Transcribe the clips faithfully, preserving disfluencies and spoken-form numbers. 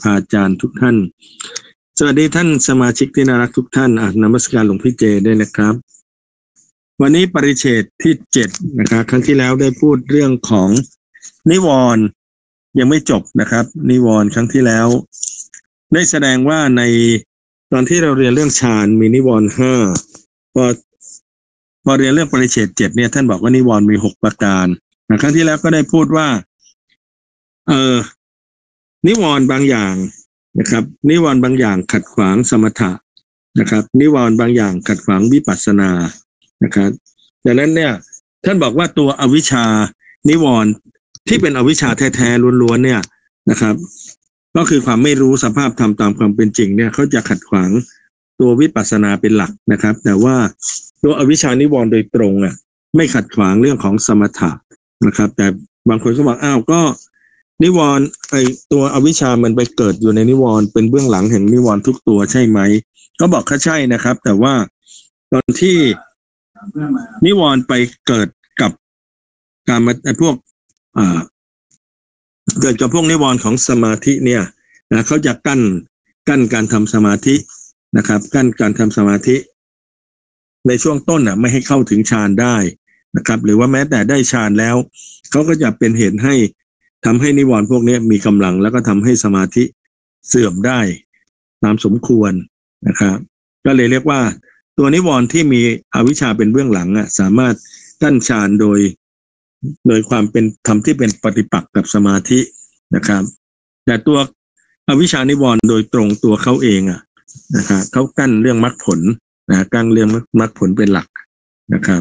าจารย์ทุกท่านสวัสดีท่านสมาชิกที่น่ารักทุกท่านอ่ะนมัสการหลวงพี่เจด้วยนะครับวันนี้ปริเฉดที่เจ็ดนะครับครั้งที่แล้วได้พูดเรื่องของนิวรณ์ยังไม่จบนะครับนิวรณ์ครั้งที่แล้วได้แสดงว่าในตอนที่เราเรียนเรื่องฌานมีนิวรณ์ห้าพอพอเรียนเรื่องปริเฉดเจ็ดเนี่ยท่านบอกว่านิวรณ์มีหกประการนะครั้งที่แล้วก็ได้พูดว่าเออนิวรณ์บางอย่างนะครับนิวรณ์บางอย่างขัดขวางสมถะนะครับนิวรณ์บางอย่างขัดขวางวิปัสสนานะครับดังนั้นเนี่ยท่านบอกว่าตัวอวิชชานิวรณ์ที่เป็นอวิชชาแท้ๆล้วนๆเนี่ยนะครับก็คือความไม่รู้สภาพธรรมตามความเป็นจริงเนี่ยเขาจะขัดขวางตัววิปัสสนาเป็นหลักนะครับแต่ว่าตัวอวิชชานิวรณ์โดยตรงอ่ะไม่ขัดขวางเรื่องของสมถะนะครับแต่บางคนก็บอกอ้าวก็นิวรณ์ไอตัวอวิชชามันไปเกิดอยู่ในนิวรณ์เป็นเบื้องหลังแห่งนิวรณ์ทุกตัวใช่ไหมก็บอกว่าใช่นะครับแต่ว่าตอนที่นิวรณ์ไปเกิดกับการมาไอพวกอ่าเกิดกับพวกนิวรณ์ของสมาธิเนี่ยนะเขาจะกั้นกั้นการทำสมาธินะครับกั้นการทำสมาธิในช่วงต้นอ่ะไม่ให้เข้าถึงฌานได้นะครับหรือว่าแม้แต่ได้ฌานแล้วเขาก็จะเป็นเหตุให้ทำให้นิวรณ์พวกนี้มีกำลังแล้วก็ทำให้สมาธิเสื่อมได้ตามสมควรนะครับก็เลยเรียกว่าตัวนิวรณ์ที่มีอวิชชาเป็นเบื้องหลังอ่ะสามารถกั้นฌานโดยโดยความเป็นธรรมที่เป็นปฏิปักษ์กับสมาธินะครับแต่ตัวอวิชชานิวรณ์โดยตรงตัวเขาเองอ่ะนะครับเขากั้นเรื่องมรรคผลนะกั้นเรื่องมรรคผลเป็นหลักนะครับ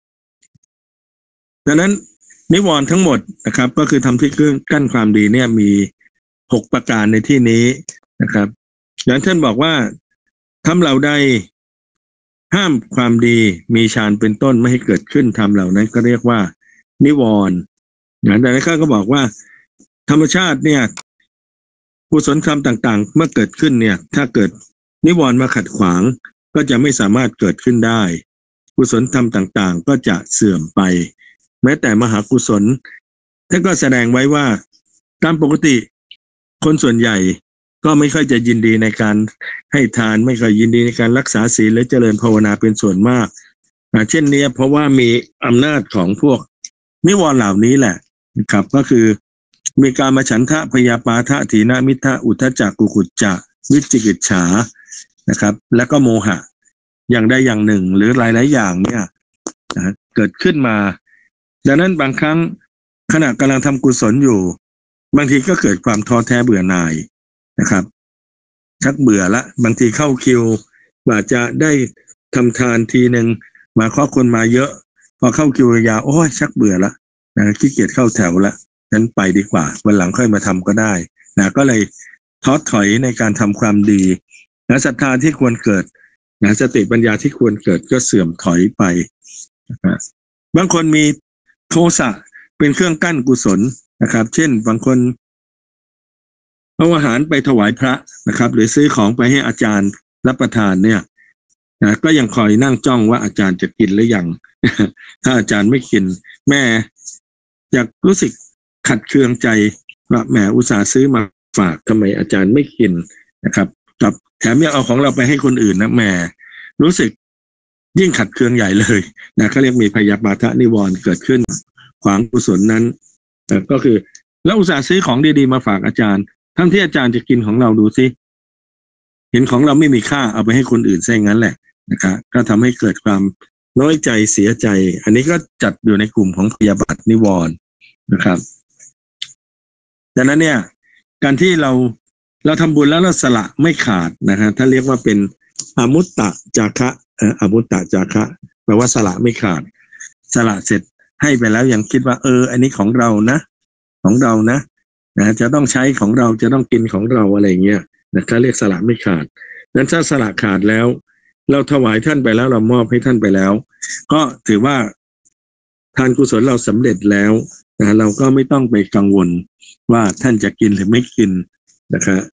ดังนั้นนิวรณ์ทั้งหมดนะครับก็คือทำที่กั้นความดีเนี่ยมีหกประการในที่นี้นะครับอย่างท่านบอกว่าทำเหล่าใดห้ามความดีมีฌานเป็นต้นไม่ให้เกิดขึ้นทำเหล่านั้นก็เรียกว่านิวรณ์นะแต่ในข้าก็บอกว่าธรรมชาติเนี่ยกุศลธรรมต่างๆเมื่อเกิดขึ้นเนี่ยถ้าเกิดนิวรณ์มาขัดขวางก็จะไม่สามารถเกิดขึ้นได้กุศลธรรมต่างๆก็จะเสื่อมไปแม้แต่มหากุศลท่านก็แสดงไว้ว่าตามปกติคนส่วนใหญ่ก็ไม่ค่อยจะยินดีในการให้ทานไม่ค่อยยินดีในการรักษาศีลและเจริญภาวนาเป็นส่วนมากเช่นนี้เพราะว่ามีอำนาจของพวกนิวรณ์เหล่านี้แหละนะครับก็คือมีการมาฉันทะพยาปาทะถีนมิทธะอุทธัจจะกุกุจจะวิจิกิจฉานะครับแล้วก็โมหะอย่างใดอย่างหนึ่งหรือหลายๆอย่างเนี่ยนะเกิดขึ้นมาดังนั้นบางครั้งขณะกำลังทำกุศลอยู่บางทีก็เกิดความท้อแท้เบื่อหน่ายนะครับชักเบื่อละบางทีเข้าคิวว่าจะได้ทำทานทีหนึ่งมาข้อคนมาเยอะพอเข้าคิวยาวโอ้ยชักเบื่อละนะขี้เกียจเข้าแถวละนั้นไปดีกว่าวันหลังค่อยมาทำก็ได้นะก็เลยท้อถอยในการทำความดีนะศรัทธาที่ควรเกิดนะสติปัญญาที่ควรเกิดก็เสื่อมถอยไปนะบางคนมีโทสะเป็นเครื่องกั้นกุศลนะครับเช่นบางคนเอาอาหารไปถวายพระนะครับหรือซื้อของไปให้อาจารย์รับประทานเนี่ยนะก็ยังคอยนั่งจ้องว่าอาจารย์จะกินหรือยัง ถ้าอาจารย์ไม่กินแม่อยากรู้สึกขัดเคืองใจว่าแม่อุตส่าห์ซื้อมาฝากทำไมอาจารย์ไม่กินนะครับกับแถมยังเอาของเราไปให้คนอื่นนะแม่รู้สึกยิ่งขัดเคืองใหญ่เลยนะเขาเรียกมีพยาบาทะนิวรณ์เกิดขึ้นขวางกุศลนั้นก็คือแล้วอุตส่าห์ซื้อของดีๆมาฝากอาจารย์ทั้งที่อาจารย์จะกินของเราดูสิเห็นของเราไม่มีค่าเอาไปให้คนอื่นซะงั้นแหละนะครับก็ทำให้เกิดความน้อยใจเสียใจอันนี้ก็จัดอยู่ในกลุ่มของพยาบาทนิวรณ์นะครับดังนั้นเนี่ยการที่เราเราทำบุญแล้วเราสละไม่ขาดนะฮะถ้าเรียกว่าเป็นอมุตตะจาคะอมุตตะจาคะแปลว่าสละไม่ขาดสละเสร็จให้ไปแล้วยังคิดว่าเอออันนี้ของเรานะของเรานะนะจะต้องใช้ของเราจะต้องกินของเราอะไรเงี้ยนะถ้าเรียกสละไม่ขาดนั้นถ้าสละขาดแล้วเราถวายท่านไปแล้วเรามอบให้ท่านไปแล้วก็ถือว่าทานกุศลเราสำเร็จแล้วนะเราก็ไม่ต้องไปกังวลว่าท่านจะกินหรือไม่กินนะครับ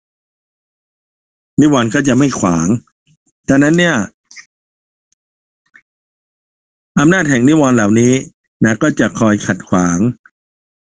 นิวรณ์ก็จะไม่ขวางดังนั้นเนี่ยอำนาจแห่งนิวรณ์เหล่านี้นะก็จะคอยขัดขวาง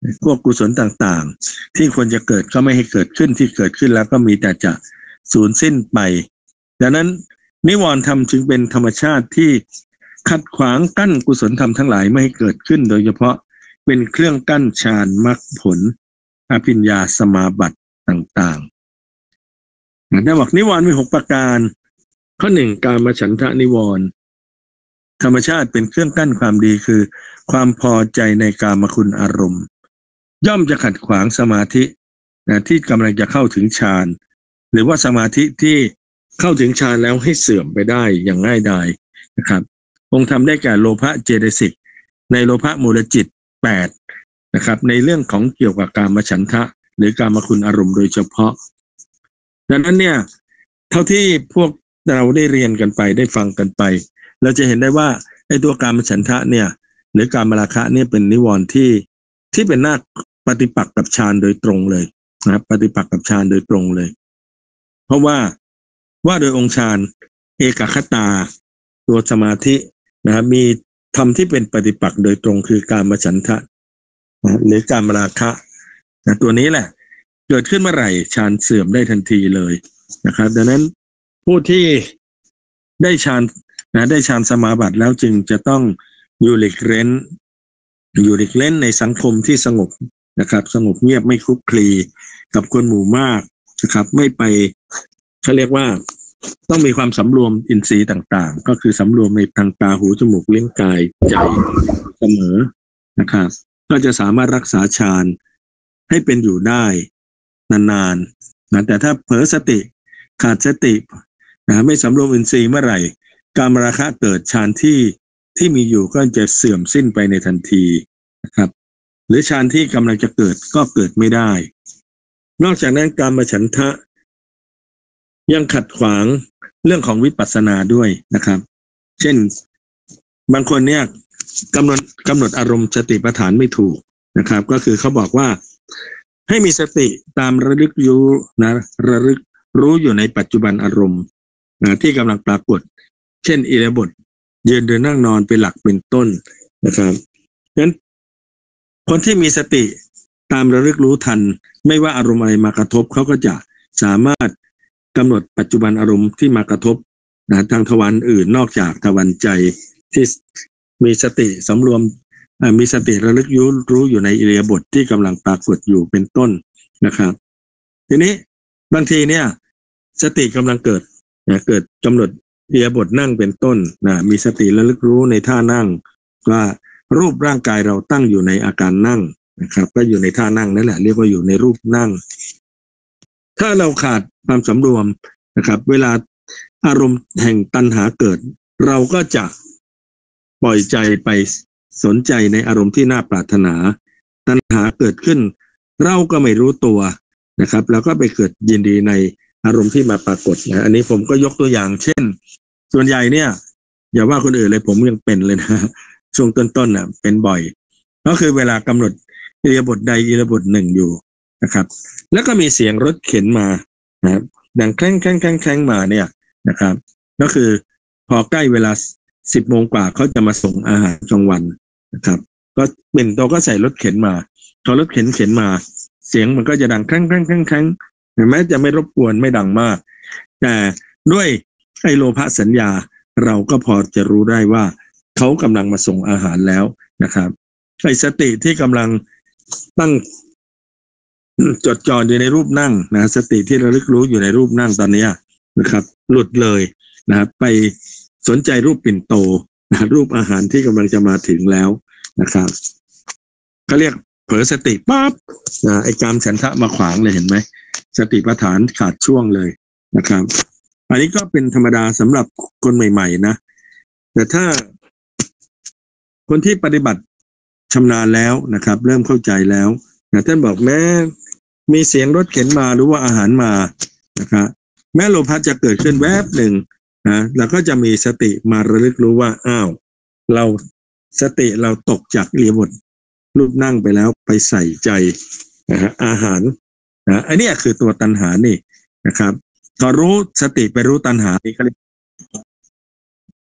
พวกกุศลต่างๆที่ควรจะเกิดก็ไม่ให้เกิดขึ้นที่เกิดขึ้นแล้วก็มีแต่จะสูญสิ้นไปดังนั้นนิวรณ์ธรรมจึงเป็นธรรมชาติที่ขัดขวางกั้นกุศลธรรมทั้งหลายไม่ให้เกิดขึ้นโดยเฉพาะเป็นเครื่องกั้นฌานมรรคผลอภิญญาสมาบัติต่างๆได้บอกนิวรณ์มีหกประการข้อหนึ่งกามฉันทะนิวรณ์ธรรมชาติเป็นเครื่องกั้นความดีคือความพอใจในกามคุณอารมณ์ย่อมจะขัดขวางสมาธินะที่กำลังจะเข้าถึงฌานหรือว่าสมาธิที่เข้าถึงฌานแล้วให้เสื่อมไปได้อย่างง่ายดายนะครับองค์ธรรมได้แก่โลภะเจตสิกในโลภะมูลจิตแปดนะครับในเรื่องของเกี่ยวกับกามฉันทะหรือกามคุณอารมณ์โดยเฉพาะดังนั้นเนี่ยเท่าที่พวกเราได้เรียนกันไปได้ฟังกันไปเราจะเห็นได้ว่าไอ้ตัวกามฉันทะเนี่ยหรือกามราคะเนี่ยเป็นนิวรณ์ที่ที่เป็นหน้าปฏิปักษ์กับฌานโดยตรงเลยนะครับปฏิปักษ์กับฌานโดยตรงเลยเพราะว่าว่าโดยองค์ฌานเอกคตาตัวสมาธินะครับมีธรรมที่เป็นปฏิปักษ์โดยตรงคือกามฉันทะนะหรือกามราคะนะตัวนี้แหละเกิดขึ้นเมื่อไหร่ฌานเสื่อมได้ทันทีเลยนะครับดังนั้นผู้ที่ได้ฌานนะได้ฌานสมาบัติแล้วจึงจะต้องอยู่หลีกเล้นอยู่หลีกเล้นในสังคมที่สงบนะครับสงบเงียบไม่คลุกคลีกับคนหมู่มากนะครับไม่ไปเขาเรียกว่าต้องมีความสำรวมอินทรีย์ต่างๆก็คือสำรวมในทางตาหูจมูกลิ้นกายใจเสมอนะครับก็จะสามารถรักษาฌานให้เป็นอยู่ได้นานๆนะแต่ถ้าเผลอสติขาดสตินะไม่สำรวมอินทรีย์เมื่อไหร่กามราคะเกิดฌานที่ที่มีอยู่ก็จะเสื่อมสิ้นไปในทันทีนะครับหรือฌานที่กำลังจะเกิดก็เกิดไม่ได้นอกจากนั้นกามฉันทะยังขัดขวางเรื่องของวิปัสสนาด้วยนะครับเช่นบางคนเนี่ยกำหนดกำหนดอารมณ์สติปัฏฐานไม่ถูกนะครับก็คือเขาบอกว่าให้มีสติตามระลึกรู้นะระลึกรู้อยู่ในปัจจุบันอารมณ์นะที่กำลังปรากฏเช่นอิริยาบถยืนเดินนั่งนอนเป็นหลักเป็นต้นนะครับฉะนั้นคนที่มีสติตามระลึกรู้ทันไม่ว่าอารมณ์อะไรมากระทบเขาก็จะสามารถกำหนดปัจจุบันอารมณ์ที่มากระทบนะทางทวารอื่นนอกจากทวารใจที่มีสติสำรวมมีสติระลึกรู้รู้อยู่ในอิริยาบถที่กำลังปรากฏอยู่เป็นต้นนะครับทีนี้บางทีเนี่ยสติกำลังเกิดนะเกิดกำหนดอิริยาบถนั่งเป็นต้นนะมีสติระลึกรู้ในท่านั่งว่ารูปร่างกายเราตั้งอยู่ในอาการนั่งนะครับก็อยู่ในท่านั่งนั่นแหละเรียกว่าอยู่ในรูปนั่งถ้าเราขาดความสำรวมนะครับเวลาอารมณ์แห่งตัณหาเกิดเราก็จะปล่อยใจไปสนใจในอารมณ์ที่น่าปรารถนาตัณหาเกิดขึ้นเราก็ไม่รู้ตัวนะครับแล้วก็ไปเกิดยินดีในอารมณ์ที่มาปรากฏนะอันนี้ผมก็ยกตัวอย่างเช่นส่วนใหญ่เนี่ยอย่าว่าคนอื่นเลยผมยังเป็นเลยนะช่วงต้นๆน่ะเป็นบ่อยก็คือเวลากำหนดอิริยาบถใดอิริยาบถหนึ่งอยู่นะครับแล้วก็มีเสียงรถเข็นมานะครับดังแคร่งแคร่งแคร่งแคร่งมาเนี่ยนะครับก็คือพอใกล้เวลาสิบโมงกว่าเขาจะมาส่งอาหารกลางวันนะครับก็เป็นตัวก็ใส่รถเข็นมาพอรถเข็นเข็นมาเสียงมันก็จะดังแคร่งแคร่งแคร่งแคร่งแม้จะไม่รบกวนไม่ดังมากแต่ด้วยไอโลภะสัญญาเราก็พอจะรู้ได้ว่าเขากำลังมาส่งอาหารแล้วนะครับไอสติที่กำลังตั้งจดจ่ออยู่ในรูปนั่งนะสติที่ระลึกรู้อยู่ในรูปนั่งตอนนี้นะครับหลุดเลยนะครับไปสนใจรูปปิ่นโตนะรูปอาหารที่กำลังจะมาถึงแล้วนะครับเขาเรียกเผลอสติปั๊บนะไอ้กามฉันทะมาขวางเลยเห็นไหมสติปัฏฐานขาดช่วงเลยนะครับอันนี้ก็เป็นธรรมดาสำหรับคนใหม่ๆนะแต่ถ้าคนที่ปฏิบัติชำนาญแล้วนะครับเริ่มเข้าใจแล้วนะท่านบอกแม้มีเสียงรถเข็นมาหรือว่าอาหารมานะครับแม้โลภะจะเกิดขึ้นแวบหนึ่งนะแล้วก็จะมีสติมาระลึกรู้ว่าอ้าวเราสติเราตกจากอิริยาบถรูปนั่งไปแล้วไปใส่ใจนะฮะอาหารนะอันนี้คือตัวตัณหานี่นะครับพอรู้สติไปรู้ตัณหานี่ก็เลย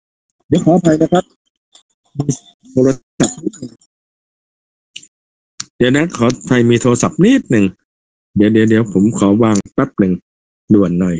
เดี๋ยวขออภัยนะครับโทรศัพท์เดี๋ยวนะขอใครมีโทรศัพท์นิดหนึ่งเดี๋ยวเดี๋ยวเดี๋ยวผมขอวางแป๊บหนึ่งด่วนหน่อย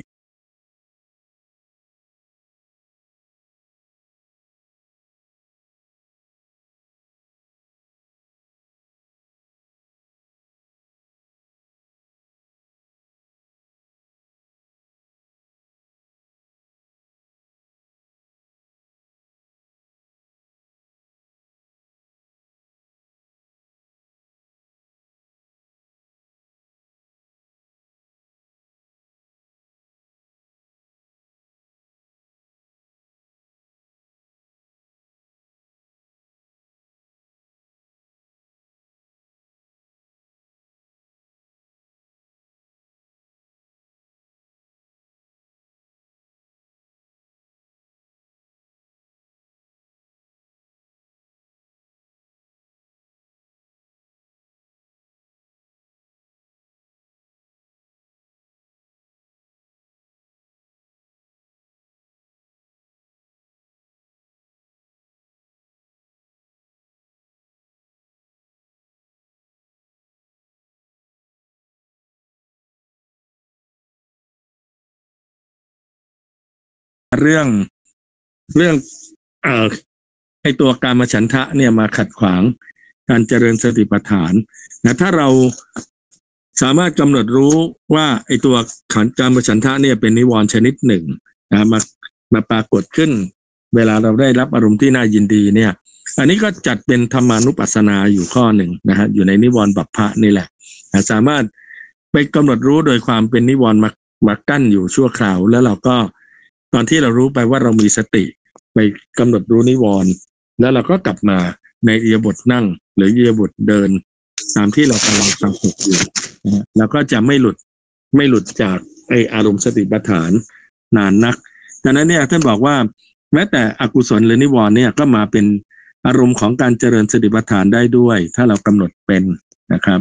เรื่องเรื่องเอ่อไอตัวกามฉันทะเนี่ยมาขัดขวางการเจริญสติปัฏฐานนะถ้าเราสามารถกำหนดรู้ว่าไอตัวขันกามฉันทะเนี่ยเป็นนิวรณ์ชนิดหนึ่งนะมามาปรากฏขึ้นเวลาเราได้รับอารมณ์ที่น่ายินดีเนี่ยอันนี้ก็จัดเป็นธรรมานุปัสสนาอยู่ข้อหนึ่งนะฮะอยู่ในนิวรณ์บัพพะนี่แหละนะสามารถไปกำหนดรู้โดยความเป็นนิวรณ์มามากั้นอยู่ชั่วคราวแล้วเราก็ตอนที่เรารู้ไปว่าเรามีสติไปกำหนดรู้นิวรณ์แล้วเราก็กลับมาในอิริยาบถนั่งหรืออิริยาบถเดินตามที่เรากำลังสังเกตอยู่นะแล้วก็จะไม่หลุดไม่หลุดจากไออารมณ์สติปัฏฐานนานนักดังนั้นเนี่ยท่านบอกว่าแม้แต่อกุศลหรือนิวรณ์เนี่ยก็มาเป็นอารมณ์ของการเจริญสติปัฏฐานได้ด้วยถ้าเรากำหนดเป็นนะครับ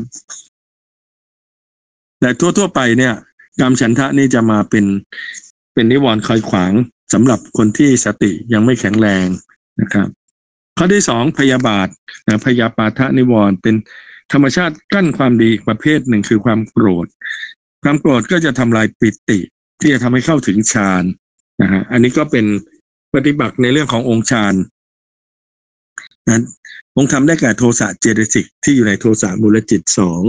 แต่ทั่วๆไปเนี่ยกามฉันทะนี่จะมาเป็นเป็นนิวรณ์คอยขวางสำหรับคนที่สติยังไม่แข็งแรงนะครับข้อที่สองพยาบาทนะพยาปาทะนิวรณ์เป็นธรรมชาติกั้นความดีประเภทหนึ่งคือความโกรธความโกรธก็จะทำลายปิติที่จะทำให้เข้าถึงฌานนะฮะอันนี้ก็เป็นปฏิบัติในเรื่องขององค์ฌานนั้นองค์ธรรมได้แก่โทสะเจตสิกที่อยู่ในโทสะมูลจิตสอง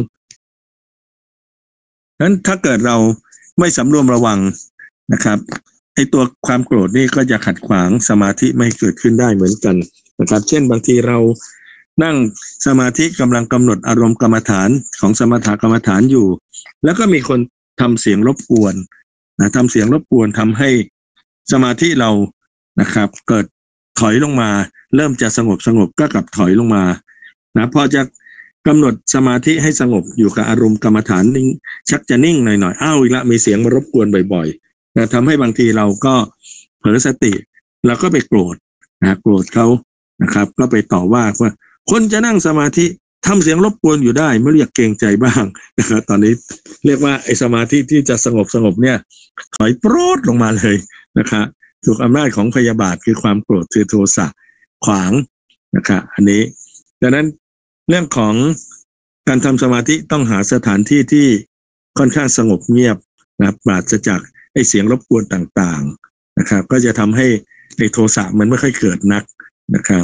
นั้นถ้าเกิดเราไม่สำรวมระวังนะครับไอตัวความโกรธนี่ก็จะขัดขวางสมาธิไม่เกิดขึ้นได้เหมือนกันนะครับเช่นบางทีเรานั่งสมาธิกำลังกำหนดอารมณ์กรรมฐานของสมถกรรมฐานอยู่แล้วก็มีคนทำเสียงรบกวนนะทำเสียงรบกวนทำให้สมาธิเรานะครับเกิดถอยลงมาเริ่มจะสงบสงบก็กลับถอยลงมานะพอจะกำหนดสมาธิให้สงบอยู่กับอารมณ์กรรมฐานนิ่งชักจะนิ่งหน่อยๆอ้าวอีกละมีเสียงมารบกวนบ่อยๆนะทำให้บางทีเราก็เผลอสติเราก็ไปโกรธนะโกรธเขานะครับก็ไปต่อว่าว่าคนจะนั่งสมาธิทำเสียงรบกวนอยู่ได้ไม่เรียกเกรงใจบ้างนะครับตอนนี้เรียกว่าไอ้สมาธิที่จะสงบสงบเนี่ยถอยโปรดลงมาเลยนะครับถูกอำนาจของพยาบาทคือความโกรธคือโทสะขวางนะครับอันนี้ดังนั้นเรื่องของการทำสมาธิต้องหาสถานที่ที่ค่อนข้างสงบเงียบนะปราศจากไอ้เสียงรบกวนต่างๆนะครับก็จะทำให้ไอ้โทสะมันไม่ค่อยเกิดนักนะครับ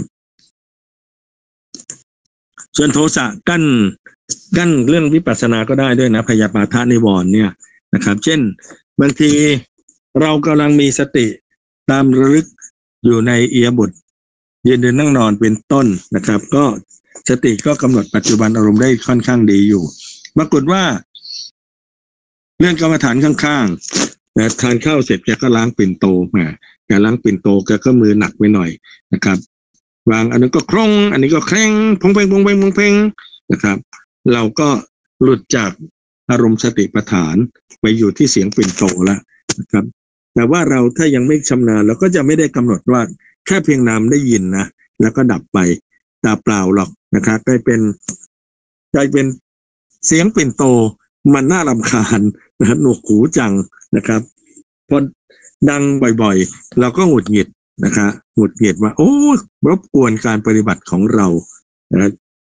ส่วนโทสะกั้นกั้นเรื่องวิปัสสนาก็ได้ด้วยนะพยาปาทนิวรณ์เนี่ยนะครับเช่นบางทีเรากำลังมีสติตามระลึกอยู่ในอิริยาบถยืนเดินนั่งนอนเป็นต้นนะครับก็สติก็กำหนดปัจจุบันอารมณ์ได้ค่อนข้างดีอยู่ปรากฏว่าเรื่องกรรมฐานข้างๆนะทานข้าวเสร็จแกก็ล้างปิ่นโตมาแกล้างปิ่นโตแกก็มือหนักไปหน่อยนะครับวางอันนี้ก็คล่องอันนี้ก็แข็งพงเพงพงเพงพงเพงนะครับเราก็หลุดจากอารมณ์สติปัฏฐานไปอยู่ที่เสียงปิ่นโตแล้วนะครับแต่ว่าเราถ้ายังไม่ชำนาญเราก็จะไม่ได้กำหนดว่าแค่เพียงนามได้ยินนะแล้วก็ดับไปตาเปล่าหรอกนะครับกลายเป็นกลายเป็นเสียงปิ่นโตมันน่ารำคาญนะหนวกหูจังนะครับพอดังบ่อยๆเราก็หงุดหงิดนะครับหงุดหงิดว่าโอ้รบกวนการปฏิบัติของเรานะ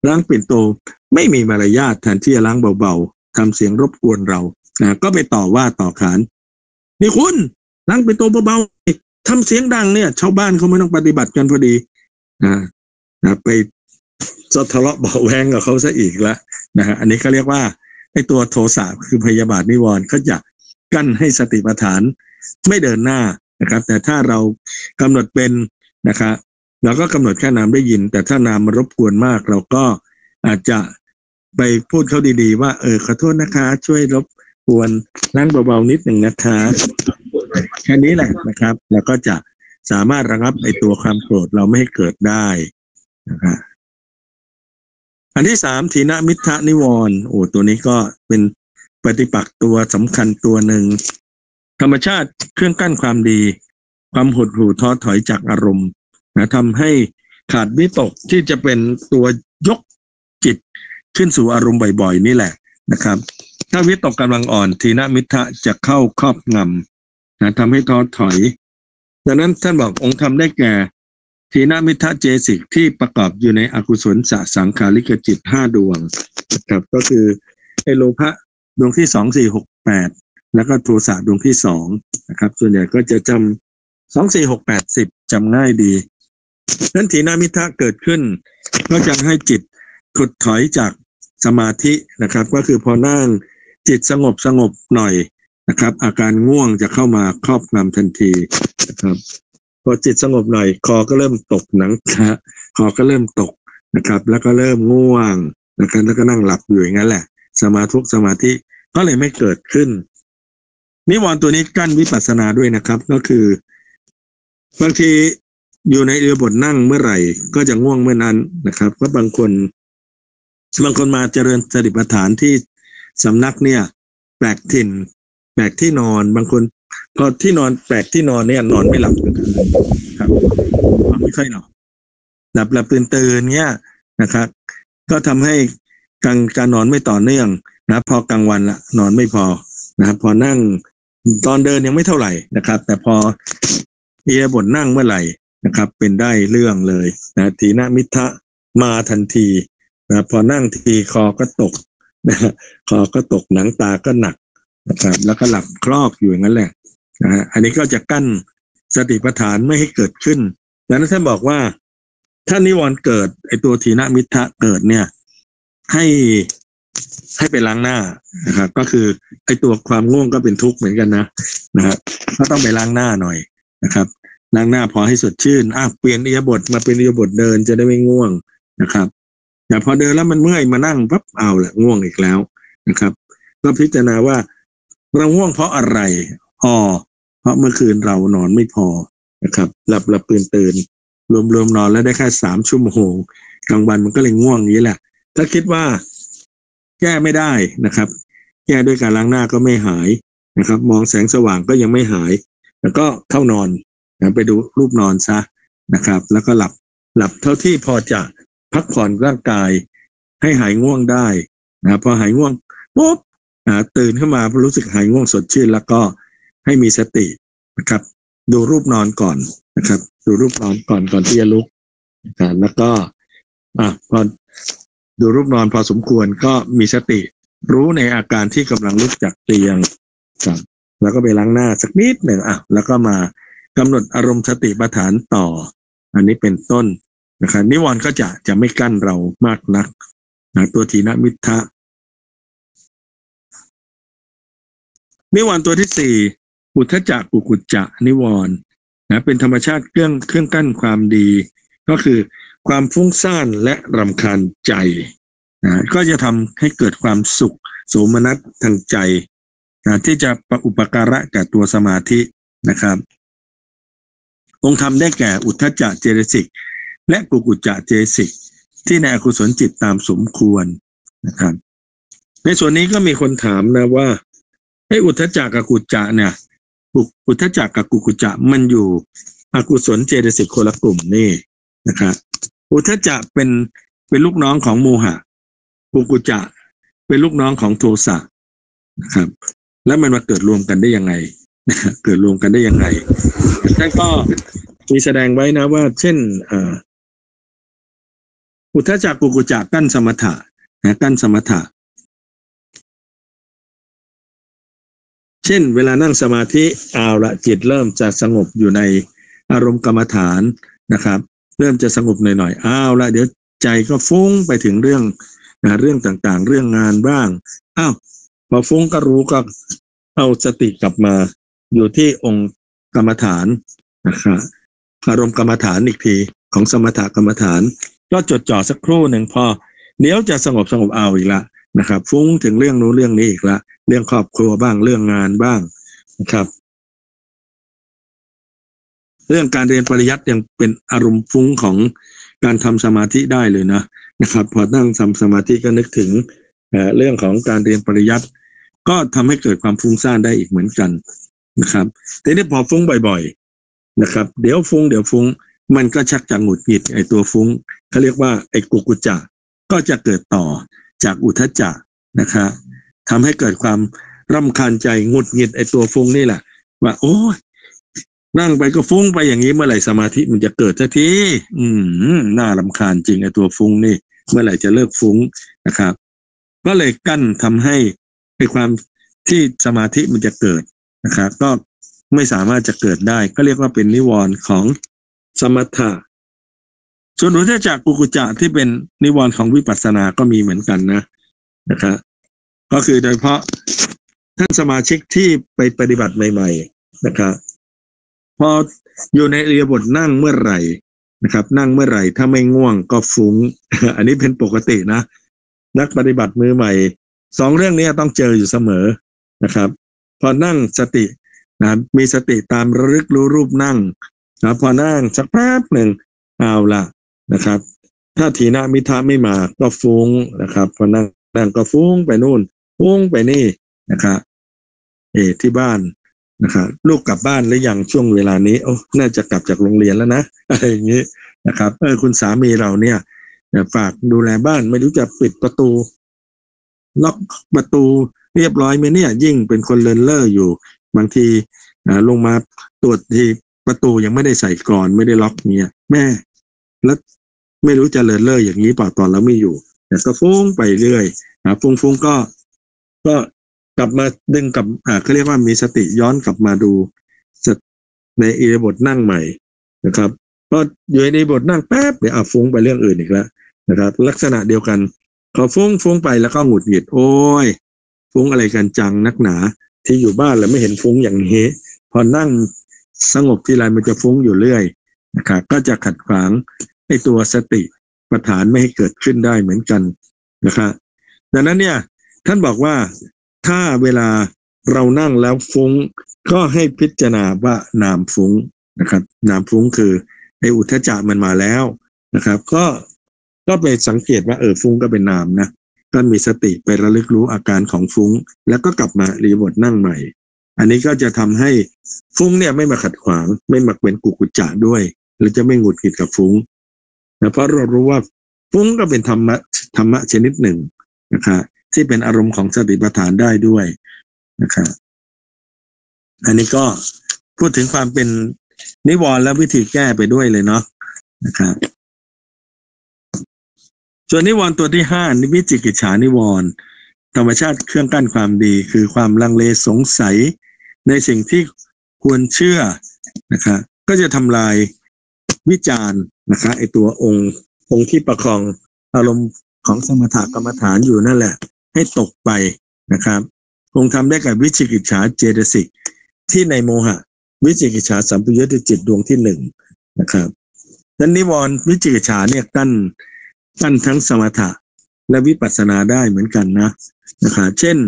ล้างปิ่นโตไม่มีมารยาทแทนที่จะล้างเบาๆทำเสียงรบกวนเรานะก็ไปต่อว่าต่อขานนี่คุณล้างปิ่นโตเบาๆทำเสียงดังเนี่ยชาวบ้านเขาไม่ต้องปฏิบัติกันพอดีนะนะไปจะทะเลาะเบาแวงกับเขาซะอีกแล้วนะฮะอันนี้เขาเรียกว่าไอ้ตัวโทสะคือพยาบาทนิวรณ์เขาจะกั้นให้สติปัฏฐานไม่เดินหน้านะครับแต่ถ้าเรากำหนดเป็นนะครับเราก็กำหนดแค่นามได้ยินแต่ถ้านามมารบกวนมากเราก็อาจจะไปพูดเขาดีๆว่าเออขอโทษนะคะช่วยรบกวนนั่งเบาๆนิดหนึ่งนะคะแค่นี้แหละนะครับแล้วก็จะสามารถระงับไอ้ตัวความโกรธเราไม่ให้เกิดได้นะครับอันที่สามถีนมิทธนิวรณ์โอ้ตัวนี้ก็เป็นปฏิปักษ์ตัวสำคัญตัวหนึ่งธรรมชาติเครื่องกั้นความดีความหดหู่ท้อถอยจากอารมณ์นะทำให้ขาดวิตกที่จะเป็นตัวยกจิตขึ้นสู่อารมณ์บ่อยๆนี่แหละนะครับถ้าวิตกกำลังอ่อนถีนมิทธะจะเข้าครอบงำนะทำให้ท้อถอยดังนั้นท่านบอกองค์ธรรมได้แก่ถีนมิทธะเจสิกที่ประกอบอยู่ในอกุศลสสังขาริกจิตห้าดวงนะครับก็คือไอโลภะดวงที่สองสี่หกแปดแล้วก็โทสะดวงที่สองนะครับส่วนใหญ่ก็จะจำสองสี่หกแปดสิบจำง่ายดีนั้นถีนมิทธะเกิดขึ้นก็จะให้จิตถดถอยจากสมาธินะครับก็คือพอนั่งจิตสงบสงบหน่อยนะครับอาการง่วงจะเข้ามาครอบงำทันทีนะครับพอจิตสงบหน่อยคอก็เริ่มตกหนังนะคอก็เริ่มตกนะครับแล้วก็เริ่มง่วงนะครับแล้วก็นั่งหลับอยู่อย่างนั้นแหละสมาธิสมาธิก็เลยไม่เกิดขึ้นนิวรณ์ตัวนี้กั้นวิปัสสนาด้วยนะครับก็คือบางทีอยู่ในอิริยาบถนั่งเมื่อไหร่ก็จะง่วงเมื่อนั้นนะครับเพราะบางคนบางคนมาเจริญสติปัฏฐานที่สำนักเนี่ยแปลกถิ่นแปลกที่นอนบางคนพอที่นอนแปลกที่นอนเนี่ยนอนไม่หลับกลางคืนครับไม่ค่อยหลับหลับหลับตื่นตื่นเนี่ยนะครับก็ทำให้การการนอนไม่ต่อเนื่องนะพอกลางวันละนอนไม่พอนะครับพอนั่งตอนเดินยังไม่เท่าไหร่นะครับแต่พออิริยาบถนั่งเมื่อไหร่นะครับเป็นได้เรื่องเลยนะถีนมิทธะมาทันทีนะพอนั่งทีคอก็ตกนะคอก็ตกหนังตาก็หนักนะครับแล้วก็หลับคลอกอยู่อย่างนั้นแหละนะฮะอันนี้ก็จะกั้นสติปัฏฐานไม่ให้เกิดขึ้นดังนั้นท่านบอกว่าถ้านิวรณ์เกิดไอตัวถีนมิทธะเกิดเนี่ยให้ให้ไปล้างหน้านะครับก็คือไอตัวความง่วงก็เป็นทุกข์เหมือนกันนะนะครับก็ต้องไปล้างหน้าหน่อยนะครับล้างหน้าพอให้สดชื่นอ่ะเปลี่ยนอิริยาบถมาเป็นอิริยาบถเดินจะได้ไม่ง่วงนะครับแต่พอเดินแล้วมันเมื่อยมานั่งปั๊บเอาละง่วงอีกแล้วนะครับก็พิจารณาว่าเราง่วงเพราะอะไรอ๋อเพราะเมื่อคืนเรานอนไม่พอนะครับหลับหลับตื่นตื่นรวมๆนอนแล้วได้แค่สามชั่วโมงกลางวันมันก็เลยง่วงอย่างนี้แหละถ้าคิดว่าแก้ไม่ได้นะครับแก้ด้วยการล้างหน้าก็ไม่หายนะครับมองแสงสว่างก็ยังไม่หายแล้วก็เข้านอนนะไปดูรูปนอนซะนะครับแล้วก็หลับหลับเท่าที่พอจะพักผ่อนร่างกายให้หายง่วงได้นะพอหายง่วงปุ๊บตื่นขึ้นมาพอรู้สึกหายง่วงสดชื่นแล้วก็ให้มีสตินะครับดูรูปนอนก่อนนะครับดูรูปนอนก่อนก่อนที่จะลุกนะแล้วก็อ่ะพอดูรูปนอนพอสมควรก็มีสติรู้ในอาการที่กำลังลุกจากเตียงครับแล้วก็ไปล้างหน้าสักนิดหนึ่งอ่ะแล้วก็มากำหนดอารมณ์สติปัฏฐานต่ออันนี้เป็นต้นนะครับนิวรณ์ก็จะจะไม่กั้นเรามากนักนะตัวถีนมิทธะนิวรณ์ตัวที่สี่อุทธัจจะกุกุจจะนิวรณ์นะเป็นธรรมชาติเครื่องเครื่องกั้นความดีก็คือความฟุ้งซ่านและรำคาญใจนะก็จะทำให้เกิดความสุขโสมนัสทางใจนะที่จะประอุปการะแก่ตัวสมาธินะครับองค์ธรรมได้แก่อุทธัจจะเจตสิกและกุกุจจะเจตสิกที่ในอกุศลจิตตามสมควรนะครับในส่วนนี้ก็มีคนถามนะว่าไอ้อุทธัจจะกับกุกุจจะเนี่ยอุทธัจจะกับกุกุจจะมันอยู่อกุศลเจตสิกคนละกลุ่มนี่นะครับอุทธัจจะเป็นเป็นลูกน้องของโมหะกุกุจจะเป็นลูกน้องของโทสะนะครับแล้วมันมาเกิดรวมกันได้ยังไงเกิดรวมกันได้ยังไงท่านก็มีแสดงไว้นะว่าเช่นอุทธัจจะกุกุจจะกั้นสมถะนะกั้นสมถะเช่นเวลานั่งสมาธิเอาละจิตเริ่มจะสงบอยู่ในอารมณ์กรรมฐานนะครับเริ่มจะสงบหน่อยๆเอาละเดี๋ยวใจก็ฟุ้งไปถึงเรื่องนะเรื่องต่างๆเรื่องงานบ้างอ้าวพอฟุ้งก็รู้ก็เอาสติกลับมาอยู่ที่องค์กรรมฐานนะครับอารมณ์กรรมฐานอีกทีของสมถกรรมฐานก็จดจ่อสักครู่หนึ่งพอเดี๋ยวจะสงบสงบเอาอีกละนะครับฟุ้งถึงเรื่องนู้นเรื่องนี้อีกละเรื่องครอบครัวบ้างเรื่องงานบ้างนะครับเรื่องการเรียนปริยัติยังเป็นอารมณ์ฟุ้งของการทำสมาธิได้เลยนะนะครับพอนั่งทำสมาธิก็นึกถึงเอ่อเรื่องของการเรียนปริยัติก็ทำให้เกิดความฟุ้งซ่านได้อีกเหมือนกันนะครับแต่นี่พอฟุ้งบ่อยๆนะครับเดี๋ยวฟุ้งเดี๋ยวฟุ้งมันก็ชักจะหงุดหงิดไอ้ตัวฟุ้งเขาเรียกว่าไอ้กุกุจจะก็จะเกิดต่อจากอุทธัจจะนะครับทำให้เกิดความรำคาญใจหงุดหงิดไอ้ตัวฟุ้งนี่แหละว่าโอ้ยนั่งไปก็ฟุ้งไปอย่างนี้เมื่อไหร่สมาธิมันจะเกิดสักทีอืมน่ารำคาญจริงไอ้ตัวฟุ้งนี่เมื่อไหร่จะเลิกฟุ้งนะครับก็เลยกั้นทำให้ไอ้ความที่สมาธิมันจะเกิดนะครับก็ไม่สามารถจะเกิดได้ก็เรียกว่าเป็นนิวรณ์ของสมถะส่วนอุทธัจจะกุกุจจะที่เป็นนิวรณ์ของวิปัสสนาก็มีเหมือนกันนะนะครับก็คือโดยเฉพาะท่านสมาชิกที่ไปปฏิบัติใหม่ๆนะครับพออยู่ในอิริยาบถนั่งเมื่อไหร่นะครับนั่งเมื่อไหร่ถ้าไม่ง่วงก็ฟุ้ง อันนี้เป็นปกตินะนักปฏิบัติมือใหม่สองเรื่องนี้ต้องเจออยู่เสมอนะครับพอนั่งสตินะมีสติตามระลึกรู้รูปนั่งนะพอนั่งสักแป๊บหนึ่งเอาละนะครับถ้าถีนมิทะไม่มาก็ฟุ้งนะครับพอนั่งนั่งก็ฟุ้งไปนู่นฟุ้งไปนี่นะครับเออที่บ้านนะครับลูกกลับบ้านหรือยังช่วงเวลานี้โอ้น่าจะกลับจากโรงเรียนแล้วนะอะไรอย่างนี้นะครับเออคุณสามีเราเนี่ยฝากดูแลบ้านไม่รู้จะปิดประตูล็อกประตูเรียบร้อยไหมเนี่ยยิ่งเป็นคนเลินเล่ออยู่บางทีลงมาตรวจที่ประตูยังไม่ได้ใส่กลอนไม่ได้ล็อกเนี่ยแม่แล้วไม่รู้จะเลินเล่ออย่างนี้เปล่าตอนเราไม่อยู่แต่ก็ฟุ้งไปเรื่อยนะฟุ้งฟุ้งก็ก็กลับมาดึงกับอ่าเขาเรียกว่ามีสติย้อนกลับมาดูในอิริยาบถนั่งใหม่นะครับก็อยู่ในอิริยาบถนั่งแป๊บเดี๋ยวอ่ะฟุ้งไปเรื่องอื่นอีกแล้วนะครับลักษณะเดียวกันพอฟุ้งฟุ้งไปแล้วก็หงุดหงิดโอ้ยฟุ้งอะไรกันจังนักหนาที่อยู่บ้านแล้วไม่เห็นฟุ้งอย่างนี้พอนั่งสงบทีไรมันจะฟุ้งอยู่เรื่อยนะครับก็จะขัดขวางไอ้ตัวสติปัฏฐานไม่ให้เกิดขึ้นได้เหมือนกันนะครับดังนั้นเนี่ยท่านบอกว่าถ้าเวลาเรานั่งแล้วฟุ้งก็ให้พิจารณาว่านามฟุ้งนะครับนามฟุ้งคือไอ้อุทธัจจะมันมาแล้วนะครับก็ก็ไปสังเกตว่าเออฟุ้งก็เป็นนามนะก็มีสติไประลึกรู้อาการของฟุ้งแล้วก็กลับมาอิริยาบถนั่งใหม่อันนี้ก็จะทำให้ฟุ้งเนี่ยไม่มาขัดขวางไม่มาเป็นกุกุจจะด้วยหรือจะไม่หงุดหงิดกับฟุ้งนะเพราะเรารู้ว่าฟุ้งก็เป็นธรรมะธรรมะชนิดหนึ่งนะครับที่เป็นอารมณ์ของสติปัฏฐานได้ด้วยนะครับอันนี้ก็พูดถึงความเป็นนิวรณ์และวิธีแก้ไปด้วยเลยเนาะนะครับส่วนนิวรณ์ตัวที่ห้านิวิจิกิจฉานิวรณ์ธรรมชาติเครื่องกั้นความดีคือความลังเลสงสัยในสิ่งที่ควรเชื่อนะครับก็จะทำลายวิจารณ์นะคะไอตัวองค์องค์ที่ประคองอารมณ์ของสมถกรรมฐานอยู่นั่นแหละให้ตกไปนะครับคงทำได้กับวิจิกิจฉาเจตสิกที่ในโมหะวิจิกิจฉาสัมปยุตติจิตดวงที่หนึ่งนะครับนั้นนิวรณ์วิจิกิจฉาเนี่ยกั้นกั้นทั้งสมถะและวิปัสสนาได้เหมือนกันนะนะครับเช่น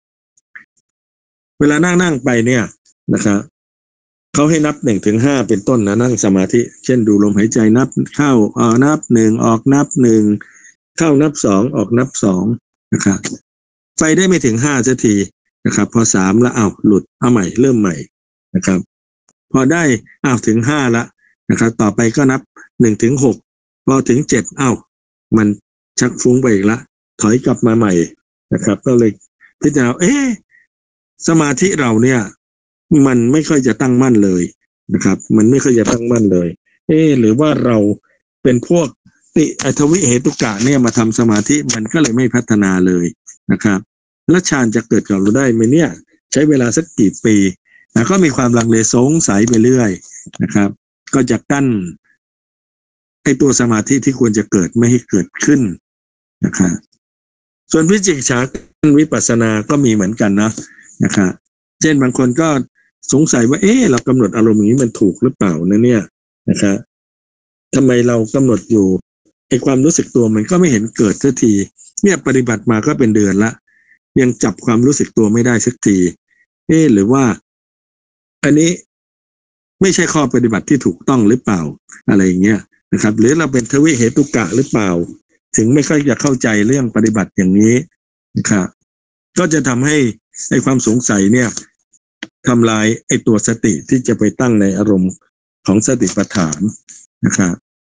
เวลานั่งนั่งไปเนี่ยนะครับเขาให้นับหนึ่งถึงห้าเป็นต้นนะนั่งสมาธิเช่นดูลมหายใจนับเข้าออกนับหนึ่งออกนับหนึ่งเข้านับสองออกนับสองนะครับไปได้ไม่ถึงห้าสักทีนะครับพอสามแล้วอ้าวหลุดเอาใหม่เริ่มใหม่นะครับพอได้อ้าวถึงห้าละนะครับต่อไปก็นับหนึ่งถึงหกพอถึงเจ็ดอ้าวมันชักฟุ้งไปอีกละถอยกลับมาใหม่นะครับก็เลยพิจารณาเอ๊ะสมาธิเราเนี่ยมันไม่ค่อยจะตั้งมั่นเลยนะครับมันไม่ค่อยจะตั้งมั่นเลยเอ๊ะหรือว่าเราเป็นพวกติอทวิเหตุกะเนี่ยมาทำสมาธิมันก็เลยไม่พัฒนาเลยนะครับแล้วฌานจะเกิดกับเราได้ไหมเนี่ยใช้เวลาสักกี่ปีนะก็มีความลังเลสงสัยไปเรื่อยนะครับก็จะกั้นไอตัวสมาธิที่ควรจะเกิดไม่ให้เกิดขึ้นนะครับส่วนวิจิกิจฉาวิปัสสนาก็มีเหมือนกันนะนะครับเช่นบางคนก็สงสัยว่าเอ๊ะเรากำหนดอารมณ์อย่างนี้มันถูกหรือเปล่านะเนี่ยนะครับทำไมเรากำหนดอยู่ไอความรู้สึกตัวมันก็ไม่เห็นเกิดสักทีเนี่ยปฏิบัติมาก็เป็นเดือนละยังจับความรู้สึกตัวไม่ได้สักทีเอ๊ะหรือว่าอันนี้ไม่ใช่ข้อปฏิบัติที่ถูกต้องหรือเปล่าอะไรอย่างเงี้ยนะครับหรือเราเป็นทวิเหตุกะหรือเปล่าถึงไม่ค่อยจะเข้าใจเรื่องปฏิบัติอย่างนี้นะครับก็จะทำให้ไอ้ความสงสัยเนี่ยทำลายไอ้ตัวสติที่จะไปตั้งในอารมณ์ของสติปัฏฐานนะครับ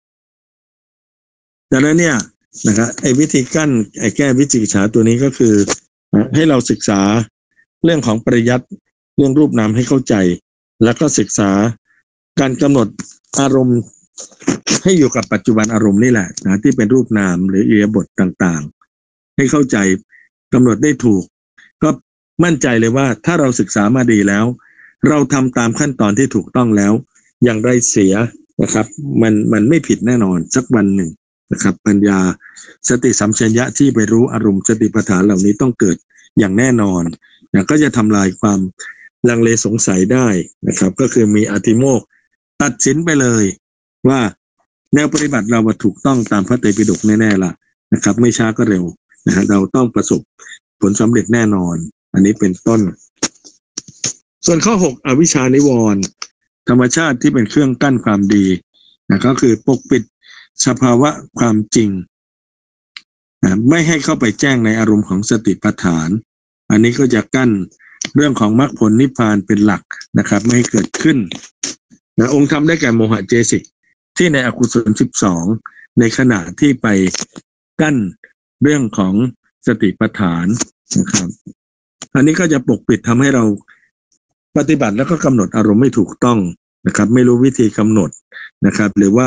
ดังนั้นเนี่ยนะครับไอ้วิธีกั้นไอ้แก้วิจิกิจฉาตัวนี้ก็คือให้เราศึกษาเรื่องของปริยัติเรื่องรูปนามให้เข้าใจแล้วก็ศึกษาการกำหนดอารมณ์ให้อยู่กับปัจจุบันอารมณ์นี่แหละนะที่เป็นรูปนามหรืออิริยาบถต่างๆให้เข้าใจกำหนดได้ถูกก็มั่นใจเลยว่าถ้าเราศึกษามาดีแล้วเราทำตามขั้นตอนที่ถูกต้องแล้วอย่างไรเสียนะครับมันมันไม่ผิดแน่นอนสักวันหนึ่งนะครับปัญญาสติสัมปชัญญะที่ไปรู้อารมณ์สติปัฏฐานเหล่านี้ต้องเกิดอย่างแน่นอนนะก็จะทำลายความลังเลสงสัยได้นะครับก็คือมีอธิโมกข์ตัดสินไปเลยว่าแนวปฏิบัติเราถูกต้องตามพระไตรปิฎกแน่ๆล่ะนะครับไม่ช้าก็เร็วนะฮะเราต้องประสบผลสำเร็จแน่นอนอันนี้เป็นต้นส่วนข้อหกอวิชชานิวรณ์ธรรมชาติที่เป็นเครื่องกั้นความดีนะก็คือปกปิดสภาวะความจริงนะไม่ให้เข้าไปแจ้งในอารมณ์ของสติปัฏฐานอันนี้ก็จะกั้นเรื่องของมรรคผลนิพพานเป็นหลักนะครับไม่ให้เกิดขึ้นนะองค์ธรรมได้แก่โมหะเจสิกที่ในอกุศลสิบสองในขณะที่ไปกั้นเรื่องของสติปัฏฐานนะครับอันนี้ก็จะปกปิดทำให้เราปฏิบัติแล้วก็กำหนดอารมณ์ไม่ถูกต้องนะครับไม่รู้วิธีกำหนดนะครับหรือว่า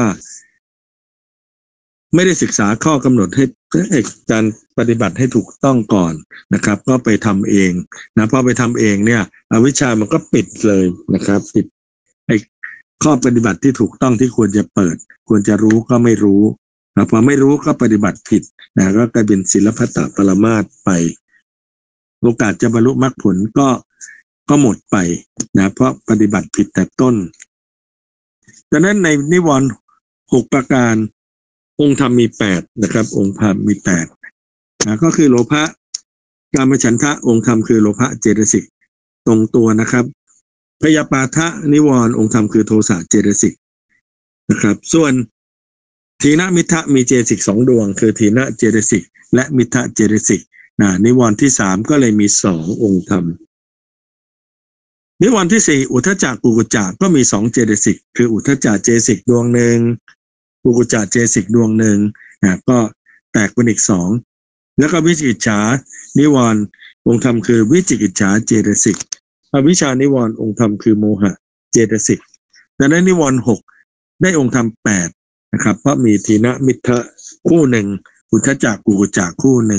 ไม่ได้ศึกษาข้อกำหนดให้การปฏิบัติให้ถูกต้องก่อนนะครับก็ไปทำเองนะพอไปทำเองเนี่ยอวิชชามันก็ปิดเลยนะครับปิดไอ้ข้อปฏิบัติที่ถูกต้องที่ควรจะเปิดควรจะรู้ก็ไม่รู้นะพอไม่รู้ก็ปฏิบัติผิดนะก็กลายเป็นศิลพัตตปรมาสน์ไปโอกาสจะบรรลุมรรคผลก็ก็หมดไปนะเพราะปฏิบัติผิดแต่ต้นดังนั้นในนิวรณ์หกประการองค์ธรรมมีแปดนะครับองค์ธรรมมีแปดนะก็คือโลภะกามฉันทะองค์ธรรมคือโลภะเจตสิกตรงตัวนะครับพยาปาทะนิวรณ์องค์ธรรมคือโทสะเจตสิกนะครับส่วนทีฆมิทธะมีเจตสิกสองดวงคือทีฆเจตสิกและมิทธะเจตสิกนะนิวรณ์ที่สามก็เลยมีสององค์ธรรมนิวรณ์ที่สี่อุทธัจจะกุกุจจะก็มีสองเจตสิกคืออุทธัจจะเจตสิกดวงหนึ่งกุกุจจะเจตสิกดวงหนึ่งนะก็แตกเป็นอีกสองแล้วก็วิจิกิจฉานิวรณ์องค์ธรรมคือวิจิกิจฉาเจตสิกอวิชชานิวรณ์องค์ธรรมคือโมหะเจตสิกดังนั้นนิวรณ์หกได้องค์ธรรมแปดนะครับเพราะมีทีฆมิทธะคู่หนึ่งอุทธัจจะกุกุจจะคู่หนึ่ง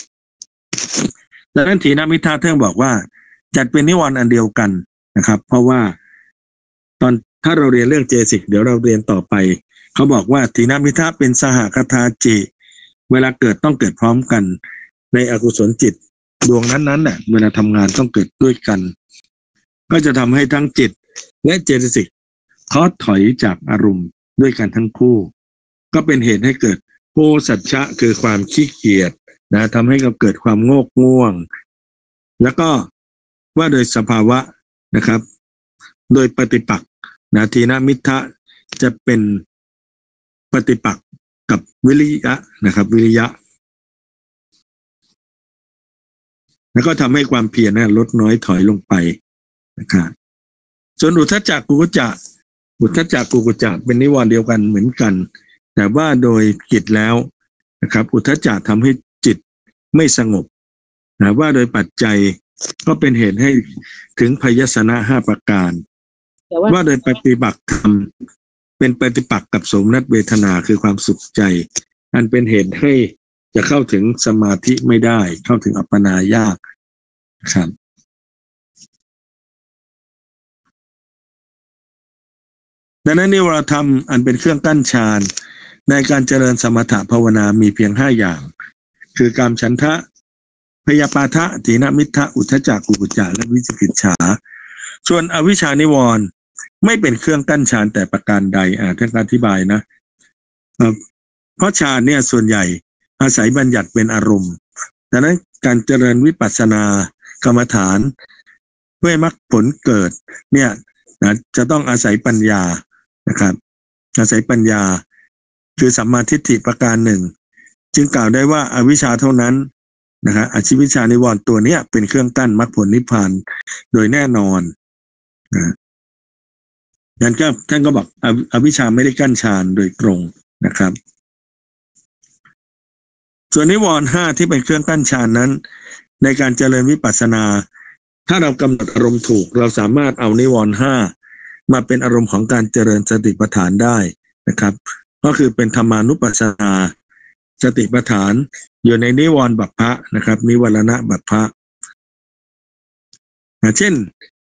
ดังนั้นทีฆมิทธะเท่งบอกว่าจัดเป็นนิวรณ์อันเดียวกันนะครับเพราะว่าตอนถ้าเราเรียนเรื่องเจตสิกเดี๋ยวเราเรียนต่อไปเขาบอกว่าทีฆมิทธะเป็นสหคทาจิเวลาเกิดต้องเกิดพร้อมกันในอกุศลจิตดวงนั้นๆน่ะเวลาทำงานต้องเกิดด้วยกันก็จะทำให้ทั้งจิตและเจตสิกท้อถอยจากอารมณ์ด้วยกันทั้งคู่ก็เป็นเหตุให้เกิดโภสัชชะคือความขี้เกียจนะทำให้เกิดความโงกง่วงแล้วก็ว่าโดยสภาวะนะครับโดยปฏิปักษ์นะทีฆมิทธะจะเป็นปฏิปักษ์กับวิริยะนะครับวิริยะแล้วก็ทำให้ความเพียรลดน้อยถอยลงไปนะครับส่วนอุทธัจจะกุกุจจะอุทธัจจะกุกุจจะเป็นนิวรณ์เดียวกันเหมือนกันแต่ว่าโดยจิตแล้วนะครับอุทธัจจะทำให้จิตไม่สงบนะว่าโดยปัจจัยก็เป็นเหตุให้ถึงพยัสสนะห้าประการว่าโดยปฏิบัติธรรมเป็นปฏิปักษ์กับโสมนัสเวทนาคือความสุขใจอันเป็นเหตุให้จะเข้าถึงสมาธิไม่ได้เข้าถึงอัปปนายากครับดังนั้นนิวรธรรมอันเป็นเครื่องกั้นฌานในการเจริญสมถภาวนามีเพียงห้าอย่างคือกามฉันทะพยาปาทะถีนมิทธะอุทธัจจะกุกุจจะและวิจิกิจฉาส่วนอวิชชานิวรณ์ไม่เป็นเครื่องกั้นฌานแต่ประการใดอ่าท่านอธิบายนะเพราะฌานเนี่ยส่วนใหญ่อาศัยบัญญัติเป็นอารมณ์ดังนั้นการเจริญวิปัสสนากรรมฐานเพื่อให้มรรคผลเกิดเนี่ยนะจะต้องอาศัยปัญญานะครับอาศัยปัญญาคือสัมมาทิฏฐิประการหนึ่งจึงกล่าวได้ว่าอวิชชาเท่านั้นนะฮะอวิชชานิวรณ์ตัวเนี้ยเป็นเครื่องกั้นมรรคผลนิพพานโดยแน่นอนนะงั้นก็ท่านก็บอกอวิชชาไม่ได้กั้นฌานโดยตรงนะครับส่วนนิวรณ์ห้าที่เป็นเครื่องกั้นฌานนั้นในการเจริญวิปัสสนาถ้าเรากำหนดอารมณ์ถูกเราสามารถเอานิวรณ์ห้ามาเป็นอารมณ์ของการเจริญสติปัฏฐานได้นะครับก็คือเป็นธรรมานุปัสสนาสติปัฏฐานอยู่ในนิวรณ์บัพพะนะครับนิวรณะบัพพะเช่น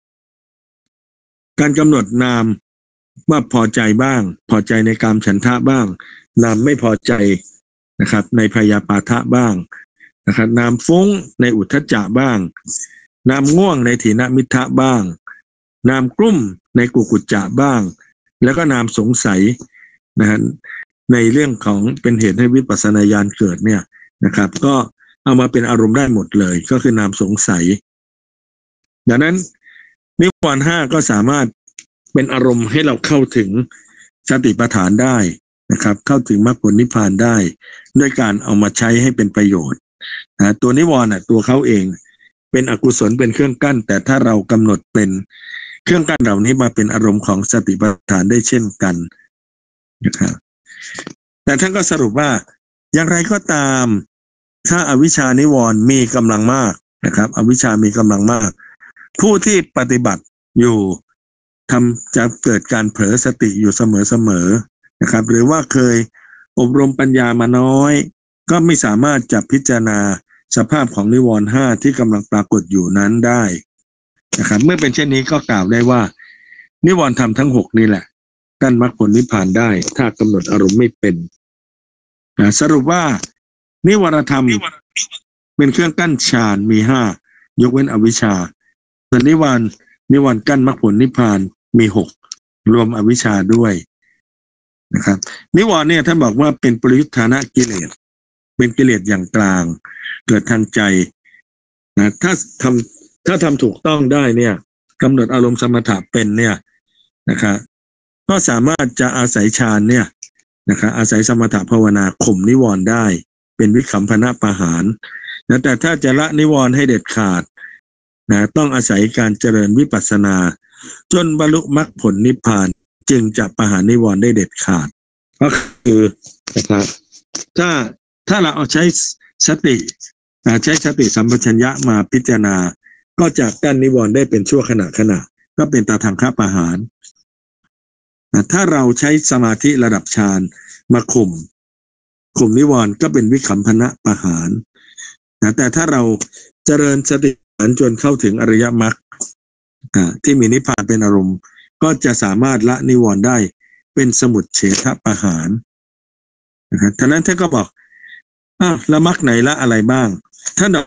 การกำหนดนามว่าพอใจบ้างพอใจในกามฉันทะบ้างนามไม่พอใจนะครับในพยาปาทะบ้างนะครับนามฟุ้งในอุทธัจจะบ้างนามง่วงในถีนมิทธะบ้างนามกลุ้มในกุกุจจะบ้างแล้วก็นามสงสัยนะฮะในเรื่องของเป็นเหตุให้วิปัสสนาญาณเกิดเนี่ยนะครับก็เอามาเป็นอารมณ์ได้หมดเลยก็คือนามสงสัยดังนั้นนิวรณ์ห้าก็สามารถเป็นอารมณ์ให้เราเข้าถึงสติปัฏฐานได้นะครับเข้าถึงมรรคผลนิพพานได้ด้วยการเอามาใช้ให้เป็นประโยชน์นะตัวนิวรณ์อ่ะตัวเขาเองเป็นอกุศลเป็นเครื่องกั้นแต่ถ้าเรากำหนดเป็นเครื่องกั้นเหล่านี้มาเป็นอารมณ์ของสติปัฏฐานได้เช่นกันนะครับแต่ท่านก็สรุปว่าอย่างไรก็ตามถ้าอวิชชานิวรณ์มีกำลังมากนะครับอวิชชามีกำลังมากผู้ที่ปฏิบัติอยู่ทำจะเกิดการเผลอสติอยู่เสมอๆนะครับหรือว่าเคยอบรมปัญญามาน้อยก็ไม่สามารถจะพิจารณาสภาพของนิวรณ์ห้าที่กำลังปรากฏอยู่นั้นได้นะครับเมื่อเป็นเช่นนี้ก็กล่าวได้ว่านิวรณ์ธรรมทั้งหกนี่แหละกั้นมรรคผลนิพพานได้ถ้ากำหนดอารมณ์ไม่เป็นนะสรุปว่านิวรธรรมเป็นเครื่องกั้นฌานมีห้ายกเว้นอวิชชาส่วนนิวรณ์นิวรณ์กั้นมรรคผลนิพพานมีหกรวมอวิชชาด้วยนะครับนิวรณ์เนี่ยท่านบอกว่าเป็นปริยุทธานะกิเลสเป็นกิเลสอย่างกลางเกิดทางใจนะถ้าทำถ้าทำถูกต้องได้เนี่ยกำหนดอารมณ์สมถะเป็นเนี่ยนะครับก็สามารถจะอาศัยฌานเนี่ยนะครับอาศัยสมถะภาวนาข่มนิวรณ์ได้เป็นวิคัมภนะปะหารนะแต่ถ้าจะละนิวรณ์ให้เด็ดขาดนะต้องอาศัยการเจริญวิปัสสนาจนบรรลุมรรคผลนิพพานจึงจะปะหารนิวรณ์ได้เด็ดขาดก็คือนะครับถ้าถ้าเราเอาใช้สติใช้สติสัมปชัญญะมาพิจารณาก็จะกั้นนิวรณ์ได้เป็นชั่วขณะขณะก็เป็นตาทางฆ่าปะหารถ้าเราใช้สมาธิระดับฌานมาข่มข่มนิวรณ์ก็เป็นวิคัมภนะปะหารนะแต่ถ้าเราเจริญสติจนเข้าถึงอริยมรรคที่มีนิพพานเป็นอารมณ์ก็จะสามารถละนิวรณ์ได้เป็นสมุจเฉทปะหารนะครับท่านั้นท่านก็บอกอ้าวละมรรคไหนละอะไรบ้างท่าน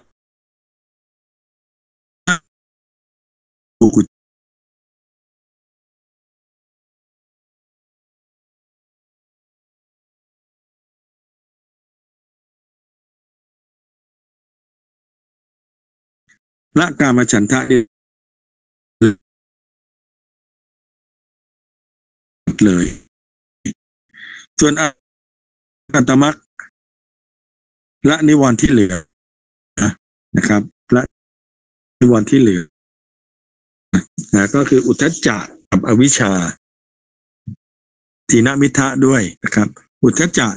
กุละกามฉันทะเลยส่วนอัตตมรรคละนิวรณ์ที่เหลือนะครับละนิวรณ์ที่เหลือนะก็คืออุทธัจจะกับอวิชชาถีนมิทธะด้วยนะครับอุทธัจจะ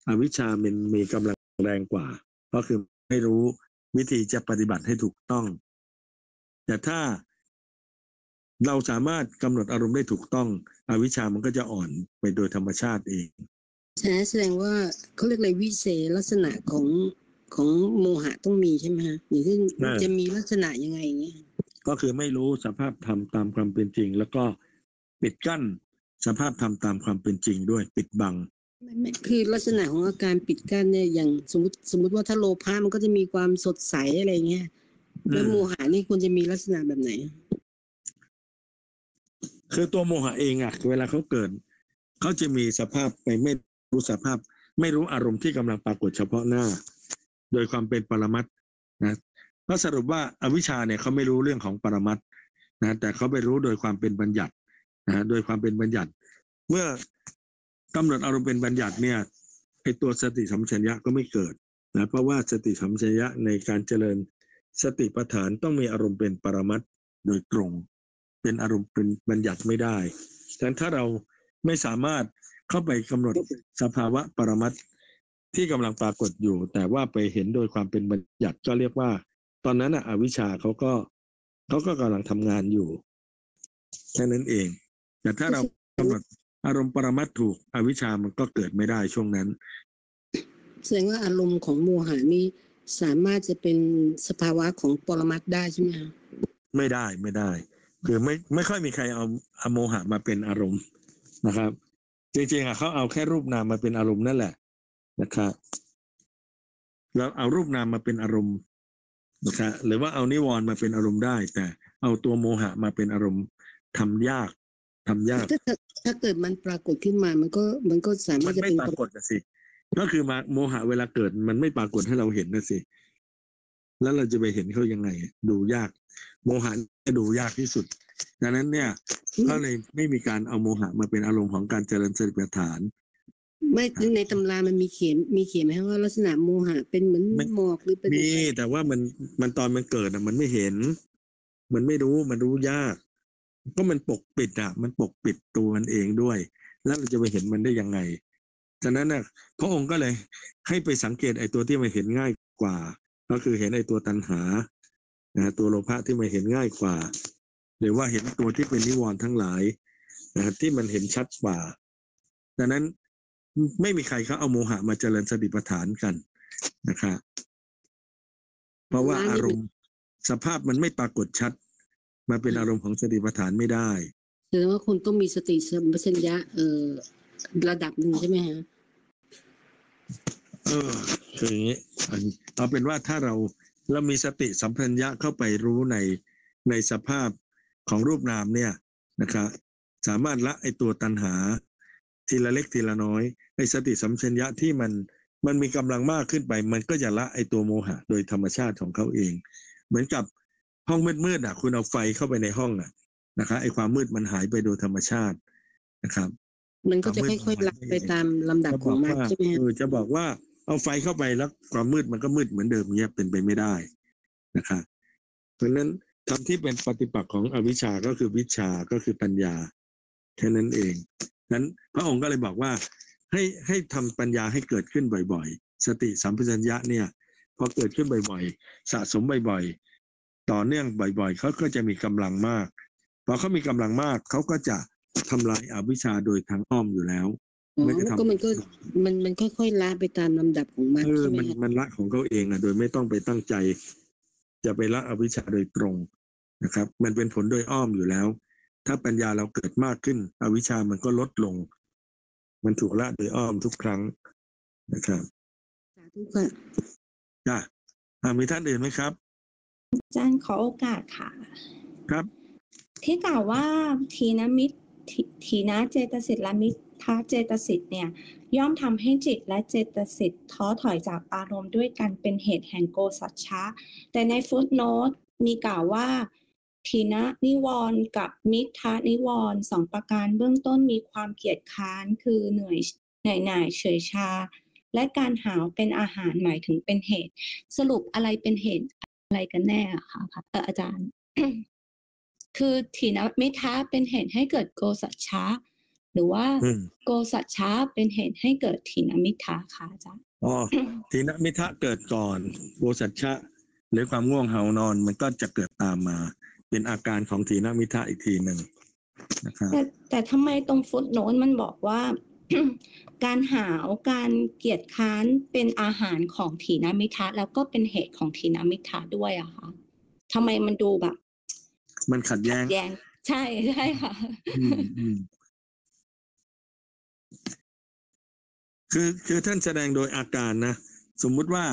อวิชชามันมีกำลังแรงกว่าก็คือไม่รู้วิธีจะปฏิบัติให้ถูกต้องแต่ถ้าเราสามารถกำหนดอารมณ์ได้ถูกต้องอวิชชามันก็จะอ่อนไปโดยธรรมชาติเองใช่แสดงว่าเขาเรียกอะไรวิเศษลักษณะของของโมหะต้องมีใช่ไหมฮะอย่างเช่นจะมีลักษณะยังไงอย่างเงี้ยก็คือไม่รู้สภาพธรรมตามความเป็นจริงแล้วก็ปิดกั้นสภาพธรรมตามความเป็นจริงด้วยปิดบังคือลักษณะของอาการปิดกั้นเนี่ยอย่างสมมติสมมติว่าถ้าโลภะมันก็จะมีความสดใสอะไรเงี้ยแล้วโมหะนี่ควรจะมีลักษณะแบบไหนคือตัวโมหะเองอ่ะเวลาเขาเกิดเขาจะมีสภาพไปไม่รู้สภาพไม่รู้อารมณ์ที่กำลังปรากฏเฉพาะหน้าโดยความเป็นปรมัตถ์นะก็สรุปว่าอวิชชาเนี่ยเขาไม่รู้เรื่องของปรมัตถ์นะแต่เขาไปรู้โดยความเป็นบัญญัตินะโดยความเป็นบัญญัติเมื่อกำหนดอารมณ์เป็นบัญญัติเนี่ยไอตัวสติสัมปชัญญะก็ไม่เกิดนะเพราะว่าสติสัมปชัญญะในการเจริญสติปัฏฐานต้องมีอารมณ์เป็นปรมัตถ์โดยตรงเป็นอารมณ์เป็นบัญญัติไม่ได้ฉะนั้นถ้าเราไม่สามารถเข้าไปกำหนดสภาวะปรมัตถ์ที่กำลังปรากฏอยู่แต่ว่าไปเห็นโดยความเป็นบัญญัติก็เรียกว่าตอนนั้นอ่ะอวิชชาเขาก็เขาก็กำลังทำงานอยู่แค่นั้นเองแต่ถ้าเรากำหนดอารมณ์ปรมัตถ์ถูกอวิชชามันก็เกิดไม่ได้ช่วงนั้นแสดงว่าอารมณ์ของโมหะนี้สามารถจะเป็นสภาวะของปรมัตถ์ได้ใช่ไหมคะไม่ได้ไม่ได้คือไม่ไม่ค่อยมีใครเอาอโมหะมาเป็นอารมณ์นะครับจริงๆอ่ะเขาเอาแค่รูปนามมาเป็นอารมณ์นั่นแหละนะครับแล้วเอารูปนามมาเป็นอารมณ์นะครับหรือว่าเอานิวรณ์มาเป็นอารมณ์ได้แต่เอาตัวโมหะมาเป็นอารมณ์ทำยากทำยากถ้าถ้าเกิดมันปรากฏขึ้นมามันก็มันก็สามารถจะเป็นมันไม่ปรากฏนะสิก็คือมาโมหะเวลาเกิดมันไม่ปรากฏให้เราเห็นนะสิแล้วเราจะไปเห็นเขายังไงดูยากโมหะจะดูยากที่สุดดังนั้นเนี่ยก็เลยไม่มีการเอาโมหะมาเป็นอารมณ์ของการเจริญสติปัฏฐานไม่ในตำรามันมีเขียนมีเขียนไหมว่าลักษณะโมหะเป็นเหมือนหมอกหรือเป็นมีแต่ว่ามันมันตอนมันเกิดอ่ะมันไม่เห็นมันไม่รู้มันรู้ยากก็มันปกปิดอ่ะมันปกปิดตัวมันเองด้วยแล้วเราจะไปเห็นมันได้ยังไงฉะนั้นน่ะพระองค์ก็เลยให้ไปสังเกตไอ้ตัวที่มันเห็นง่ายกว่าก็คือเห็นไอ้ตัวตัณหานะตัวโลภะที่มันเห็นง่ายกว่าหรือว่าเห็นตัวที่เป็นนิวรณ์ทั้งหลายนะที่มันเห็นชัดกว่าดังนั้นไม่มีใครเขาเอาโมหะมาเจริญสติปัฏฐานกันนะครับเพราะว่าอารมณ์สภาพมันไม่ปรากฏชัดมาเป็นอารมณ์ของสติปัฏฐานไม่ได้แสดงว่าคุณต้องมีสติสัมปชัญญะเอ่อระดับหนึ่งใช่ไหมฮะเออคืออย่างนี้เอาเป็นว่าถ้าเราเรามีสติสัมปชัญญะเข้าไปรู้ในในสภาพของรูปนามเนี่ยนะครับสามารถละไอตัวตัณหาทีละเล็กทีละน้อยไอสติสัมปชัญญะที่มันมันมีกำลังมากขึ้นไปมันก็จะละไอตัวโมหะโดยธรรมชาติของเขาเองเหมือนกับห้องมืดๆอ่ะคุณเอาไฟเข้าไปในห้องอ่ะนะครับไอความมืดมันหายไปโดยธรรมชาตินะครับมันก็จะค่อยๆละไปตามลำดับของมันใช่ไหมคือจะบอกว่าเอาไฟเข้าไปแล้วความมืดมันก็มืดเหมือนเดิมเนี้ยเป็นไปไม่ได้นะครับเพราะฉะนั้นคำที่เป็นปฏิปักษ์ของอวิชชาก็คือวิชชาก็คือปัญญาแค่นั้นเองนั้นพระองค์ก็เลยบอกว่าให้ให้ทำปัญญาให้เกิดขึ้นบ่อยๆสติสัมปชัญญะเนี่ยพอเกิดขึ้นบ่อยๆสะสมบ่อยๆต่อเนื่องบ่อยๆเขาก็จะมีกำลังมากพอเขามีกำลังมากเขาก็จะทำลายอวิชชาโดยทางอ้อมอยู่แล้วมันก็มันก็มันมันค่อยๆละไปตามลำดับของมันใช่ไหมมันมันละของเขาเองอ่ะโดยไม่ต้องไปตั้งใจจะไปละอวิชชาโดยตรงนะครับมันเป็นผลโดยอ้อมอยู่แล้วถ้าปัญญาเราเกิดมากขึ้นอวิชชามันก็ลดลงมันถูกละโดยอ้อมทุกครั้งนะครับสาธุค่ะจ้ะมีท่านอื่นไหมครับอาจารย์ขอโอกาสค่ะครับที่กล่าวว่าทีนมิตรทีนะเจตสิกและมิตรเจตสิกเนี่ยย่อมทำให้จิตและเจตสิกท้อถอยจากอารมณ์ด้วยกันเป็นเหตุแห่งโกสัจฉะแต่ในฟุตโนตมีกล่าวว่าทีนะนิวรณ์กับมิทธานิวรณ์สองประการเบื้องต้นมีความเกียจค้านคือเหนื่อยเหนื่อยหน่ายเฉยชาและการหาวเป็นอาหารหมายถึงเป็นเหตุสรุปอะไรเป็นเหตุอะไรกันแน่อะคะอาจารย์ คือถีนมิทธะเป็นเหตุให้เกิดโกสัจฉะหรือว่าอืมโกสัจฉะเป็นเหตุให้เกิดถีนมิทธะค่ะอาจารย์อ๋อ ถีนมิทธะเกิดก่อนโกสัจฉะหรือความง่วงเหานอนมันก็จะเกิดตามมา เป็นอาการของถีนมิทธะอีกทีหนึ่งนะครับแต่แต่ทำไมตรงฟุตโนตมันบอกว่า การหาวการเกียจค้านเป็นอาหารของถีนมิทธะแล้วก็เป็นเหตุของถีนมิทธะด้วยอะคะทำไมมันดูแบบมันขัดแย้งแย้งใช่ใช่ค่ะอืมอืมคือคือท่านแสดงโดยอาการนะสมมุติว่า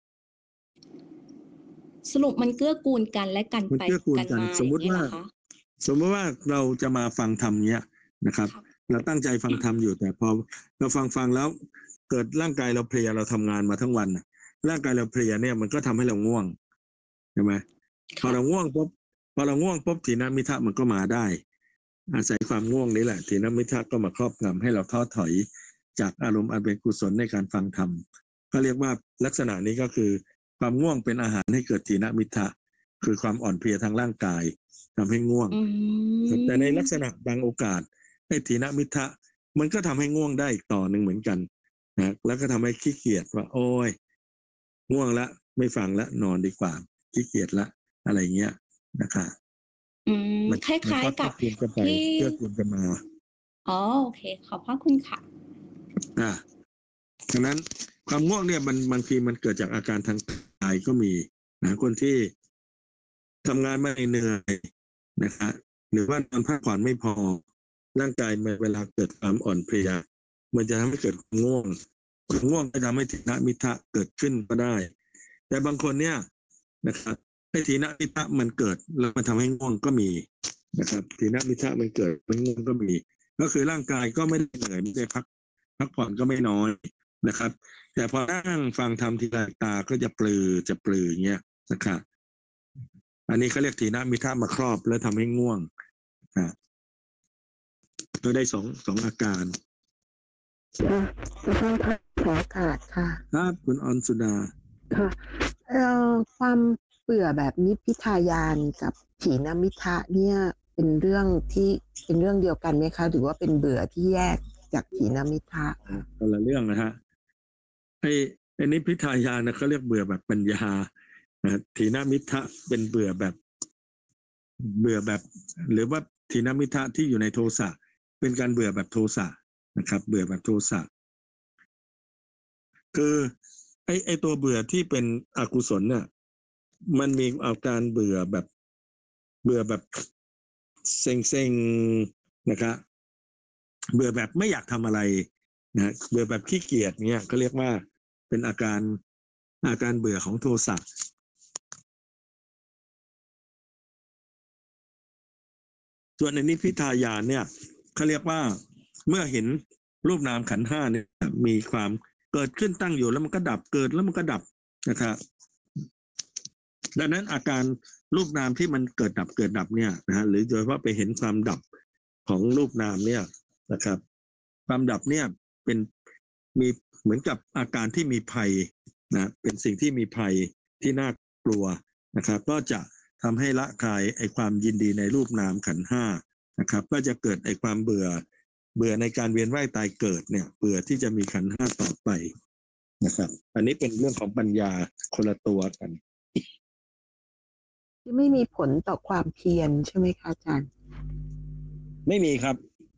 สรุปมันเกื้อกูลกันและกันมันไปเกื้อกูลกันกันมาสมมุติว่าอย่งนี้เหรอคะสมมติว่าเราจะมาฟังธรรมเนี้ยนะครับครับเราตั้งใจฟังธรรมอยู่แต่พอเราฟังฟังแล้ว เกิดร่างกายเราเพลียเราทำงานมาทั้งวันน่ะร่างกายเราเพลียเนี่ยมันก็ทำให้เราง่วงใช่ไหมพอเราง่วงปุ๊บพอเราง่วงปุ๊บถีนมิทธะมันก็มาได้ อาศัยความง่วงนี้แหละถีนมิทธะก็มาครอบงำให้เราท้อถอยจากอารมณ์อันเป็นกุศลในการฟังธรรมก็เรียกว่าลักษณะนี้ก็คือความง่วงเป็นอาหารให้เกิดถีนมิทธะคือความอ่อนเพลียทางร่างกายทำให้ง่วงอืมแต่ในลักษณะบางโอกาสไอ้ถีนมิทธะมันก็ทำให้ง่วงได้อีกต่อหนึ่งเหมือนกันนะแล้วก็ทำให้ขี้เกียจว่าโอ้ยง่วงละไม่ฟังละนอนดีกว่าขี้เกียจละอะไรเงี้ยนะคะอืมมันคล้ายๆกับมันก็เกื้อกูลกันไปที่เกื้อกูลกันมาอ๋อโอเคขอบพระคุณค่ะอ่าดังนั้นความง่วงเนี่ยมันบางทีมันเกิดจากอาการทางกายก็มีนะคนที่ทำงานมาเหนื่อยนะคะหรือว่านอนพักผ่อนไม่พอร่างกายมันเวลาเกิดความอ่อนเพลียมันจะทำให้เกิดความง่วงความง่วงก็ทำให้ถีนมิทธะเกิดขึ้นก็ได้ แต่บางคนเนี่ยนะครับให้ถีนมิทธะมันเกิดแล้วมันทำให้ง่วงก็มีนะครับถีนมิทธะมันเกิดมันง่วงก็มี ก็คือร่างกายก็ไม่ได้เหนื่อยไม่ได้พักพักผ่อนก็ไม่น้อยนะครับ แต่พอนั่งฟังธรรมทีไรตาก็จะปลือจะปลืออย่างเงี้ยนะครับอันนี้เขาเรียกถีนมิทธะมาครอบแล้วทำให้ง่วงนะก็ได้สองสองอาการค่ะขอขอโอกาสค่ะครับคุณออนสุดาค่ะเอ่อความเบื่อแบบนิพพิทายานกับถีนมิทธะเนี่ยเป็นเรื่องที่เป็นเรื่องเดียวกันไหมคะหรือว่าเป็นเบื่อที่แยกจากถีนมิทธะคนละเรื่องนะฮะไอ้ไอ้นิพพิทายานนะเขาเรียกเบื่อแบบปัญญานะถีนมิทธะเป็นเบื่อแบบเบื่อแบบ หรือว่าถีนมิทธะที่อยู่ในโทสะเป็นการเบื่อแบบโทสะนะครับ เบื่อแบบโทสะคือไอ้ไอ้ตัวเบื่อที่เป็นอกุศลเนี่ยมันมีอาการเบื่อแบบเบื่อแบบเซ็งๆนะครับเบื่อแบบไม่อยากทำอะไรนะเบื่อแบบขี้เกียจเนี่ยเขาเรียกว่าเป็นอาการอาการเบื่อของโทสะส่วนในนิพพิทายานเนี่ยเขาเรียกว่าเมื่อเห็นรูปนามขันธ์ห้าเนี่ยมีความเกิดขึ้นตั้งอยู่แล้วมันก็ดับเกิดแล้วมันก็ดับนะครับดังนั้นอาการรูปนามที่มันเกิดดับเกิดดับเนี่ยนะฮะหรือโดยเฉพาะไปเห็นความดับของรูปนามเนี่ยนะครับความดับเนี่ยเป็นมีเหมือนกับอาการที่มีภัยนะเป็นสิ่งที่มีภัยที่น่ากลัวนะครับก็จะทำให้ละคลายไอ้ความยินดีในรูปนามขันธ์ห้านะครับก็จะเกิดไอ้ความเบื่อเบื่อในการเวียนว่ายตายเกิดเนี่ยเบื่อที่จะมีขันธ์ห้าต่อไปนะครับอันนี้เป็นเรื่องของปัญญาคนละตัวกันที่ไม่มีผลต่อความเพียรใช่ไหมคะอาจารย์ไม่มีครับ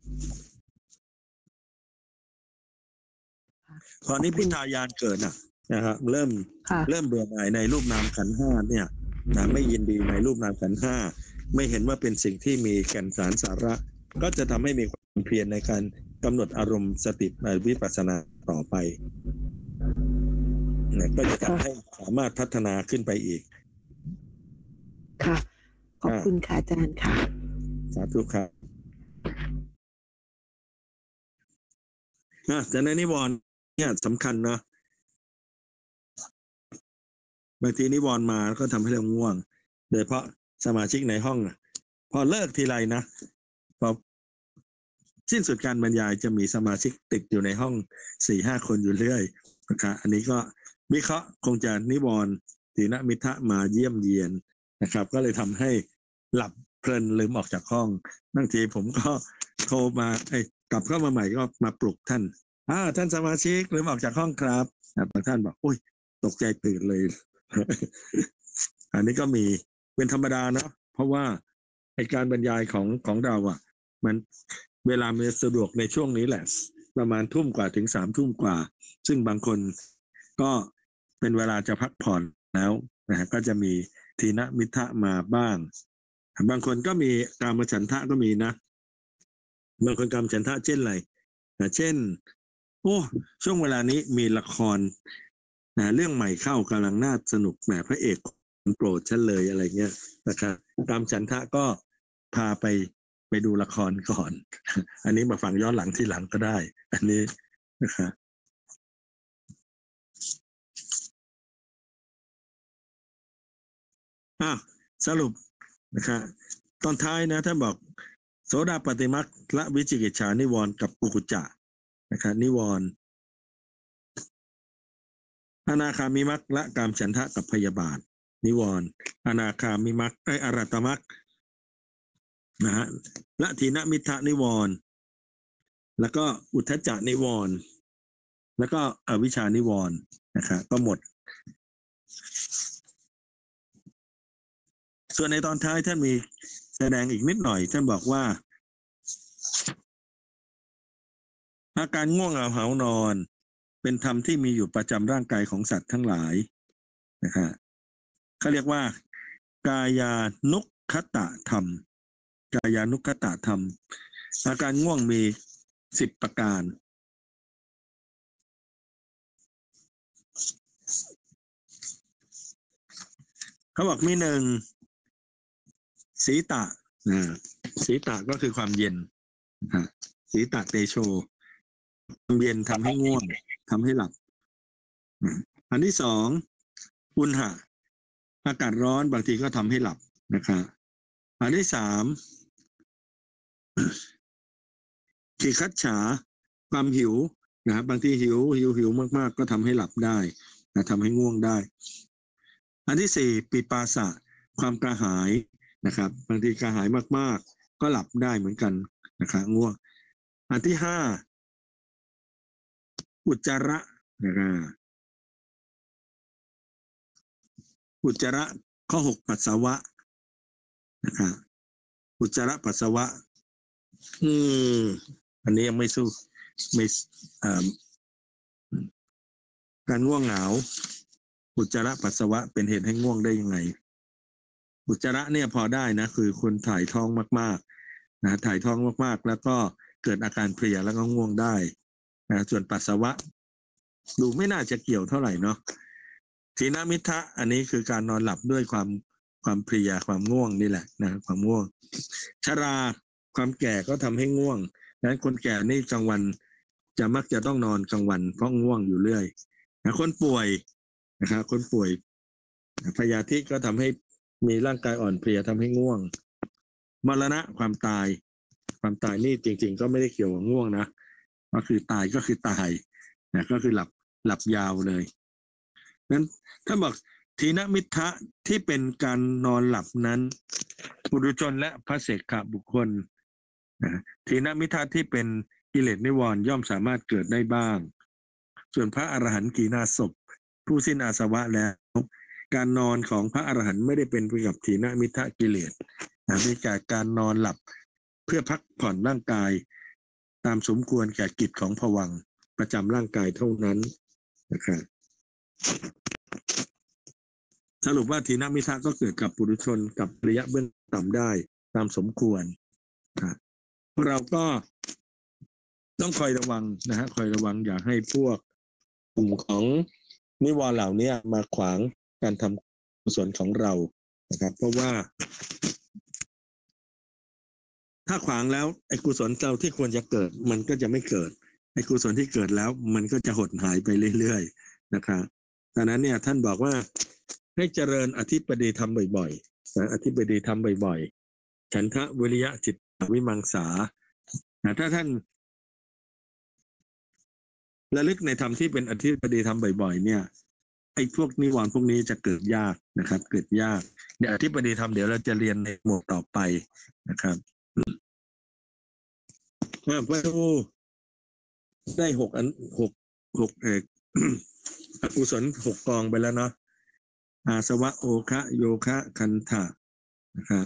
ตอนนี้พิทายานเกิดนะนะครับเริ่มเริ่มเบื่อหน่ายในรูปนามขันธ์ห้าเนี่ยนะไม่ยินดีในรูปนามขันธ์ห้าไม่เห็นว่าเป็นสิ่งที่มีแก่นสารสาระก็จะทำให้มีความเพียรในการกำหนดอารมณ์สติในวิปัสสนาต่อไปนะก็จะทำให้สามารถพัฒนาขึ้นไปอีกค่ะขอบคุณค่ะอาจารย์ค่ะสาธุครับนะแต่ในนิวรณ์เนี่ยสำคัญนะบางทีนิวรณ์มาก็ทำให้เราง่วงโดยเฉพาะสมาชิกในห้องนะพอเลิกทีไรนะพอสิ้นสุดการบรรยายจะมีสมาชิกติดอยู่ในห้องสี่ห้าคนอยู่เรื่อยนะครับอันนี้ก็วิเคราะห์คงจะนิวรณ์ถีนมิทธะมาเยี่ยมเยียนนะครับก็เลยทำให้หลับเพลินลืมออกจากห้องบางทีผมก็โทรมาไอ้กลับเข้ามาใหม่ก็มาปลุกท่านอ่าท่านสมาชิกหรือออกจากห้องครับบางท่านบอกโอ้ยตกใจตื่นเลย อันนี้ก็มีเป็นธรรมดาเนาะเพราะว่าไอการบรรยายของของเราอ่ะมันเวลามันสะดวกในช่วงนี้แหละประมาณทุ่มกว่าถึงสามทุ่มกว่าซึ่งบางคนก็เป็นเวลาจะพักผ่อนแล้วนะฮะก็จะมีทีนมิทะมาบ้างบางคนก็มีกามฉันทะก็มีนะบางคนกามฉันทะเช่นอะไรนะเช่นโอ้ช่วงเวลานี้มีละครนะเรื่องใหม่เข้ากำลังน่าสนุกแหมพระเอกโปรดฉันเลยอะไรเงี้ยนะครับกามฉันทะก็พาไปไปดูละครก่อน อันนี้มาฟังย้อนหลังที่หลังก็ได้ อันนี้นะครับอ่ะสรุปนะครับตอนท้ายนะท่านบอกโสดาปฏิมักละวิจิกิจฉานิวรณ์กับอุกุจจะนะครับนิวรณ์อนาคามิมักละกามฉันทะกับพยาบาทนิวรณ์อนาคามิมักไออรัตมักนะฮะละทีนมิทะนิวรณ์แล้วก็อุทธัจจะนิวรณ์แล้วก็อวิชชานิวรณ์นะครับก็หมดส่วนในตอนท้ายท่านมีแสดงอีกนิดหน่อยท่านบอกว่าอาการง่วงเหงาหานอนเป็นธรรมที่มีอยู่ประจำร่างกายของสัตว์ทั้งหลายนะครับเขาเรียกว่ากายานุคตะธรรมกายานุคตะธรรมอาการง่วงมีสิบประการเขาบอกมีหนึ่งสีตะนะสีตะก็คือความเย็นนะสีตะเตโชความเย็นทำให้ง่วงทำให้หลับอันที่สองอุณหะอากาศร้อนบางทีก็ทำให้หลับนะครับอันที่สามขีคัจฉาความหิวนะบางทีหิวหิวหิวมากๆก็ทำให้หลับได้นะทำให้ง่วงได้อันที่สี่ปิปาสะความกระหายนะครับบางทีกระหายมากๆก็หลับได้เหมือนกันนะครับง่วงอันที่ห้าอุจจาระนะครับอุจจาระข้อหกปัสสาวะนะครับอุจจาระปัสสาวะอืมอันนี้ยังไม่สู้ไม่อ่าการง่วงเหงาอุจจาระปัสสาวะเป็นเหตุให้ง่วงได้ยังไงอุจจาระเนี่ยพอได้นะคือคนถ่ายท้องมากๆนะถ่ายท้องมากๆแล้วก็เกิดอาการเพลียแล้วก็ง่วงได้นะส่วนปัสสาวะดูไม่น่าจะเกี่ยวเท่าไหร่เนาะทีนมิทะอันนี้คือการนอนหลับด้วยความความเพลียความง่วงนี่แหละนะความง่วงชราความแก่ก็ทำให้ง่วงดังนั้นคนแก่นี่กลางวันจะมักจะต้องนอนกลางวันเพราะง่วงอยู่เรื่อยนะคนป่วยนะครับคนป่วยพยาธิก็ทำให้มีร่างกายอ่อนเพลียทำให้ง่วงมรณะความตายความตายนี่จริงๆก็ไม่ได้เกี่ยวกับง่วงนะก็คือตายก็คือตายนะก็คือหลับหลับยาวเลยนั้นถ้าบอกทีนมิทะที่เป็นการนอนหลับนั้นปุถุชนและพระเสกขบุคคลนะทีนมิทะที่เป็นกิเลสนิวรณ์ย่อมสามารถเกิดได้บ้างส่วนพระอรหันต์กีนาศพผู้สิ้นอาสวะแล้วการนอนของพระอรหันต์ไม่ได้เป็นไปกับทีนมิทะกิเลสนะเป็นการการนอนหลับเพื่อพักผ่อนร่างกายตามสมควรแก่กิจของภวังค์ประจำร่างกายเท่านั้นนะครับสรุปว่าทีนมิทะก็เกิดกับปุถุชนกับระยะเบื้องต่ำได้ตามสมควรนะเราก็ต้องคอยระวังนะฮะคอยระวังอย่าให้พวกกลุ่มของนิวรณ์เหล่านี้มาขวางการทำกุศลของเรานะครับเพราะว่าถ้าขวางแล้วไอ้กุศลเราที่ควรจะเกิดมันก็จะไม่เกิดไอ้กุศลที่เกิดแล้วมันก็จะหดหายไปเรื่อยๆนะครับดังนั้นเนี่ยท่านบอกว่าให้เจริญอธิปดีธรรมบ่อยๆนะอธิปดีธรรมบ่อยๆฉันทะวิริยะจิตวิมังสานะถ้าท่านระลึกในธรรมที่เป็นอธิปดีธรรมบ่อยๆเนี่ยไอ้พวกนิวรณ์พวกนี้จะเกิดยากนะครับเกิดยากเดี๋ยวอธิปดีธรรมเดี๋ยวเราจะเรียนในหมวดต่อไปนะครับอ่าพระดูได้หกอันหกหกเอก อกุศลหกกองไปแล้วเนาะอาสวะโอคะโยคะคันธะนะครับ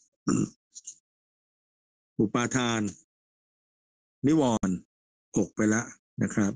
อุปาทานนิวรณ์หกไปแล้วนะครับ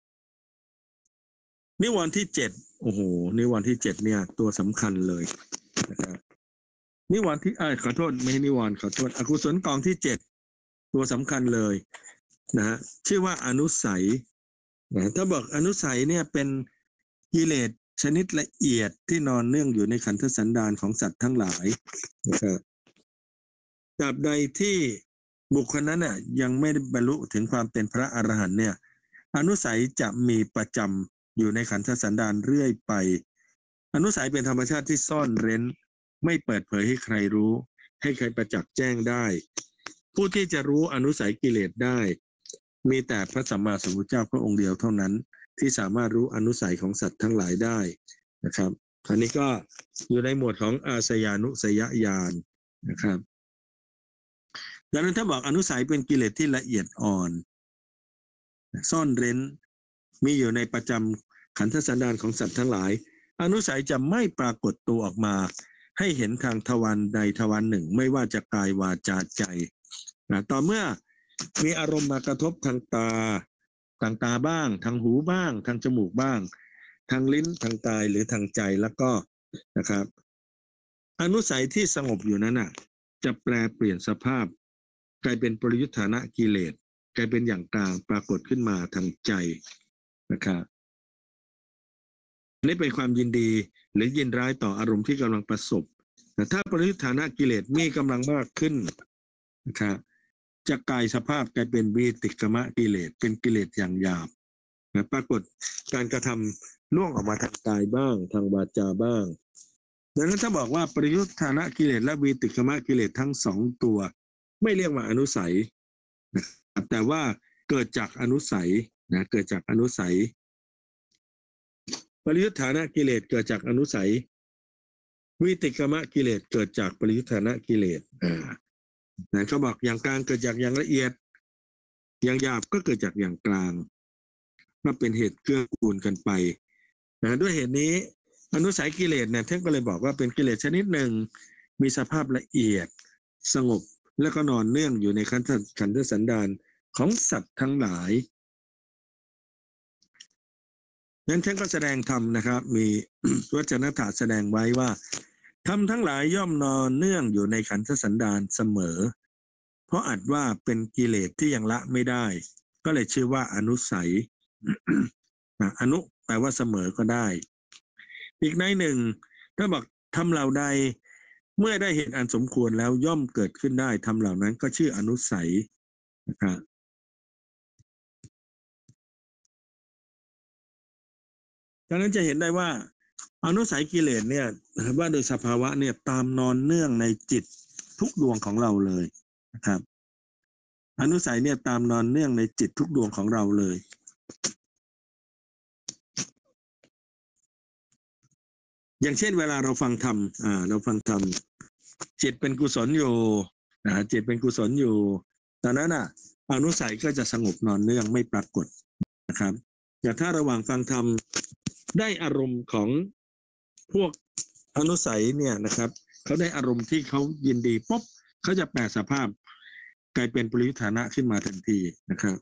นิวรณ์ที่เจ็ดโอ้โหนิวรณ์ที่เจ็ดเนี่ยตัวสำคัญเลยนะครับนิวรณ์ที่อ่าขอโทษไม่ใช่นิวรณ์ขอโทษอกุศลกองที่เจ็ดตัวสำคัญเลยนะฮะชื่อว่าอนุสัยนะถ้าบอกอนุสัยเนี่ยเป็นกิเลสชนิดละเอียดที่นอนเนื่องอยู่ในขันธสันดานของสัตว์ทั้งหลายนะครับตราบใดที่บุคคลนั้นน่ะยังไม่ได้บรรลุถึงความเป็นพระอรหันต์เนี่ยอนุสัยจะมีประจำอยู่ในขันธสันดานเรื่อยไปอนุสัยเป็นธรรมชาติที่ซ่อนเร้นไม่เปิดเผยให้ใครรู้ให้ใครประจักษ์แจ้งได้ผู้ที่จะรู้อนุสัยกิเลสได้มีแต่พระสัมมาสัมพุทธเจ้าพระองค์เดียวเท่านั้นที่สามารถรู้อนุสัยของสัตว์ทั้งหลายได้นะครับอันนี้ก็อยู่ในหมวดของอาสยานุสยญาณนะครับดังนั้นถ้าบอกอนุสัยเป็นกิเลสที่ละเอียดอ่อนซ่อนเร้นมีอยู่ในประจำขันธสันดานของสัตว์ทั้งหลายอนุสัยจะไม่ปรากฏตัวออกมาให้เห็นทางทวารใดทวารหนึ่งไม่ว่าจะกายวาจาใจนะต่อเมื่อมีอารมณ์มากระทบทางตาทางตาบ้างทางหูบ้างทางจมูกบ้างทางลิ้นทางกายหรือทางใจแล้วก็นะครับอนุสัยที่สงบอยู่นั้นน่ะจะแปลเปลี่ยนสภาพกลายเป็นปริยุทธานะกิเลสกลายเป็นอย่างกลางปรากฏขึ้นมาทางใจนะครับนี่เป็นความยินดีหรือยินร้ายต่ออารมณ์ที่กำลังประสบแต่ถ้าปริยุทธานะกิเลสมีกำลังมากขึ้นนะครับจะกลายสภาพกลายเป็นวีติกมะกิเลสเป็นกิเลสอย่างหยาบนะปรากฏการกระทำล่วงออกมาทางกายบ้างทางวาจาบ้างดังนั้นถ้าบอกว่าปริยุทธานะกิเลสและวีติกมะกิเลสทั้งสองตัวไม่เรียกว่าอนุสัยนะครับแต่ว่าเกิดจากอนุสัยนะเกิดจากอนุสัยปริยุทธานะกิเลสเกิดจากอนุสัยวิติกมะกิเลสเกิดจากปริยุทธานะกิเลสอ่านะเขาบอกอย่างกลางเกิดจากอย่างละเอียดอย่างหยาบก็เกิดจากอย่างกลางก็เป็นเหตุเกื้อกูลกันไปนะด้วยเหตุนี้อนุสัยกิเลสเนี่ยท่านก็เลยบอกว่าเป็นกิเลสชนิดหนึ่งมีสภาพละเอียดสงบแล้วก็นอนเนื่องอยู่ในขันธขันธสันดานของสัตว์ทั้งหลายนั้นท่านก็แสดงธรรมนะครับมี วจนะถาแสดงไว้ว่าธรรมทั้งหลายย่อมนอนเนื่องอยู่ในขันธสันดานเสมอเพราะอาจว่าเป็นกิเลสที่ยังละไม่ได้ก็เลยชื่อว่าอนุสัย อนุแปลว่าเสมอก็ได้อีกในหนึ่งถ้าบอกธรรมเหล่าใดเมื่อได้เหตุอันสมควรแล้วย่อมเกิดขึ้นได้ธรรมเหล่านั้นก็ชื่ออนุสัยนะครับดังนั้นจะเห็นได้ว่าอนุสัยกิเลสเนี่ยว่าโดยสภาวะเนี่ยตามนอนเนื่องในจิตทุกดวงของเราเลยนะครับอนุสัยเนี่ยตามนอนเนื่องในจิตทุกดวงของเราเลยอย่างเช่นเวลาเราฟังธรรมอ่าเราฟังธรรมจิตเป็นกุศลอยู่นะจิตเป็นกุศลอยู่ตอนนั้นอ่ะอนุสัยก็จะสงบนอนเนื่องไม่ปรากฏนะครับแต่ถ้าระหว่างฟังธรรมได้อารมณ์ของพวกอนุสัยเนี่ยนะครับเขาได้อารมณ์ที่เขายินดีปุ๊บเขาจะแปลสภาพกลายเป็นปริยุทธานะขึ้นมาทันทีนะครับ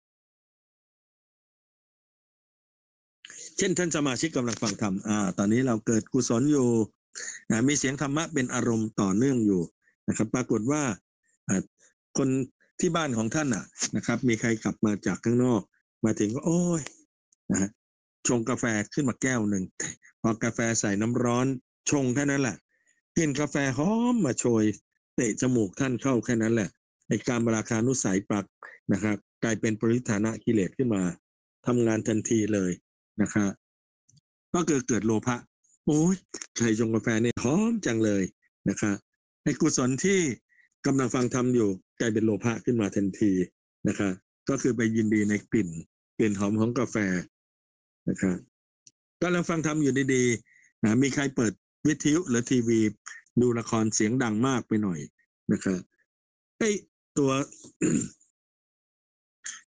เช่นท่านสมาชิกกำลังฟังธรรมอ่าตอนนี้เราเกิดกุศลอยู่นะมีเสียงธรรมะเป็นอารมณ์ต่อเนื่องอยู่นะครับปรากฏว่าอ่าคนที่บ้านของท่านอ่ะนะครับมีใครกลับมาจากข้างนอกมาถึงก็โอ้ยนะฮะชงกาแฟขึ้นมาแก้วหนึ่งพอกาแฟใส่น้ำร้อนชงแค่นั้นแหละกลิ่นกาแฟหอมมาโชยเตะจมูกท่านเข้าแค่นั้นแหละในการราคานุสัยปรักนะครับกลายเป็นปริยุทธานะกิเลสขึ้นมาทำงานทันทีเลยนะครับก็เกิดเกิดโลภะโอ้ยใครชงกาแฟเนี่ยหอมจังเลยนะครับไอ้กุศลที่กำลังฟังธรรมอยู่กลายเป็นโลภะขึ้นมาทันทีนะครับก็คือไปยินดีในกลิ่นกลิ่นหอมของกาแฟนะครับกำลังฟังธรรมอยู่ดีๆนะมีใครเปิดวิทยุหรือทีวีดูละครเสียงดังมากไปหน่อยนะครับไอ้ตัว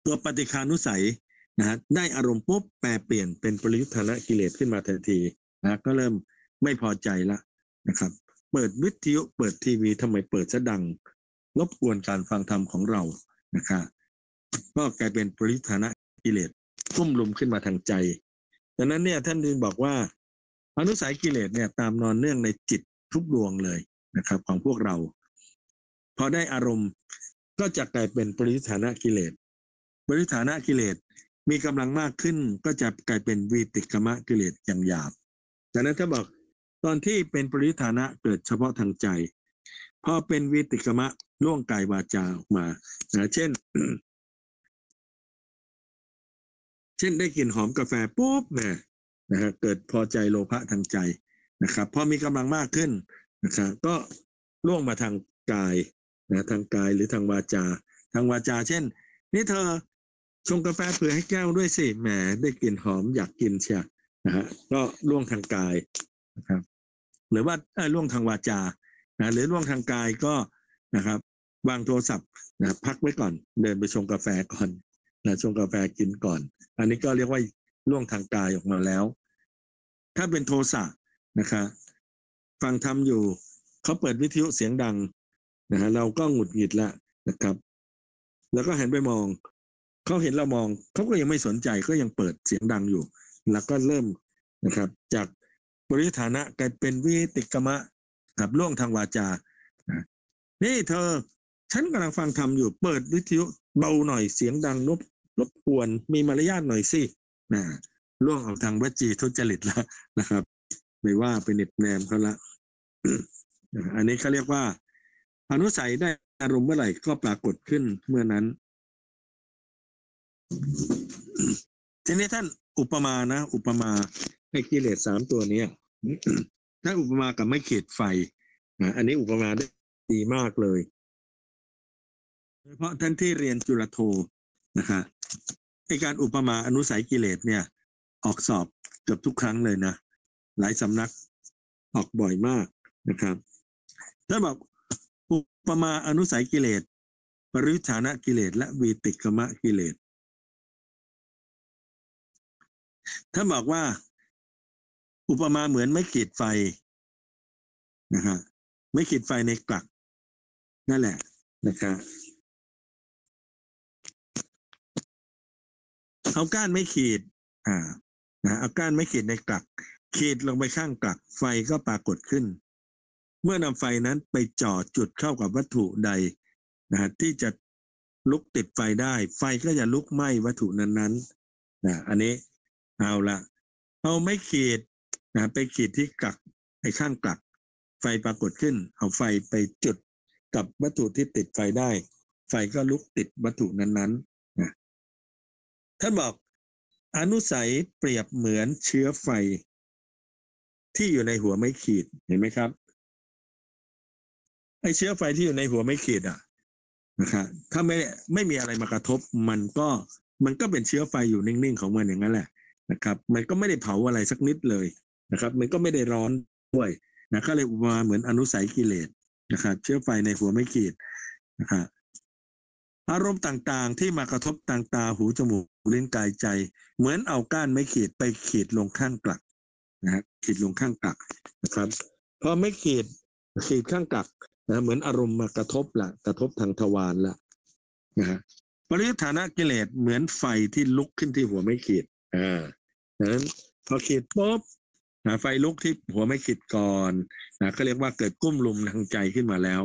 ตัวปฏิฆานุสัยนะฮะได้อารมณ์ปุ๊บแปลเปลี่ยนเป็นปริยุทธานะกิเลสขึ้นมาทันทีนะก็เริ่มไม่พอใจละนะครับเปิดวิทยุเปิดทีวีทำไมเปิดซะดังรบกวนการฟังธรรมของเรานะครับก็กลายเป็นปริยุทธานะกิเลสกุ้มลุมขึ้นมาทางใจดังนั้นเนี่ยท่านจึงบอกว่าอนุสัยกิเลสเนี่ยตามนอนเนื่องในจิตทุกดวงเลยนะครับของพวกเราพอได้อารมณ์ก็จะกลายเป็นปริยุทธานะกิเลสปริยุทธานะกิเลสมีกำลังมากขึ้นก็จะกลายเป็นวีติกมะกิเลสอย่างหยาบดังนั้นถ้าบอกตอนที่เป็นปริยุทธานะเกิดเฉพาะทางใจพอเป็นวีติกมะล่วงกายวาจาออกมานะเช่น เช่นได้กลิ่นหอมกาแฟปุ๊บเนี่ยนะฮะเกิดพอใจโลภะทางใจนะครับพอมีกำลังมากขึ้นนะครับก็ล่วงมาทางกายนะทางกายหรือทางวาจาทางวาจาเช่นนี่เธอชงกาแฟเผื่อให้แก้วด้วยสิแหมได้กลิ่นหอมอยากกินเชียนะฮะก็ล่วงทางกายนะครับหรือว่าเออล่วงทางวาจานะหรือล่วงทางกายก็นะครับวางโทรศัพท์นะพักไว้ก่อนเดินไปชงกาแฟก่อนนะชงกาแฟกินก่อนอันนี้ก็เรียกว่าล่วงทางกายออกมาแล้วถ้าเป็นโทสะนะครับฟังธรรมอยู่เขาเปิดวิทยุเสียงดังนะฮะเราก็หงุดหงิดแล้วนะครับแล้วก็หันไปมองเขาเห็นเรามองเขาก็ยังไม่สนใจก็ยังเปิดเสียงดังอยู่แล้วก็เริ่มนะครับจากปริยุทธานะกลายเป็นวิติกมะกับล่วงทางวาจานะนี่เธอฉันกำลังฟังธรรมอยู่เปิดวิทยุเบาหน่อยเสียงดังรบรบกวนมีมารยาทหน่อยสินะล่วงออกทางวจีทุจริตแล้วนะครับไม่ว่าไปเน็บแนมเขาละ อันนี้เขาเรียกว่าอนุสัยได้อารมณ์เมื่อไหร่ก็ปรากฏขึ้นเมื่อนั้น ทีนี้ท่านอุปมานะอุปมาให้กิเลสสามตัวนี้ ถ้าอุปมากับไม่ขีดไฟนะอันนี้อุปมาได้ดีมากเลยโดยเฉพาะท่านที่เรียนจุฬโทนะคะในการอุปมาอนุสัยกิเลสเนี่ยออกสอบเกือบทุกครั้งเลยนะหลายสำนักออกบ่อยมากนะครับถ้าบอกอุปมาอนุสัยกิเลสปริยุทธานะกิเลสและวีติกมะกิเลสถ้าบอกว่าอุปมาเหมือนไม่ขีดไฟนะฮะไม่ขีดไฟในกลักนั่นแหละนะครับเอาก้านไม่ขีดอ่านะเอาก้านไม่ขีดในกลักขีดลงไปข้างกลักไฟก็ปรากฏขึ้นเมื่อนำไฟนั้นไปจ่อจุดเข้ากับวัตถุใดนะฮะที่จะลุกติดไฟได้ไฟก็จะลุกไหม้วัตถุนั้นๆนะอันนี้เอาละเอาไม่ขีดนะไปขีดที่กลักไอ้ข้างกลักไฟปรากฏขึ้นเอาไฟไปจุดกับวัตถุที่ติดไฟได้ไฟก็ลุกติดวัตถุนั้นๆนะท่านบอกอนุสัยเปรียบเหมือนเชื้อไฟที่อยู่ในหัวไม้ขีดเห็นไหมครับไอ้เชื้อไฟที่อยู่ในหัวไม้ขีดอ่ะนะครับถ้าไม่ไม่มีอะไรมากระทบมันก็มันก็เป็นเชื้อไฟอยู่นิ่งๆของมันอย่างนั้นแหละนะครับมันก็ไม่ได้เผาอะไรสักนิดเลยนะครับมันก็ไม่ได้ร้อนด้วยนะก็เลยอุปมาเหมือนอนุสัยกิเลสนะครับเชื้อไฟในหัวไม้ขีดนะครับอารมณ์ต่างๆที่มากระทบทางตาหูจมูกลิ้นกายใจเหมือนเอาก้านไม้ขีดไปขีดลงข้างกลักนะฮะขีดลงข้างกลักนะครับพอไม่ขีดขีดข้างกลักนะเหมือนอารมณ์มากระทบละกระทบทางทวารละนะฮะปริยุทธานะกิเลสเหมือนไฟที่ลุกขึ้นที่หัวไม้ขีดอ่าดังนั้นพอขีดปุ๊บนะไฟลุกที่หัวไม้ขีดก่อนนะก็เรียกว่าเกิดกุ้มลุมทางใจขึ้นมาแล้ว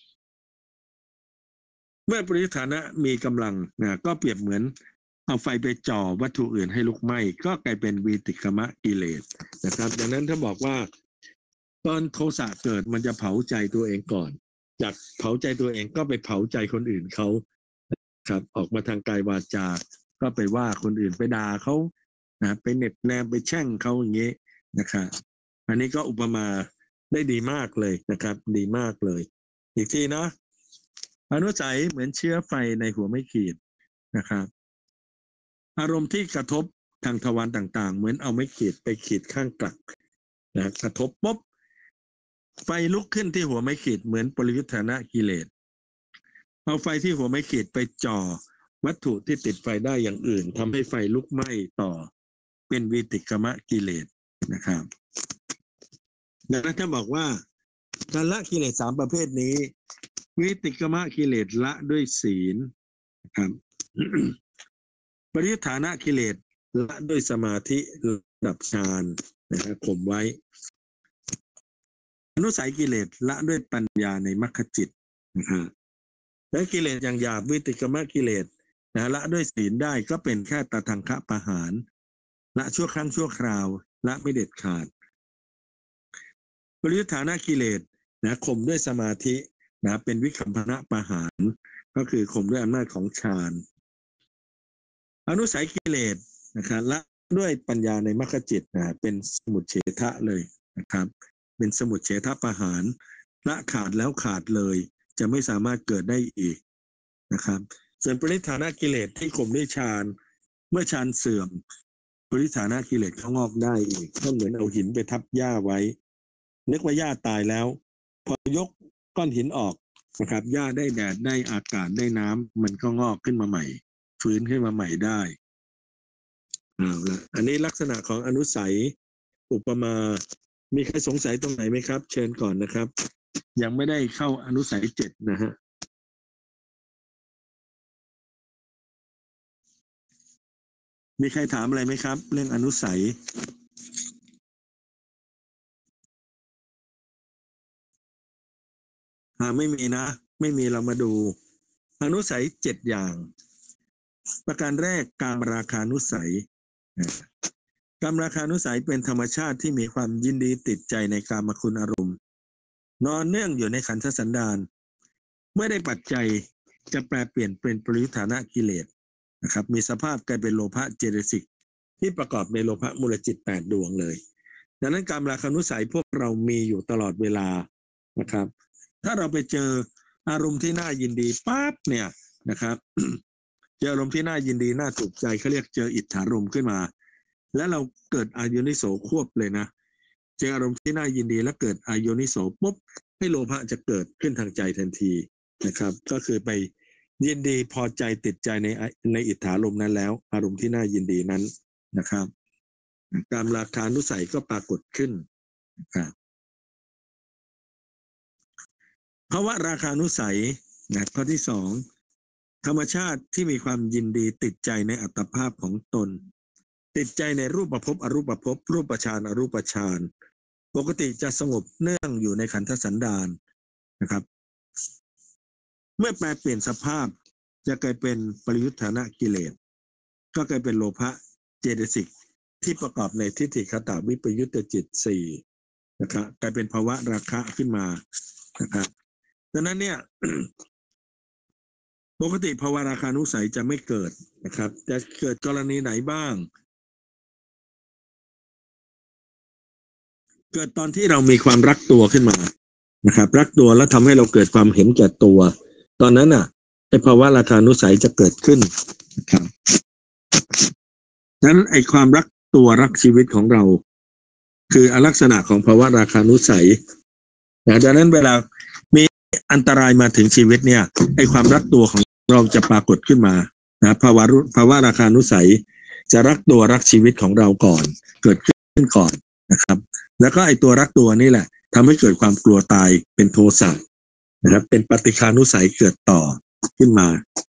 เมื่อปริยุทธานะมีกำลังนะก็เปรียบเหมือนเอาไฟไปจ่อวัตถุอื่นให้ลุกไหม้ก็กลายเป็นวีติกมะกิเลสนะครับดังนั้นถ้าบอกว่าตอนโทสะเกิดมันจะเผาใจตัวเองก่อนจากเผาใจตัวเองก็ไปเผาใจคนอื่นเขาครับออกมาทางกายวาจาก็ไปว่าคนอื่นไปด่าเขานะไปเน็บแนมไปแช่งเขาอย่างนี้นะครับอันนี้ก็อุปมาได้ดีมากเลยนะครับดีมากเลยอีกทีนะอนุสัยเหมือนเชื้อไฟในหัวไม้ขีดนะครับอารมณ์ที่กระทบทางทวารต่างๆเหมือนเอาไม้ขีดไปขีดข้างกลักนะกระทบปุ๊บไฟลุกขึ้นที่หัวไม้ขีดเหมือนปริยุทธานะกิเลสเอาไฟที่หัวไม้ขีดไปจ่อวัตถุที่ติดไฟได้อย่างอื่นทำให้ไฟลุกไหม้ต่อเป็นวิติกมกิเลสนะครับดังนั้นถ้าบอกว่าการละกิเลสสามประเภทนี้วิติกมกิเลสละด้วยศีลนะครับ ปริยุทธานะกิเลสละด้วยสมาธิระดับฌานนะครับข่มไว้อนุสัยกิเลสละด้วยปัญญาในมรรคจิตนะครับและกิเลสอย่างหยาบวิติกมกิเลสนะละด้วยศีลได้ก็เป็นแค่ตทังคะปะหารละชั่วครั้งชั่วคราวละไม่เด็ดขาดปริยุทธานะกิเลสนะข่มด้วยสมาธินะเป็นวิคัมภนะปะหารก็คือข่มด้วยอำนาจของฌานอนุสัยกิเลสนะครับละด้วยปัญญาในมรรคจิตนะเป็นสมุจเฉทะเลยนะครับเป็นสมุจเฉทปะหารละขาดแล้วขาดเลยจะไม่สามารถเกิดได้อีกนะครับส่วนปริฐานะกิเลสที่ข่มด้วยฌานเมื่อฌานเสื่อมปริฐานะกิเลสเขางอกได้อีกก็เหมือนเอาหินไปทับหญ้าไว้นึกว่าหญ้าตายแล้วพอยกก้อนหินออกนะครับหญ้าได้แดดได้อากาศได้น้ำมันก็งอกขึ้นมาใหม่ฟื้นขึ้นมาใหม่ได้เอาละอันนี้ลักษณะของอนุสัยอุปมามีใครสงสัยตรงไหนไหมครับเชิญก่อนนะครับยังไม่ได้เข้าอนุสัยเจ็ดนะฮะมีใครถามอะไรไหมครับเรื่องอนุสัยอ่าไม่มีนะไม่มีเรามาดูอนุสัยเจ็ดอย่างประการแรกกามราคานุสัยกามราคานุสัยเป็นธรรมชาติที่มีความยินดีติดใจในกามคุณอารมณ์นอนเนื่องอยู่ในขันธสันดานเมื่อได้ปัจจัยจะแปลเปลี่ยนเป็นปริยุทธานะกิเลสนะครับมีสภาพกลายเป็นโลภะเจตสิกที่ประกอบในโลภะมูลจิตแปดดวงเลยดังนั้นกามราคานุสัยพวกเรามีอยู่ตลอดเวลานะครับถ้าเราไปเจออารมณ์ที่น่ายินดีปั๊บเนี่ยนะครับ เจออารมณ์ที่น่ายินดีน่าถูกใจเขาเรียกเจออิทธารมณ์ขึ้นมาแล้วเราเกิดอาโยนิโสควบเลยนะเจออารมณ์ที่น่ายินดีแล้วเกิดอาโยนิโสปุ๊บให้โลภะจะเกิดขึ้นทางใจทันทีนะครับก็คือไปยินดีพอใจติดใจในในอิทธารมณ์นั้นแล้วอารมณ์ที่น่ายินดีนั้นนะครับกามราคานุสัยก็ปรากฏขึ้นนะครับภาวะราคานุสัยนะข้อที่สองธรรมชาติที่มีความยินดีติดใจในอัตภาพของตนติดใจในรูปภพอรูปภพรูปฌานอรูปฌานปกติจะสงบเนื่องอยู่ในขันธสันดานนะครับเมื่อแปลเปลี่ยนสภาพจะกลายเป็นปริยุทธานะกิเลสก็กลายเป็นโลภะเจตสิกที่ประกอบในทิฏฐิคตาวิปยุตตจิตสี่นะครับกลายเป็นภาวะราคะขึ้นมานะครับดังนั้นเนี่ย ปกติภาวะราคานุสัยจะไม่เกิดนะครับจะเกิดกรณีไหนบ้างเกิดตอนที่เรามีความรักตัวขึ้นมานะครับรักตัวแล้วทำให้เราเกิดความเห็นแก่ตัวตอนนั้นน่ะไอ้ภาวะราคานุสัยจะเกิดขึ้นนะครับดังนั้นไอ้ความรักตัวรักชีวิตของเราคือลักษณะของภาวะราคานุสัยนะดังนั้นเวลามีอันตรายมาถึงชีวิตเนี่ยไอ้ความรักตัวของเราจะปรากฏขึ้นมานะภาวะภาวะราคานุสัยจะรักตัวรักชีวิตของเราก่อนเกิดขึ้นก่อนนะครับแล้วก็ไอ้ตัวรักตัวนี่แหละทำให้เกิดความกลัวตายเป็นโทสะนะครับเป็นปฏิฆานุสัยเกิดต่อขึ้นมา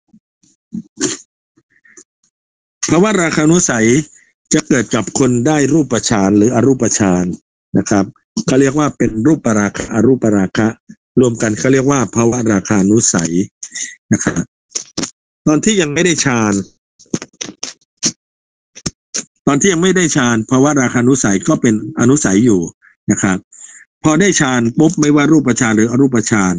ภาวะราคานุสัยจะเกิดกับคนได้รูปฌานหรืออรูปฌานนะครับเขาเรียกว่าเป็นรูปราคะอรูปราคะรวมกันเขาเรียกว่าภาวะราคานุสัยนะครับตอนที่ยังไม่ได้ฌานตอนที่ยังไม่ได้ฌานภาวะราคานุสัยก็เป็นอนุสัยอยู่นะครับพอได้ฌานปุ๊บไม่ว่ารูปฌานหรืออรูปฌาน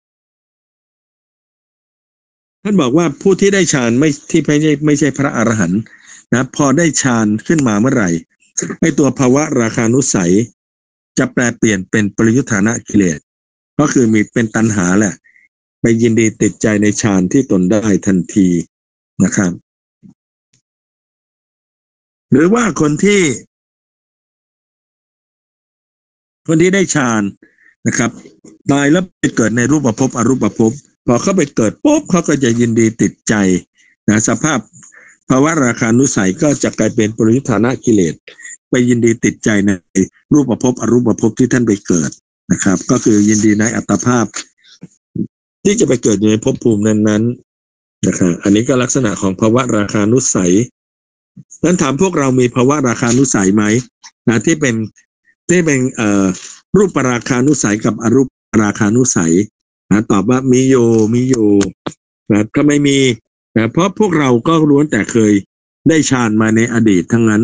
ท่านบอกว่าผู้ที่ได้ฌานไม่ที่ไม่ใช่ไม่ใช่พระอรหันต์นะพอได้ฌานขึ้นมาเมื่อไหร่ไอ้ตัวภาวะราคานุสัยจะแปลเปลี่ยนเป็นปริยุทธานะกิเลสก็คือมีเป็นตัณหาแหละไปยินดีติดใจในฌานที่ตนได้ทันทีนะครับหรือว่าคนที่คนที่ได้ฌานนะครับตายแล้วไปเกิดในรูปภพอรูปภพพอเขาไปเกิดปุ๊บเขาก็จะยินดีติดใจนะสภาพภาวะราคานุสัยก็จะกลายเป็นปริยุทธานะกิเลสไปยินดีติดใจในรูปภพอรูปภพที่ท่านไปเกิดนะครับก็คือยินดีในอัตภาพที่จะไปเกิดอยู่ในภพภูมินั้นๆนะครับอันนี้ก็ลักษณะของภาวะราคานุสัยนั้นถามพวกเรามีภาวะราคานุสัยไหมนะที่เป็นที่เป็นเอ่อรูปราคานุสัยกับอรูปราคานุสัยนะตอบว่ามีอยู่มีอยู่นะก็ไม่มีนะเพราะพวกเราก็ล้วนแต่เคยได้ฌานมาในอดีตทั้งนั้น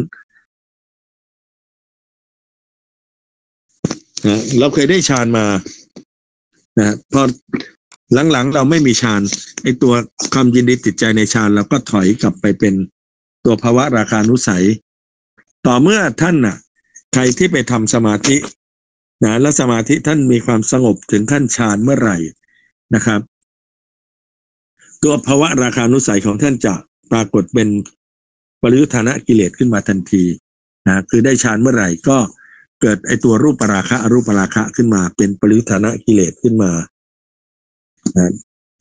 นะเราเคยได้ฌานมานะพอหลังๆเราไม่มีฌานไอตัวความยินดีติดใจในฌานเราก็ถอยกลับไปเป็นตัวภาวะราคานุสัยต่อเมื่อท่านน่ะใครที่ไปทำสมาธินะและสมาธิท่านมีความสงบถึงขั้นฌานเมื่อไหร่นะครับตัวภาวะราคานุสัยของท่านจะปรากฏเป็นปริยุทธานะกิเลสขึ้นมาทันทีนะคือได้ฌานเมื่อไหร่ก็เกิดไอตัวรูปราคะอรูปราคะขึ้นมาเป็นปริยุทธานะกิเลสขึ้นมานะ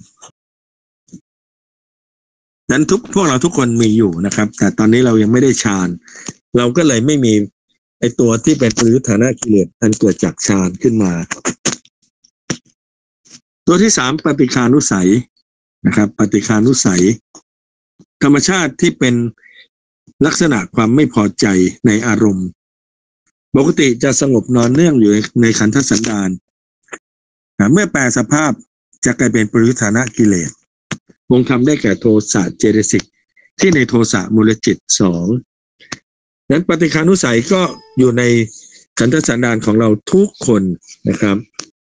นั้นทุกพวกเราทุกคนมีอยู่นะครับแต่ตอนนี้เรายังไม่ได้ฌานเราก็เลยไม่มีไอตัวที่เป็นปริยุทธานะกิเลสอันเกิดจากฌานขึ้นมาตัวที่สามปฏิฆานุสัยนะครับปฏิฆานุสัยธรรมชาติที่เป็นลักษณะความไม่พอใจในอารมณ์ปกติจะสงบนอนเนื่องอยู่ในขันธสันดานเมื่อแปลสภาพจะกลายเป็นปริยุทธานะกิเลสวงคำได้แก่โทสะเจตสิกที่ในโทสะมูลจิตสองนั้นปฏิฆานุสัยก็อยู่ในขันธสันดานของเราทุกคนนะครับ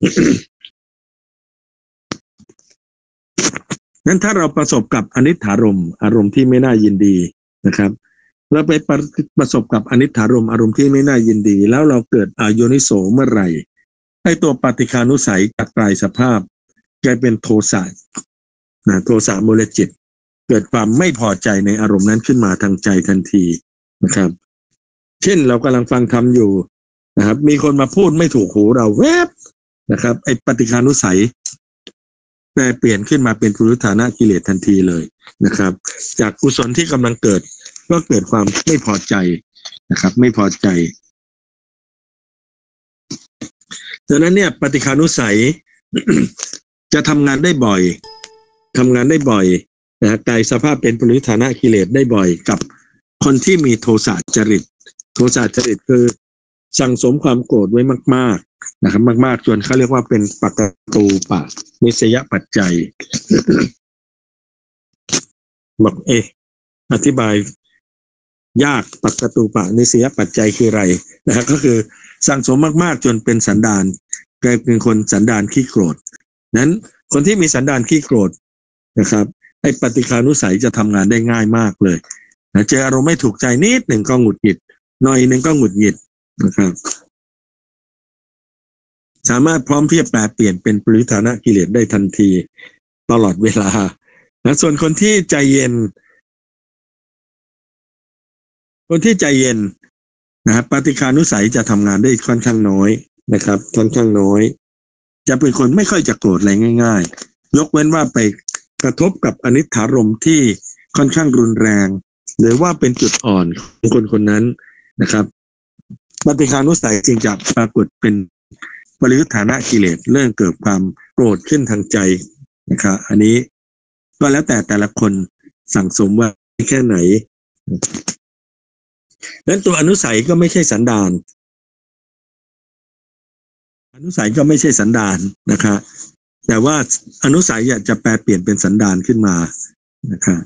นั้นถ้าเราประสบกับอนิจฐารมณ์อารมณ์ที่ไม่น่ายินดีนะครับเราไปประสบกับอนิจฐารมณ์อารมณ์ที่ไม่น่ายินดีแล้วเราเกิดอโยนิโสเมื่อไหร่ไอ้ตัวปฏิฆานุสัยจะกลายสภาพกลายเป็นโทสะนะโทสะมูลจิตเกิดความไม่พอใจในอารมณ์นั้นขึ้นมาทางใจทันทีนะครับเช่นเรากำลังฟังธรรมอยู่นะครับมีคนมาพูดไม่ถูกหูเราแวบนะครับไอ้ปฏิฆานุสัยแปลเปลี่ยนขึ้นมาเป็นปริยุทธานะกิเลสทันทีเลยนะครับจากกุศลที่กำลังเกิดก็เกิดความไม่พอใจนะครับไม่พอใจดังนั้นเนี่ยปฏิฆานุสัย จะทำงานได้บ่อยทำงานได้บ่อยนะกลายสภาพเป็นปริยุทธานะกิเลสได้บ่อยกับคนที่มีโทสะจริตโทสะจริตคือสั่งสมความโกรธไว้มากๆนะครับมากๆจนเขาเรียกว่าเป็นปกตูปะนิสยปัจจัย บอกเอ๊ะอธิบายยากปกตูปะนิสยปัจจัยคืออะไรนะครับก็คือสั่งสมมากๆจนเป็นสันดานกลายเป็นคนสันดานขี้โกรธนั้นคนที่มีสันดานขี้โกรธนะครับไอ้ปฏิฆานุสัยจะทำงานได้ง่ายมากเลยนะเจออารมณ์ไม่ถูกใจนิดหนึ่งก็หงุดหงิดหน่อยหนึ่งก็หงุดหงิดนะครับสามารถพร้อมที่จะแปลเปลี่ยนเป็นปริยุทธานะกิเลสได้ทันทีตลอดเวลานะส่วนคนที่ใจเย็นคนที่ใจเย็นนะครับปฏิฆานุสัยจะทำงานได้ค่อนข้างน้อยนะครับค่อนข้างน้อยจะเป็นคนไม่ค่อยจะโกรธอะไรง่ายๆยกเว้นว่าไปกระทบกับอนิจฐารมณ์ที่ค่อนข้างรุนแรงหรือว่าเป็นจุดอ่อนของคนคนนั้นนะครับปฏิฆานุสัยจึงจะปรากฏเป็นปริยุทธานะกิเลสเรื่องเกิดความโกรธขึ้นทางใจนะครับอันนี้ก็แล้วแต่แต่ละคนสั่งสมว่าแค่ไหนนั้นตัวอนุสัยก็ไม่ใช่สันดานอนุสัยก็ไม่ใช่สันดานนะครับแต่ว่าอนุสัยจะแปลเปลี่ยนเป็นสันดานขึ้นมานะครับ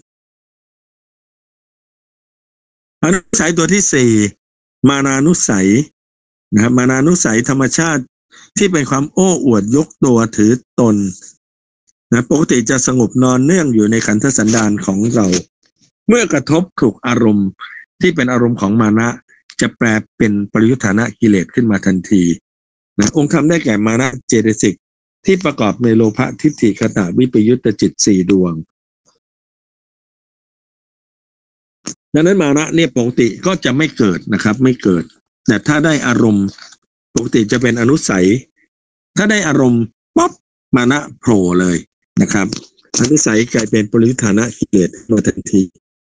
อนุสัยตัวที่สี่มานานุสัยนะครับมานานุสัยธรรมชาติที่เป็นความโอ้อวดยกตัวถือตนนะปกติจะสงบนอนเนื่องอยู่ในขันธสันดานของเราเมื่อกระทบถูกอารมณ์ที่เป็นอารมณ์ของมานะจะแปลเป็นปริยุทธานะกิเลสขึ้นมาทันทีนะองค์ธรรมได้แก่มานะเจตสิกที่ประกอบในโลภะทิฏฐิคตะวิปยุตตจิตสี่ดวงดังนั้นมานะเนี่ยปกติก็จะไม่เกิดนะครับไม่เกิดแต่ถ้าได้อารมณ์ปกติจะเป็นอนุสัยถ้าได้อารมณ์ป๊อบมานะโผล่เลยนะครับอนุสัยกลายเป็นปริยุทธานะกิเลสมาทันที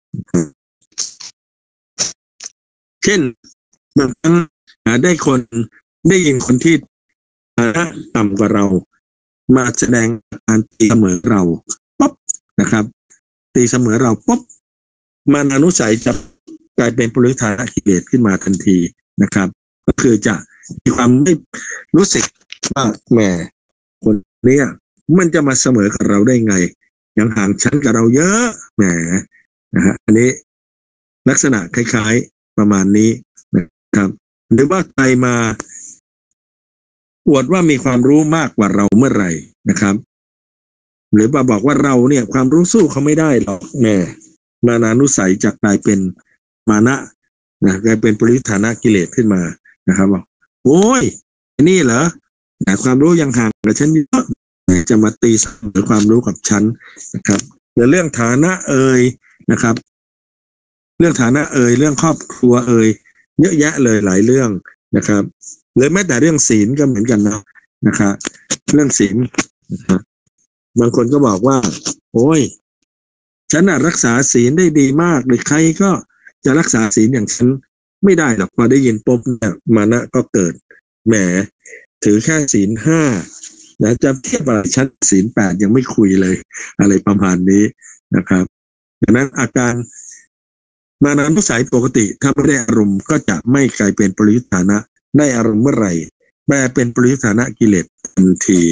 เช่นบางครั้งได้คนได้ยินคนที่ฐานะต่ำกว่าเรามาแสดงการตีเสมอเราปุ๊บนะครับตีเสมอเราปุ๊บมันอนุสัยจะกลายเป็นปริยุทธานะกิเลสขึ้นมาทันทีนะครับก็คือจะมีความไม่รู้สึกว่าแหมคนเนี้ยมันจะมาเสมอกับเราได้ไงยังห่างชั้นกับเราเยอะแหมนะฮะอันนี้ลักษณะคล้ายๆประมาณนี้นะครับหรือว่าใครมาอวดว่ามีความรู้มากกว่าเราเมื่อไหร่นะครับหรือมาบอกว่าเราเนี่ยความรู้สู้เขาไม่ได้หรอกแหมมานานุสัยจะกลายเป็นมานะนะกลายเป็นปริยุทธานะกิเลสขึ้นมานะครับบอกโอ้ยนี่เหรอแต่ความรู้ยังห่างกับฉันเยอะจะมาตีเสมอความรู้กับฉันนะครับในเรื่องฐานะเอ่ยนะครับเรื่องฐานะเอ่ยเรื่องครอบครัวเอ่ยเยอะแยะเลยหลายเรื่องนะครับหรือแม้แต่เรื่องศีลก็เหมือนกันนะนะครับเรื่องศีลนะครับบางคนก็บอกว่าโอ้ยฉันน่ะรักษาศีลได้ดีมากเลยใครก็จะรักษาศีลอย่างฉันไม่ได้หรอกพอได้ยินปุ๊บเนี่ยมานะก็เกิดแหมถือแค่ศีลห้านะจะเทียบกับชั้นศีลแปดยังไม่คุยเลยอะไรประมาณนี้นะครับดังนั้นอาการมานะนุสัยปกติถ้าไม่ได้อารมณ์ก็จะไม่กลายเป็นปริยุทธานะได้อารมณ์เมื่อไหร่แปลเป็นปริยุทธานะกิเลสทันที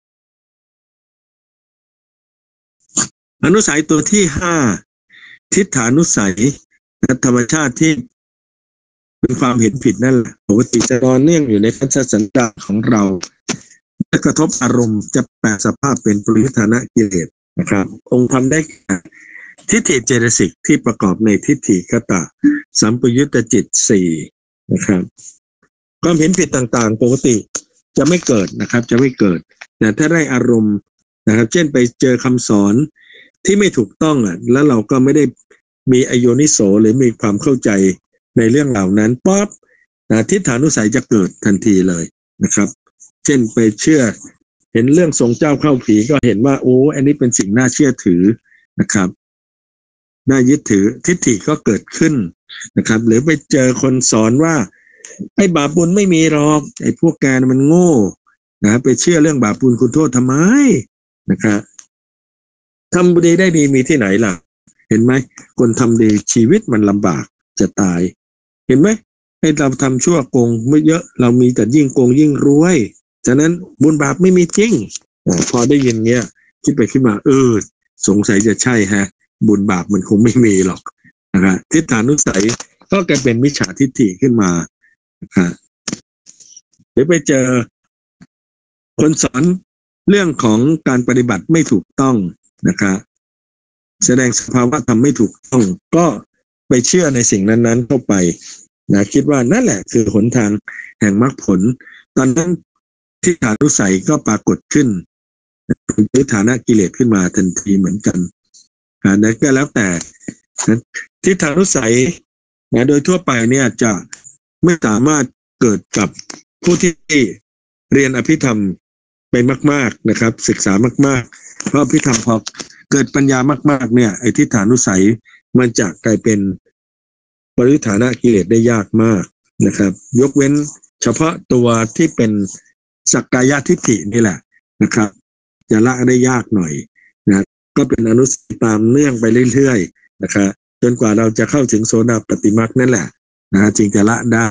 อนุสัยตัวที่ห้าทิฏฐานุสัยธรรมชาติที่เป็นความเห็นผิดนั่นแหละปกติจะนอนเนื่องอยู่ในขันธสันดานของเราจะกระทบอารมณ์จะแปลสภาพเป็นปริยุทธานะกิเลสนะครับองค์ธรรมได้แก่ทิฏฐิเจตสิกที่ประกอบในทิฏฐิคตะสัมปยุตตจิตสี่นะครับความเห็นผิดต่างๆปกติจะไม่เกิดนะครับจะไม่เกิดแต่ถ้าได้อารมณ์นะครับเช่นไปเจอคำสอนที่ไม่ถูกต้องอ่ะแล้วเราก็ไม่ได้มีอโยนิโสหรือมีความเข้าใจในเรื่องเหล่านั้นป๊อบนะทิฏฐานุสัยจะเกิดทันทีเลยนะครับเช่นไปเชื่อเห็นเรื่องทรงเจ้าเข้าผีก็เห็นว่าโอ้อันนี้เป็นสิ่งน่าเชื่อถือนะครับน่ายึดถือทิฏฐิก็เกิดขึ้นนะครับหรือไปเจอคนสอนว่าไอ้บาปบุญไม่มีหรอกไอ้พวกแกมันโง่นะไปเชื่อเรื่องบาปบุญคุณโทษทำไมนะครับทำดีได้ดีมีที่ไหนล่ะเห็นไหมคนทำดีชีวิตมันลำบากจะตายเห็นไหมให้เราทำชั่วโกงไม่เยอะเรามีแต่ยิ่งโกงยิ่งรวยฉะนั้นบุญบาปไม่มีจริงพอได้ยินเงี้ยคิดไปคิดมาเออสงสัยจะใช่ฮะบุญบาปมันคงไม่มีหรอกนะครับทิฏฐานุสัยก็กลายเป็นมิจฉาทิฏฐิขึ้นมานะครับหรือไปเจอคนสอนเรื่องของการปฏิบัติไม่ถูกต้องนะครับแสดงสภาวะทำไม่ถูกต้องก็ไปเชื่อในสิ่งนั้นๆเข้าไปนะคิดว่านั่นแหละคือหนทางแห่งมรรคผลตอนนั้นทิฏฐานุสัยก็ปรากฏขึ้นเป็นฐานะกิเลสขึ้นมาทันทีเหมือนกันนะก็แล้วแต่ทิฏฐานุสัยนะโดยทั่วไปเนี่ยจะไม่สามารถเกิดกับผู้ที่เรียนอภิธรรมไปมากๆนะครับศึกษามากๆเพราะอภิธรรมพอเกิดปัญญามากๆเนี่ยไอ้ทิฏฐานุสัยมันจะกลายเป็นปริยุทธานะกิเลสได้ยากมากนะครับยกเว้นเฉพาะตัวที่เป็นสักกายทิฏฐินี่แหละนะครับจะละได้ยากหน่อยนะก็เป็นอนุสัยตามเนื่องไปเรื่อยๆนะครับจนกว่าเราจะเข้าถึงโสดาปัตติมรรคนั่นแหละนะจึงจะละได้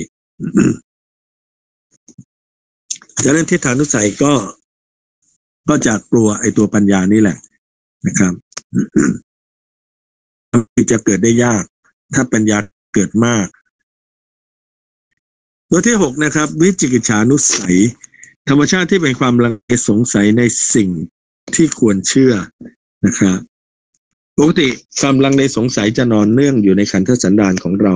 ดังนั้นทิฏฐานุสัยก็ก็จะกลัวไอ้ตัวปัญญานี่แหละนะครับจะเกิดได้ยากถ้าปัญญาเกิดมากตัวที่หกนะครับวิจิกิจฉานุสัยธรรมชาติที่เป็นความลังเลสงสัยในสิ่งที่ควรเชื่อนะครับปกติความลังเลสงสัยจะนอนเนื่องอยู่ในขันธสันดานของเรา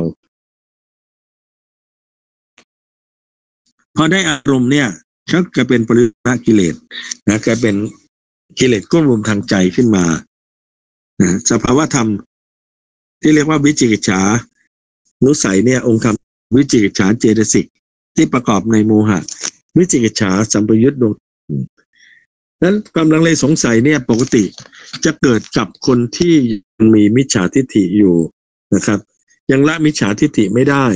พอได้อารมณ์เนี่ยชักจะเป็นปริยุทธะกิเลสนะกลายเป็นกิเลสก้มรุมทางใจขึ้นมานะสภาวะธรรมที่เรียกว่าวิจิกิจฉานุสัยเนี่ยองค์ธรรมวิจิกิจฉาเจตสิกที่ประกอบในโมหะวิจิกิจฉาสัมปยุตดวงนั้นความลังเลสงสัยเนี่ยปกติจะเกิดกับคนที่มีมิจฉาทิฏฐิอยู่นะครับยังละมิจฉาทิฏฐิไม่ได้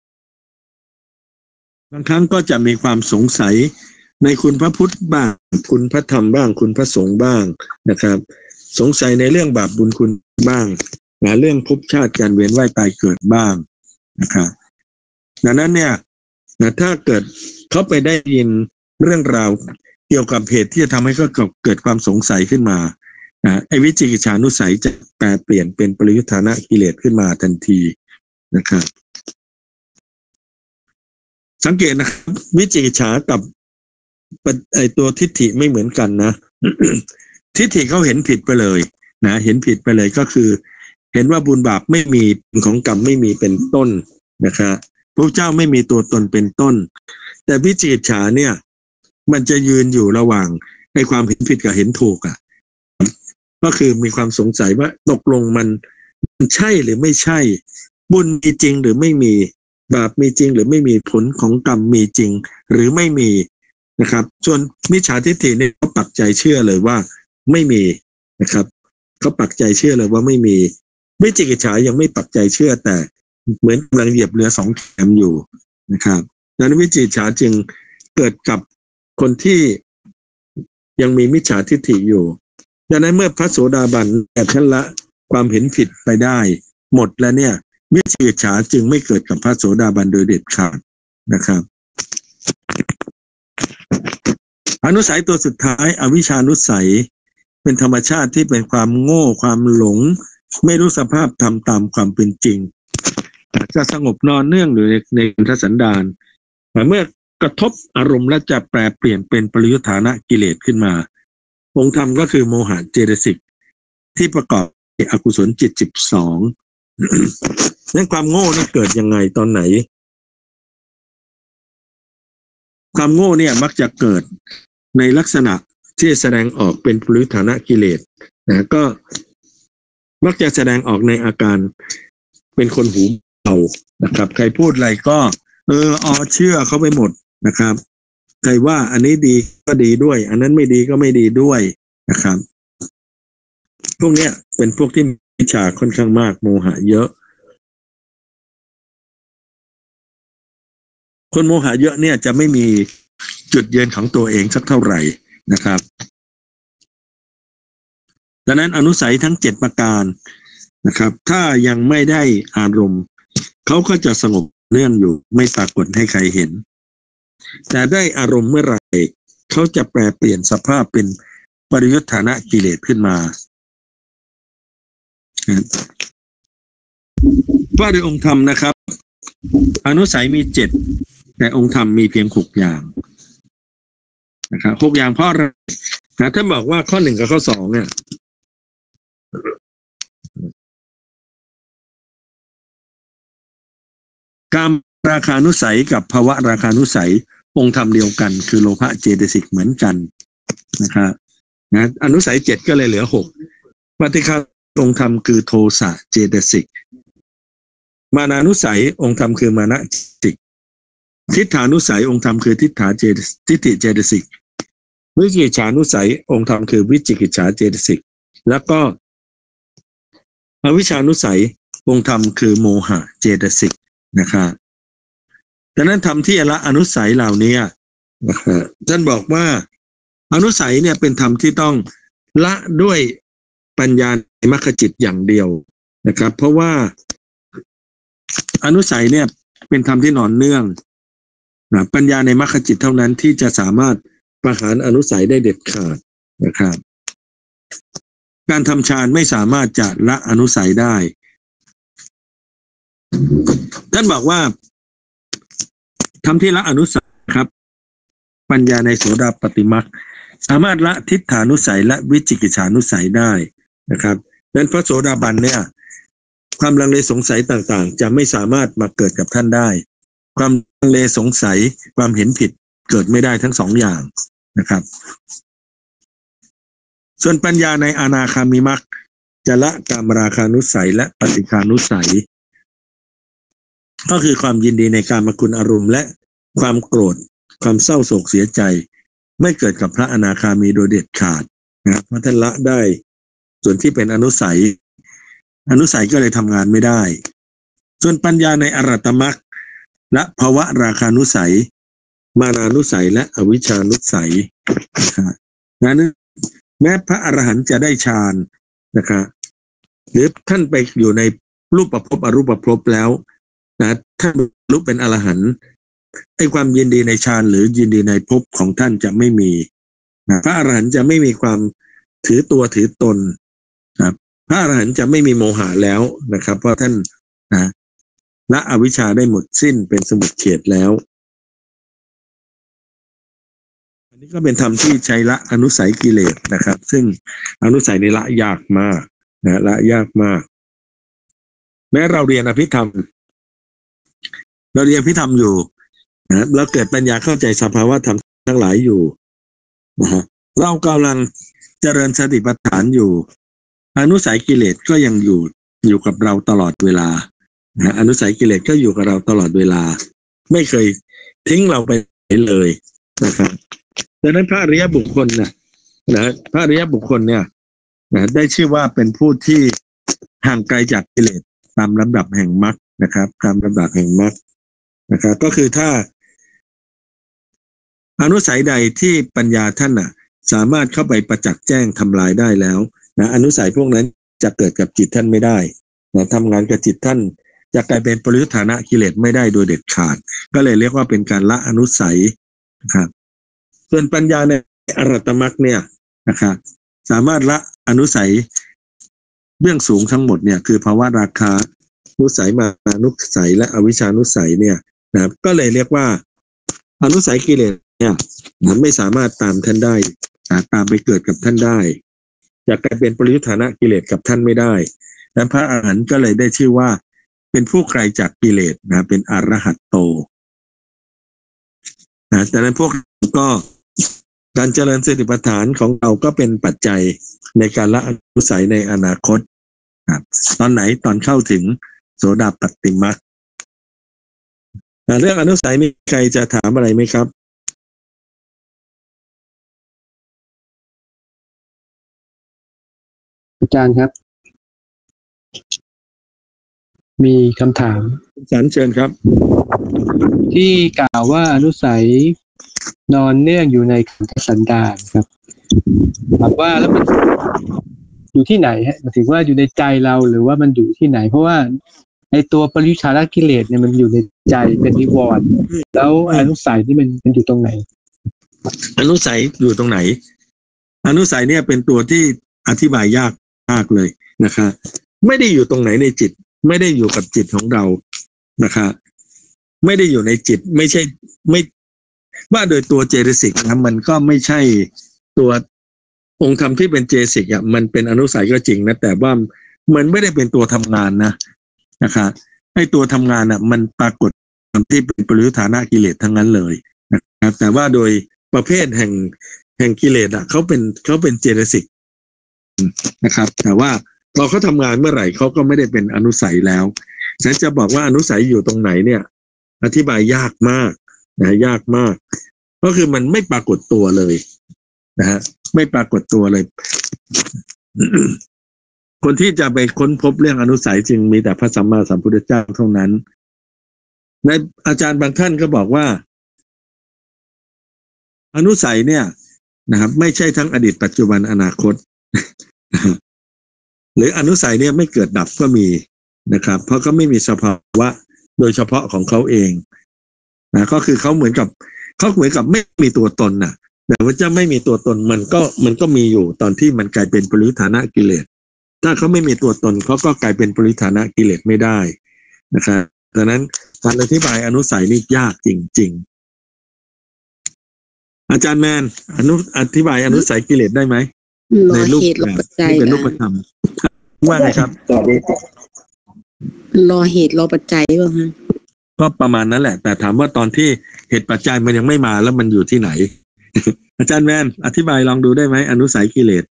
บางครั้งก็จะมีความสงสัยในคุณพระพุทธบ้างคุณพระธรรมบ้างคุณพระสงฆ์บ้างนะครับสงสัยในเรื่องบาปบุญคุณบ้างนะเรื่องภพชาติการเวียนว่ายตายเกิดบ้างนะครับดังนั้นเนี่ยนะถ้าเกิดเขาไปได้ยินเรื่องราวเกี่ยวกับเหตุที่จะทำให้เขาเกิดความสงสัยขึ้นมานะไอ้วิจิกิจฉานุสัยจะแปลเปลี่ยนเป็นปริยุทธานะกิเลสขึ้นมาทันทีนะครับสังเกตนะครับวิจิกิจฉากับไอ้ตัวทิฏฐิไม่เหมือนกันนะ ทิฏฐิเขาเห็นผิดไปเลยนะเห็นผิดไปเลยก็คือเห็นว่าบุญบาปไม่มีของกรรมไม่มีเป็นต้นนะครับพระเจ้าไม่มีตัวตนเป็นต้นแต่วิจิกิจฉาเนี่ยมันจะยืนอยู่ระหว่างในความเห็นผิดกับเห็นถูกอ่ะก็คือมีความสงสัยว่าตกลงมันใช่หรือไม่ใช่บุญมีจริงหรือไม่มีบาปมีจริงหรือไม่มีผลของกรรมมีจริงหรือไม่มีนะครับส่วนมิจฉาทิฏฐิเนี่ยเขาปักใจเชื่อเลยว่าไม่มีนะครับเขาปักใจเชื่อเลยว่าไม่มีวิจิกิจฉายังไม่ปักใจเชื่อแต่เหมือนกำลังเหยียบเรือสองแคมอยู่นะครับดังนั้นวิจิกิจฉาจึงเกิดกับคนที่ยังมีมิจฉาทิฏฐิอยู่ดังนั้นเมื่อพระโสดาบันแต่ท่านละความเห็นผิดไปได้หมดแล้วเนี่ยวิจิกิจฉาจึงไม่เกิดกับพระโสดาบันโดยเด็ดขาดนะครับอนุสัยตัวสุดท้ายอวิชชานุสัยเป็นธรรมชาติที่เป็นความโง่ความหลงไม่รู้สภาพธรรมตามความเป็นจริงจะสงบนอนเนื่องอยู่ในในทัศนดานเมื่อกระทบอารมณ์และจะแปลเปลี่ยนเป็นปริยุทธานะกิเลสขึ้นมาองค์ธรรมก็คือโมหะเจตสิกที่ประกอบอกุศลจิตสิบสองนั้นความโง่นี่เกิดยังไงตอนไหนความโง่เนี่ยมักจะเกิดในลักษณะที่แสดงออกเป็นปริยุทธานะกิเลสนะก็มักจะแสดงออกในอาการเป็นคนหูเบานะครับใครพูดอะไรก็เอออ๋อเชื่อเขาไปหมดนะครับใครว่าอันนี้ดีก็ดีด้วยอันนั้นไม่ดีก็ไม่ดีด้วยนะครับพวกเนี้ยเป็นพวกที่วิชาค่อนข้างมากโมหะเยอะคนโมหะเยอะเนี่ยจะไม่มีจุดยืนของตัวเองสักเท่าไหร่นะครับดังนั้นอนุสัยทั้งเจ็ดประการนะครับถ้ายังไม่ได้อารมณ์เขาก็จะสงบเนื่องอยู่ไม่ปรากฏให้ใครเห็นแต่ได้อารมณ์เมื่อไหร่เขาจะแปลเปลี่ยนสภาพเป็นปริยุทธานะกิเลสขึ้นมาว่าโดยองค์ธรรมนะครับอนุสัยมีเจ็ดแต่องค์ธรรมมีเพียงหกอย่างนะครับหกอย่างเพราะอะไรนะท่านบอกว่าข้อหนึ่งกับข้อสองเนี่ยกามราคานุสัยกับภวะราคานุสัยองค์ธรรมเดียวกันคือโลภะเจตสิกเหมือนกันนะครับนะอนุสัยเจ็ดก็เลยเหลือหกปฏิฆาองค์ธรรมคือโทสะเจตสิกมานานุสัยองค์ธรรมคือมานะจิตทิฏฐานุสัยองค์ธรรมคือทิฏฐาเจตทิฏฐิเจตสิกวิจิกิจฉานุสัยองค์ธรรมคือวิจิกิจฉาเจตสิกแล้วก็อวิชชานุสัยองค์ธรรมคือโมหะเจตสิกนะครับดังนั้นธรรมที่ละอนุสัยเหล่านี้ท่านบอกว่าอนุสัยเนี่ยเป็นธรรมที่ต้องละด้วยปัญญาในมรรคจิตอย่างเดียวนะครับเพราะว่าอนุสัยเนี่ยเป็นธรรมที่นอนเนื่องนะปัญญาในมรรคจิตเท่านั้นที่จะสามารถประหารอนุสัยได้เด็ดขาดนะครับการทำฌานไม่สามารถจะละอนุสัยได้ท่านบอกว่าทำที่ละอนุสัยครับปัญญาในโสดาปัตติมรรคสามารถละทิฏฐานุสัยและวิจิกิจฉานุสัยได้นะครับดังนั้นพระโสดาบันเนี่ยความลังเลสงสัยต่างๆจะไม่สามารถมาเกิดกับท่านได้ความลังเลสงสัยความเห็นผิดเกิดไม่ได้ทั้งสองอย่างนะครับส่วนปัญญาในอนาคามิมรรคจะละกามราคานุสัยและปฏิฆานุสัยก็คือความยินดีในกามคุณอารมณ์และความโกรธความเศร้าโศกเสียใจไม่เกิดกับพระอนาคามีโดยเด็ดขาดนะครับเพราะท่านละได้ส่วนที่เป็นอนุสัยอนุสัยก็เลยทำงานไม่ได้ส่วนปัญญาในอรัตตมรรคและภวราคานุสัยมานานุสัยและอวิชชานุสัยนั้นแม้พระอรหันต์จะได้ฌานนะครับหรือท่านไปอยู่ในรูปภพอรูปภพแล้วนะท่านรู้เป็นอรหันต์ไอ้ความยินดีในฌานหรือยินดีในภพของท่านจะไม่มีนะพระอรหันต์จะไม่มีความถือตัวถือตนนะพระอรหันต์จะไม่มีโมหะแล้วนะครับเพราะท่านนะละอวิชชาได้หมดสิ้นเป็นสมุทเฉดแล้วอันนี้ก็เป็นธรรมที่ใช้ละอนุสัยกิเลสนะครับซึ่งอนุสัยในละยากมากนะละยากมากแม้เราเรียนอภิธรรมเราเรียนอภิธรรมอยู่นะเราเกิดปัญญาเข้าใจสภาวะธรรมทั้งหลายอยู่นะฮะเรากำลังเจริญสติปัฏฐานอยู่อนุสัยกิเลสก็ยังอยู่อยู่กับเราตลอดเวลานะอนุสัยกิเลสก็อยู่กับเราตลอดเวลาไม่เคยทิ้งเราไปไหนเลยนะครับดังนั้นพระอริยบุคคลนะนะพระอริยบุคคลเนี่ยนะได้ชื่อว่าเป็นผู้ที่ห่างไกลจากกิเลสตามลำดับแห่งมรรคนะครับตามลำดับแห่งมรรคนะครับก็คือถ้าอนุสัยใดที่ปัญญาท่านน่ะสามารถเข้าไปประจักษ์แจ้งทำลายได้แล้วนะอนุสัยพวกนั้นจะเกิดกับจิตท่านไม่ได้นะทำงานกับจิตท่านจะกลายเป็นปริยุทธานะกิเลสไม่ได้โดยเด็ดขาดก็เลยเรียกว่าเป็นการละอนุสัยนะครับส่วนปัญญาในอรัตตมรรคเนี่ยนะครับสามารถละอนุสัยเบื้องสูงทั้งหมดเนี่ยคือภาวะราคะนุสัยมานุสัยและอวิชชานุสัยเนี่ยนะครับก็เลยเรียกว่าอนุสัยกิเลสเนี่ยมันไม่สามารถตามท่านได้ตามไปเกิดกับท่านได้จะกลายเป็นปริยุทธานะกิเลสกับท่านไม่ได้และพระอรหันต์ก็เลยได้ชื่อว่าเป็นผู้ไกลจากกิเลสนะเป็นอรหัตโตนะแต่นั้นพวกก็การเจริญสติปัฏฐานของเราก็เป็นปัจจัยในการละอนุสัยในอนาคตนะตอนไหนตอนเข้าถึงโสดาปัตติมรรคเรื่องอนุสัยมีใครจะถามอะไรไหมครับอาจารย์ครับมีคำถามสันเชิญครับที่กล่าวว่าอนุสัยนอนเนื่องอยู่ในขันธสันดานครับถามว่าแล้วมันอยู่ที่ไหนฮะหมายถึงว่าอยู่ในใจเราหรือว่ามันอยู่ที่ไหนเพราะว่าไอตัวปริยุทธานะกิเลสเนี่ยมันอยู่ในใจเป็นนิวรณ์แล้วอนุสัยนี่มันมันอยู่ตรงไหนอนุสัยอยู่ตรงไหนอนุสัยเนี่ยเป็นตัวที่อธิบายยากมากเลยนะคะไม่ได้อยู่ตรงไหนในจิตไม่ได้อยู่กับจิตของเรานะคะไม่ได้อยู่ในจิตไม่ใช่ไม่ว่าโดยตัวเจตสิกนะมันก็ไม่ใช่ตัวองค์ธรรมที่เป็นเจตสิกอ่ะมันเป็นอนุสัยก็จริงนะแต่ว่ามันไม่ได้เป็นตัวทำงานนะนะคะไอ้ตัวทำงานอ่ะมันปรากฏที่เป็นปริยุทธานะกิเลสทั้งนั้นเลยนะครับแต่ว่าโดยประเภทแห่งแห่งกิเลสอ่ะเขาเป็นเขาเป็นเจตสิกนะครับแต่ว่าพอเขาทำงานเมื่อไหร่เขาก็ไม่ได้เป็นอนุสัยแล้วฉันจะบอกว่าอนุสัยอยู่ตรงไหนเนี่ยอธิบายยากมากนะยากมากก็คือมันไม่ปรากฏตัวเลยนะฮะไม่ปรากฏตัวเลย คนที่จะไปค้นพบเรื่องอนุสัยจึงมีแต่พระสัมมาสัมพุทธเจ้าเท่านั้นในอาจารย์บางท่านก็บอกว่าอนุสัยเนี่ยนะครับไม่ใช่ทั้งอดีตปัจจุบันอนาคต หรืออนุสัยเนี่ยไม่เกิดดับก็มีนะครับเพราะก็ไม่มีสภาวะโดยเฉพาะของเขาเองนะก็คือเขาเหมือนกับเขาเหมือนกับไม่มีตัวตนน่ะแต่ว่าจะไม่มีตัวตนมันก็มันก็มีอยู่ตอนที่มันกลายเป็นปริยุทธานะกิเลสถ้าเขาไม่มีตัวตนเขาก็กลายเป็นปริยุทธานะกิเลสไม่ได้นะครับดังนั้นการอธิบายอนุสัยนี่ยากจริงๆอาจารย์แมนอนุอธิบายอนุสัยกิเลสได้ไหมในรูปแบบที่เป็นรูปธรรมว่าไงครับรอเหตุรอปัจจัยป่ะฮะก็ประมาณนั้นแหละแต่ถามว่าตอนที่เหตุปัจจัยมันยังไม่มาแล้วมันอยู่ที่ไหน อาจารย์แมนอธิบายลองดูได้ไหมอนุสัยกิเลส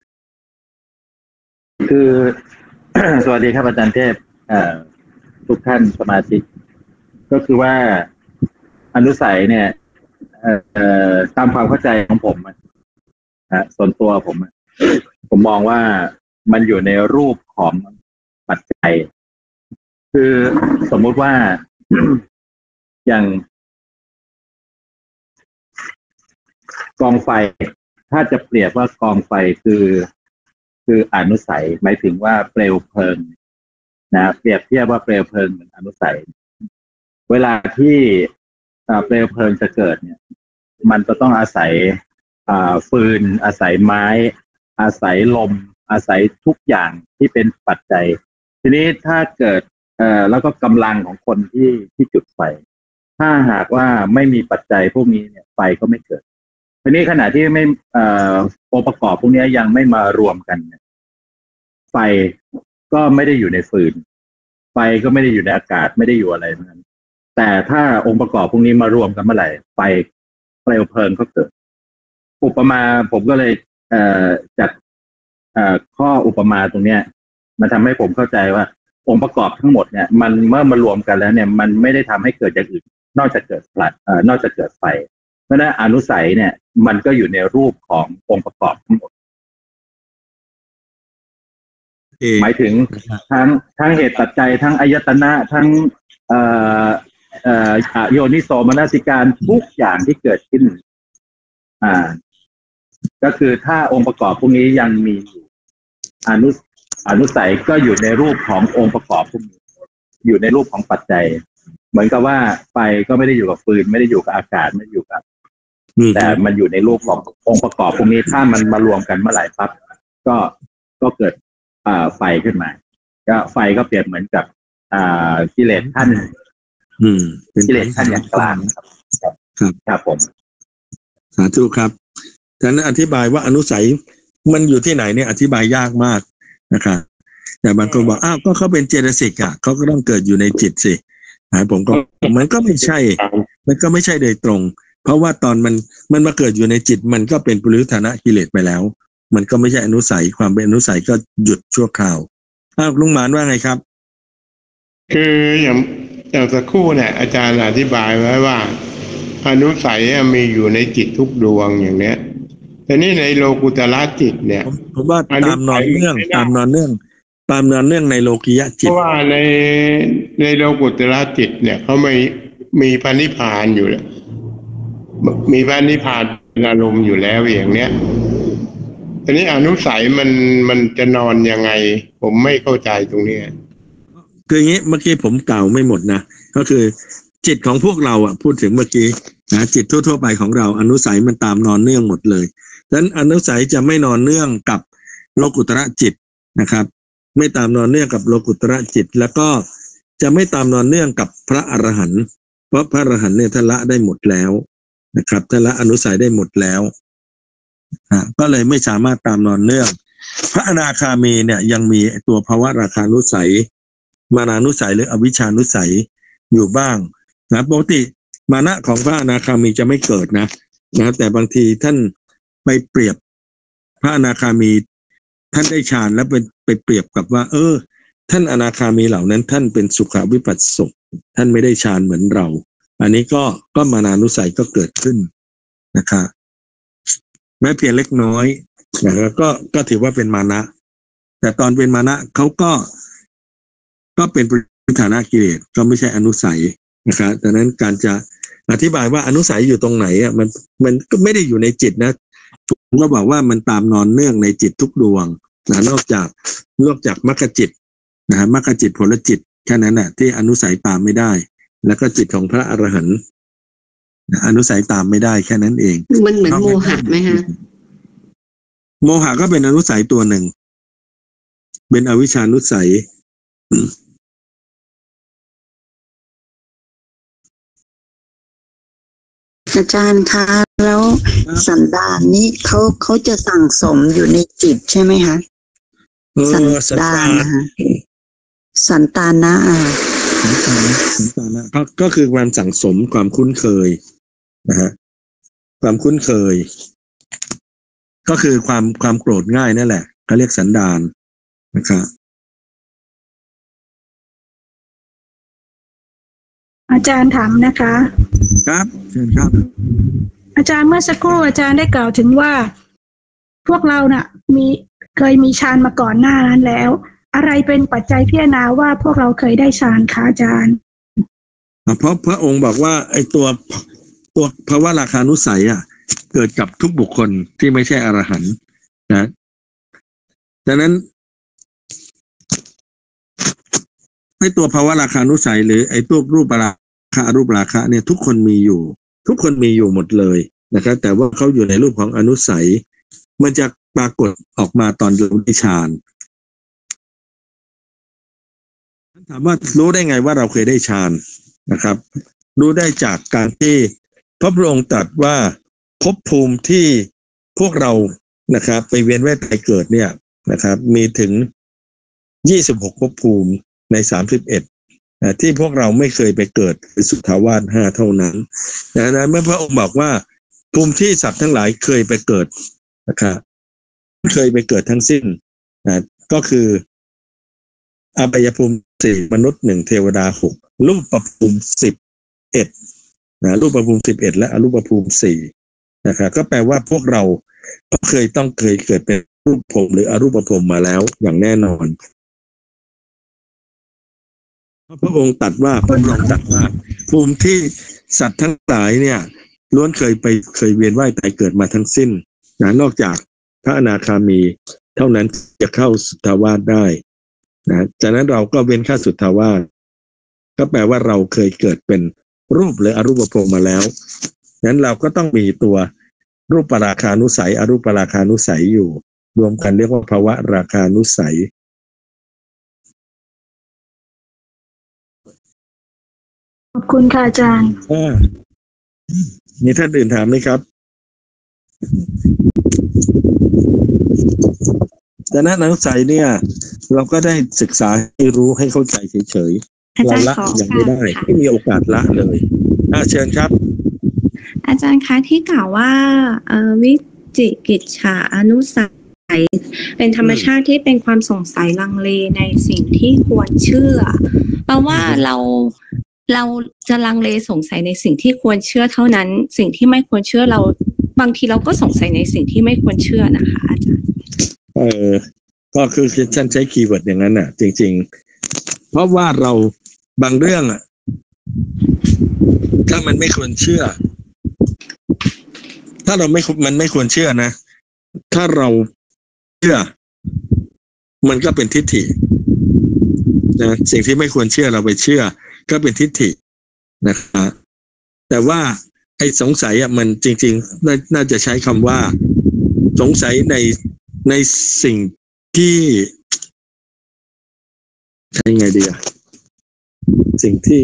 คือ สวัสดีครับอาจารย์เทพทุกท่านสมาชิกก็คือว่าอนุสัยเนี่ยตามความเข้าใจของผมนะส่วนตัวผมผมมองว่ามันอยู่ในรูปของปัจจัยคือสมมุติว่า อย่างกองไฟถ้าจะเปรียบว่ากองไฟคือคืออนุสัยหมายถึงว่าเปลวเพลิงนะเปรียบเทียบว่าเปลวเพลิงเหมือนอนุสัยเวลาที่เปลวเพลิงจะเกิดเนี่ยมันจะต้องอาศัยฟืนอาศัยไม้อาศัยลมอาศัยทุกอย่างที่เป็นปัจจัยทีนี้ถ้าเกิดเอ่อแล้วก็กำลังของคนที่ที่จุดไฟถ้าหากว่าไม่มีปัจจัยพวกนี้เนี่ยไฟก็ไม่เกิดทีนี้ขณะที่ไม่เอ่อองค์ประกอบพวกนี้ยังไม่มารวมกันเนี่ยไฟก็ไม่ได้อยู่ในฟืนไฟก็ไม่ได้อยู่ในอากาศไม่ได้อยู่อะไรนั้นแต่ถ้าองค์ประกอบพวกนี้มารวมกันเมื่อไหร่ไฟเปลวเพลิงก็เกิดอุปมาผมก็เลยเอ่อจัดเอ่อข้ออุปมาตรงเนี้ยมันทำให้ผมเข้าใจว่าองค์ประกอบทั้งหมดเนี่ยมันเมื่อมารวมกันแล้วเนี่ยมันไม่ได้ทำให้เกิดอย่างอื่นนอกจากเกิดไฟเอ่อนอกจากเกิดไฟเพราะฉะนั้นอนุสัยเนี่ยมันก็อยู่ในรูปขององค์ประกอบทั้งหมดหมายถึงทั้งทั้งเหตุปัจจัยทั้งอายตนะทั้งเอ่อเอ่อโยนิโสมนสิการทุกอย่างที่เกิดขึ้นอ่าก็คือถ้าองค์ประกอบพวกนี้ยังมีอนุอนุสัยก็อยู่ในรูปขององค์ประกอบพวกนี้อยู่ในรูปของปัจจัยเหมือนกับว่าไฟก็ไม่ได้อยู่กับฟืนไม่ได้อยู่กับอากาศไม่ได้อยู่กับแต่มันอยู่ในรูปขององค์ประกอบพวกนี้ถ้ามันมารวมกันเมื่อไหร่ปั๊บก็ก็เกิดอ่าไฟขึ้นมาก็ไฟก็เปรียบเหมือนกับอ่ากิเลสท่านอืมเป็นกิเลสท่านอย่างกลางครับครับครับผมสาธุครับฉะนั้นอธิบายว่าอนุสัยมันอยู่ที่ไหนเนี่ยอธิบายยากมากนะครับแต่บางคนบอกอ้าวก็เขาเป็นเจตสิกอ่ะเขาก็ต้องเกิดอยู่ในจิตสิผมก็มันก็ไม่ใช่มันก็ไม่ใช่โดยตรงเพราะว่าตอนมันมันมาเกิดอยู่ในจิตมันก็เป็นปริยุทธานะกิเลสไปแล้วมันก็ไม่ใช่อนุสัยความเป็นอนุสัยก็หยุดชั่วคราวอ้าวลุงหมานว่าไงครับคืออย่างอย่างสักครู่เนี่ยอาจารย์อธิบายไว้ว่าอนุสัยมีอยู่ในจิตทุกดวงอย่างเนี้ยแต่นี่ในโลกุตระจิตเนี่ยผมว่าตามนอนเนื่องตามนอนเนื่องตามนอนเนื่องในโลกิยะจิตเพราะว่าในในโลกุตระจิตเนี่ยเขาไม่มีพระนิพพานอยู่แล้วมีพระนิพพานเป็นอารมณ์อยู่แล้วอย่างเนี้ยทีนี้อนุสัยมันมันจะนอนยังไงผมไม่เข้าใจตรงนี้คืออย่างนี้เมื่อกี้ผมกล่าวไม่หมดนะก็คือจิตของพวกเราอ่ะพูดถึงเมื่อกี้นะจิตทั่วๆไปของเราอนุสัยมันตามนอนเนื่องหมดเลยดังนั้นอนุสัยจะไม่นอนเนื่องกับโลกุตระจิตนะครับไม่ตามนอนเนื่องกับโลกุตระจิตแล้วก็จะไม่ตามนอนเนื่องกับพระอรหันต์เพราะพระอรหันต์เนี่ยท่านละได้หมดแล้วนะครับท่านละอนุสัยได้หมดแล้วนะก็เลยไม่สามารถตามนอนเนื่องพระอนาคามีเนี่ยยังมีตัวภวราคานุสัยมานานุสัยหรืออวิชชานุสัยอยู่บ้างนะปกติมานะของพระอนาคามีจะไม่เกิดนะนะแต่บางทีท่านไปเปรียบพระอนาคามีท่านได้ฌานแล้วเป็นไปเปรียบกับว่าเออท่านอนาคามีเหล่านั้นท่านเป็นสุขวิปัสสกท่านไม่ได้ฌานเหมือนเราอันนี้ก็ก็มานานุสัยก็เกิดขึ้นนะครับแม้เพียงเล็กน้อยนะครับก็ก็ถือว่าเป็นมานะแต่ตอนเป็นมานะเขาก็ก็เป็นปริยุทธานะกิเลสก็ไม่ใช่อนุสัยนะครับดังนั้นการจะอธิบายว่าอนุสัยอยู่ตรงไหนอ่ะมันมันก็ไม่ได้อยู่ในจิตนะผมก็บอกว่ามันตามนอนเนื่องในจิตทุกดวงนะนอกจากนอกจากมรรคจิตนะฮะมรรคจิตผลจิตแค่นั้นแหละที่อนุสัยตามไม่ได้แล้วก็จิตของพระอรหันต์อนุสัยตามไม่ได้แค่นั้นเองมันเหมือนโมหะไหมฮะโมหะก็เป็นอนุสัยตัวหนึ่งเป็นอวิชชานุสัยอาจารย์คะแล้วสันดานนี้เขาเขาจะสั่งสมอยู่ในจิตใช่ไหมคะสันดานนะคะสันตานะอ่ะสันตานะสันตานะก็ก็คือความสั่งสมความคุ้นเคยนะฮะความคุ้นเคยก็คือความความโกรธง่ายนั่นแหละเขาเรียกสันดานนะครับอาจารย์ถามนะคะครับเชิญครับออาจารย์เมื่อสักครู่อาจารย์ได้กล่าวถึงว่าพวกเราน่ะมีเคยมีฌานมาก่อนหน้านั้นแล้วอะไรเป็นปัจจัยพิจารณาว่าพวกเราเคยได้ฌานคะอาจารย์เพราะพระองค์บอกว่าไอ้ตัวตัวภาวะราคานุสัยอ่ะเกิดกับทุกบุคคลที่ไม่ใช่อรหันต์นะดังนั้นไอ้ตัวภาวะราคานุสัยหรือไอ้ตัวรูปราคารูปราคาเนี่ยทุกคนมีอยู่ทุกคนมีอยู่หมดเลยนะครับแต่ว่าเขาอยู่ในรูปของอนุสัยมันจะปรากฏออกมาตอนเราได้ฌานถามว่ารู้ได้ไงว่าเราเคยได้ฌานนะครับรู้ได้จากการที่พระพุทธองค์ตรัสว่าภพภูมิที่พวกเรานะครับไปเวียนว่ายตายเกิดเนี่ยนะครับมีถึงยี่สิบหกภพภูมิในสามสิบเอ็ดที่พวกเราไม่เคยไปเกิดคือสุทธาวาสห้าเท่านั้นดังนั้นเมื่อพระองค์บอกว่าภูมิที่สัตว์ทั้งหลายเคยไปเกิดนะครับเคยไปเกิดทั้งสิ้นนะก็คืออบายภูมิสี่มนุษย์หนึ่งเทวดาหกรูปภูมิสิบเอ็ดนะรูปภูมิสิบเอ็ดและอรูปภูมิสี่นะครับก็แปลว่าพวกเราเคยต้องเคยเกิดเป็นรูปภพหรืออรูปภพมาแล้วอย่างแน่นอนพระองค์ตรัสว่าพระองค์ตรัสว่าภูมิที่สัตว์ทั้งหลายเนี่ยล้วนเคยไปเคยเวียนว่ายตายเกิดมาทั้งสิ้นนะนอกจากพระอนาคามีเท่านั้นจะเข้าสุทธาวาสได้นะจากนั้นเราก็เว้นค่าสุทธาวาสก็แปลว่าเราเคยเกิดเป็นรูปหรืออรูปภพมาแล้วนั้นเราก็ต้องมีตัวรูปราคานุสัยอรูปราคานุสัยอยู่รวมกันเรียกว่าภาวะราคานุสัยขอบคุณค่ะอาจารย์มีท่านอื่นถามไหมครับแต่นั้นอนุสัยเนี่ยเราก็ได้ศึกษาให้รู้ให้เข้าใจเฉยๆเราละอย่างไม่ได้ไม่มีโอกาสละเลยอ่ะเชิญครับอาจารย์คะที่กล่าวว่าวิจิกิจฉาอนุสัยเป็นธรรมชาติที่เป็นความสงสัยลังเลในสิ่งที่ควรเชื่อแปลว่าเราเราจะลังเลสงสัยในสิ่งที่ควรเชื่อเท่านั้นสิ่งที่ไม่ควรเชื่อเราบางทีเราก็สงสัยในสิ่งที่ไม่ควรเชื่อนะคะอาจารย์เออก็คือฉันใช้คีย์เวิร์ดอย่างนั้นน่ะจริงๆเพราะว่าเราบางเรื่องอ่ะถ้ามันไม่ควรเชื่อถ้าเราไม่มันไม่ควรเชื่อนะถ้าเราเชื่อมันก็เป็นทิฏฐินะสิ่งที่ไม่ควรเชื่อเราไปเชื่อก็เป็นทิฏฐินะครับแต่ว่าไอ้สงสัยอ่ะมันจริงๆน่าน่าจะใช้คำว่าสงสัยในในสิ่งที่ใช้ไงดีอ่ะสิ่งที่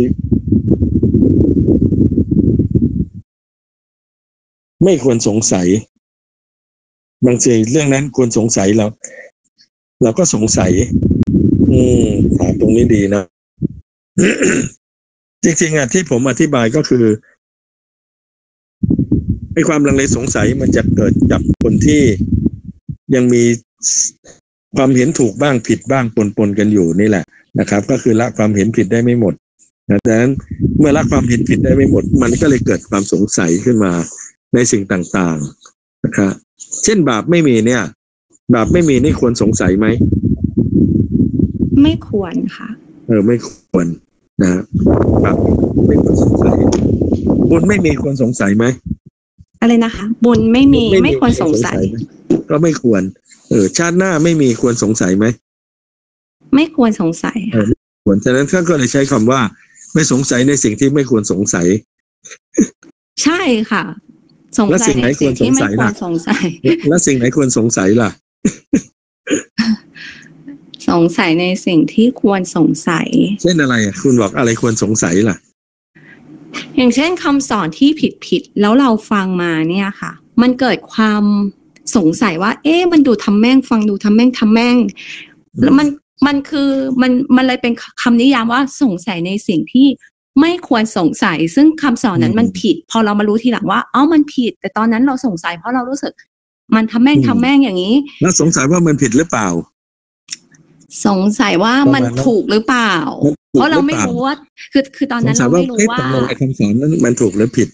ไม่ควรสงสัยบางทีเรื่องนั้นควรสงสัยเราเราก็สงสัยอืมถามตรงนี้ดีนะ จริงๆอ่ะที่ผมอธิบายก็คือไอ้ความลังเลสงสัยมันจะเกิดกับคนที่ยังมีความเห็นถูกบ้างผิดบ้างปนๆกันอยู่นี่แหละนะครับก็คือละความเห็นผิดได้ไม่หมดนะดังนั้นเมื่อละความเห็นผิดได้ไม่หมดมันก็เลยเกิดความสงสัยขึ้นมาในสิ่งต่างๆนะครับเช่นบาปไม่มีเนี่ยบาปไม่มีนี่ควรสงสัยไหมไม่ควรค่ะเออไม่ควรนะบาปไม่ควรสงสัยบุญไม่มีควรสงสัยไหมอะไรนะคะบุญไม่มีไม่ควรสงสัยก็ไม่ควรเออชาติหน้าไม่มีควรสงสัยไหมไม่ควรสงสัยค่ะควรฉะนั้นท่านก็เลยใช้คำว่าไม่สงสัยในสิ่งที่ไม่ควรสงสัยใช่ค่ะสงสัยในสิ่งที่ไม่ควรสงสัยแล้วสิ่งไหนควรสงสัยล่ะสงสัยในสิ่งที่ควรสงสัยเช่นอะไรอ่ะคุณบอกอะไรควรสงสัยล่ะอย่างเช่นคำสอนที่ผิดผิดแล้วเราฟังมาเนี่ยค่ะมันเกิดความสงสัยว่าเอ๊ะมันดูทำแม่งฟังดูทำแม่งทำแม่งแล้วมันมันคือมันมันเลยเป็นคำนิยามว่าสงสัยในสิ่งที่ไม่ควรสงสัยซึ่งคำสอนนั้นมันผิดพอเรามารู้ทีหลังว่าเอ้ามันผิดแต่ตอนนั้นเราสงสัยเพราะเรารู้สึกมันทำแม่งทำแม่งอย่างนี้แล้วสงสัยว่ามันผิดหรือเปล่าสงสัยว่ามันถูกหรือเปล่าเพราะเราไม่รู้ว่าคือคือตอนนั้นเราไม่รู้ว่าคำสอนนั้นมันถูกหรือผิด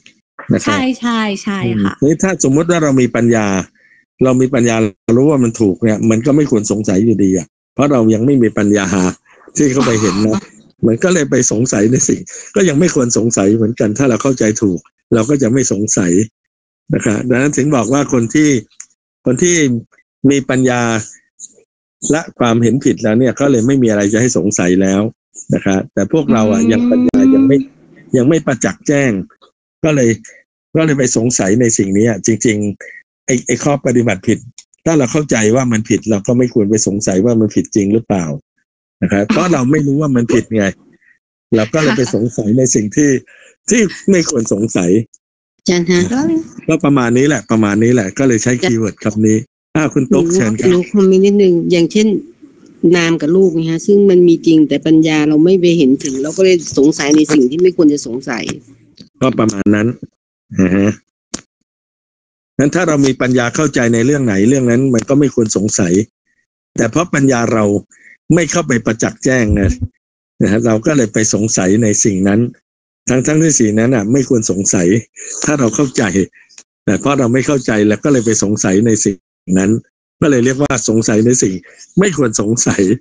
นะครับใช่ใช่ใช่ค่ะนี่ถ้าสมมติว่าเรามีปัญญา เรามีปัญญารู้ว่ามันถูกเนี่ยมันก็ไม่ควรสงสัยอยู่ดีอ่ะเพราะเรายังไม่มีปัญญาหาที่เข้าไปเห็นนะมันก็เลยไปสงสัยในสิ่งก็ยังไม่ควรสงสัยเหมือนกันถ้าเราเข้าใจถูกเราก็จะไม่สงสัยนะครับดังนั้นถึงบอกว่าคนที่คนที่มีปัญญาและความเห็นผิดแล้วเนี่ยก็เลยไม่มีอะไรจะให้สงสัยแล้วนะครับแต่พวกเราอ่ะยังปัญญายังไม่ยังไม่ประจักษ์แจ้งก็เลยก็เลยไปสงสัยในสิ่งนี้จริงๆไอ้ไอ้ข้อปฏิบัติผิดถ้าเราเข้าใจว่ามันผิดเราก็ไม่ควรไปสงสัยว่ามันผิดจริงหรือเปล่านะครับเพราะเราไม่รู้ว่ามันผิดไงเราก็เลยไปสงสัยในสิ่งที่ที่ไม่ควรสงสัยอาจารย์ฮะก็ประมาณนี้แหละประมาณนี้แหละก็เลยใช้คีย์เวิร์ดคำนี้อ้าวคุณตุ๊กเชิญครับรู้คอมเมนต์นิดนึงอย่างเช่นนามกับลูกนะฮะซึ่งมันมีจริงแต่ปัญญาเราไม่ไปเห็นถึงเราก็เลยสงสัยในสิ่งที่ไม่ควรจะสงสัยก็ประมาณนั้นฮะงั้นถ้าเรามีปัญญาเข้าใจในเรื่องไหนเรื่องนั้นมันก็ไม่ควรสงสัยแต่เพราะปัญญาเราไม่เข้าไปประจักษ์แจ้งนะนะฮะเราก็เลยไปสงสัยในสิ่งนั้นทั้งทั้งที่สิ่งนั้นอ่ะไม่ควรสงสัยถ้าเราเข้าใจแต่เพราะเราไม่เข้าใจแล้วก็เลยไปสงสัยในสิ่งนั้นก็เลยเรียกว่าสงสัยในสิ่งไม่ควรสงสัย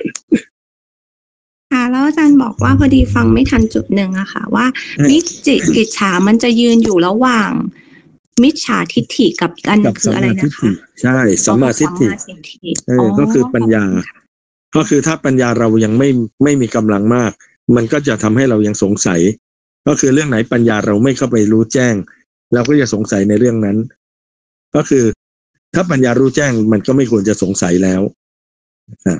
ค่ะแล้วอาจารย์บอกว่าพอดีฟังไม่ทันจุดหนึ่งอะค่ะว่ามิจจิกิจฉามันจะยืนอยู่ระหว่างมิจฉาทิฏฐิกับอีกอันนึงคืออะไรนะคะใช่สัมมาทิฏฐิเออก็คือปัญญาก็คือถ้าปัญญาเรายังไม่ไม่มีกำลังมากมันก็จะทำให้เรายังสงสัยก็คือเรื่องไหนปัญญาเราไม่เข้าไปรู้แจ้งเราก็จะสงสัยในเรื่องนั้นก็คือถ้าปัญญารู้แจ้งมันก็ไม่ควรจะสงสัยแล้วนะ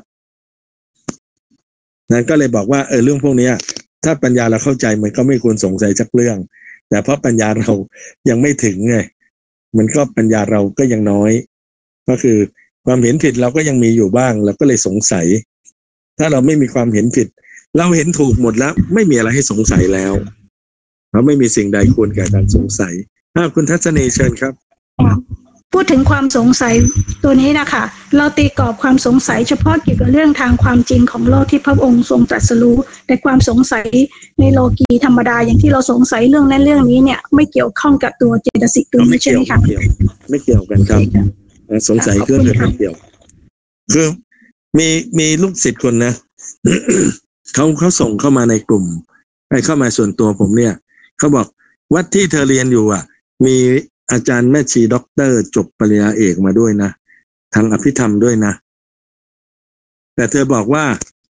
นั้นก็เลยบอกว่าเออเรื่องพวกนี้ถ้าปัญญาเราเข้าใจมันก็ไม่ควรสงสัยสักเรื่องแต่เพราะปัญญาเรายังไม่ถึงไงมันก็ปัญญาเราก็ยังน้อยก็คือความเห็นผิดเราก็ยังมีอยู่บ้างเราก็เลยสงสัยถ้าเราไม่มีความเห็นผิดเราเห็นถูกหมดแล้วไม่มีอะไรให้สงสัยแล้วเพราะไม่มีสิ่งใดควรแก่การสงสัยถ้าคุณทัศนีเชิญครับพูดถึงความสงสัยตัวนี้นะคะเราตีกรอบความสงสัยเฉพาะเกี่ยวกับเรื่องทางความจริงของโลกที่พระองค์ทรงตรัสรู้แต่ความสงสัยในโลกีธรรมดาอย่างที่เราสงสัยเรื่องนั้นเรื่องนี้เนี่ยไม่เกี่ยวข้องกับตัวเจตสิกตัวนี้ใช่ไหมคะไม่เกี่ยวกันครับสงสัยเรื่องไม่เกี่ยวคือมีมีลูกศิษย์คนนะเขาเขาส่งเข้ามาในกลุ่มให้เข้ามาส่วนตัวผมเนี่ยเขาบอกวัดที่เธอเรียนอยู่อ่ะมีอาจารย์แม่ชีด็อกเตอร์จบปริญญาเอกมาด้วยนะทางอภิธรรมด้วยนะแต่เธอบอกว่า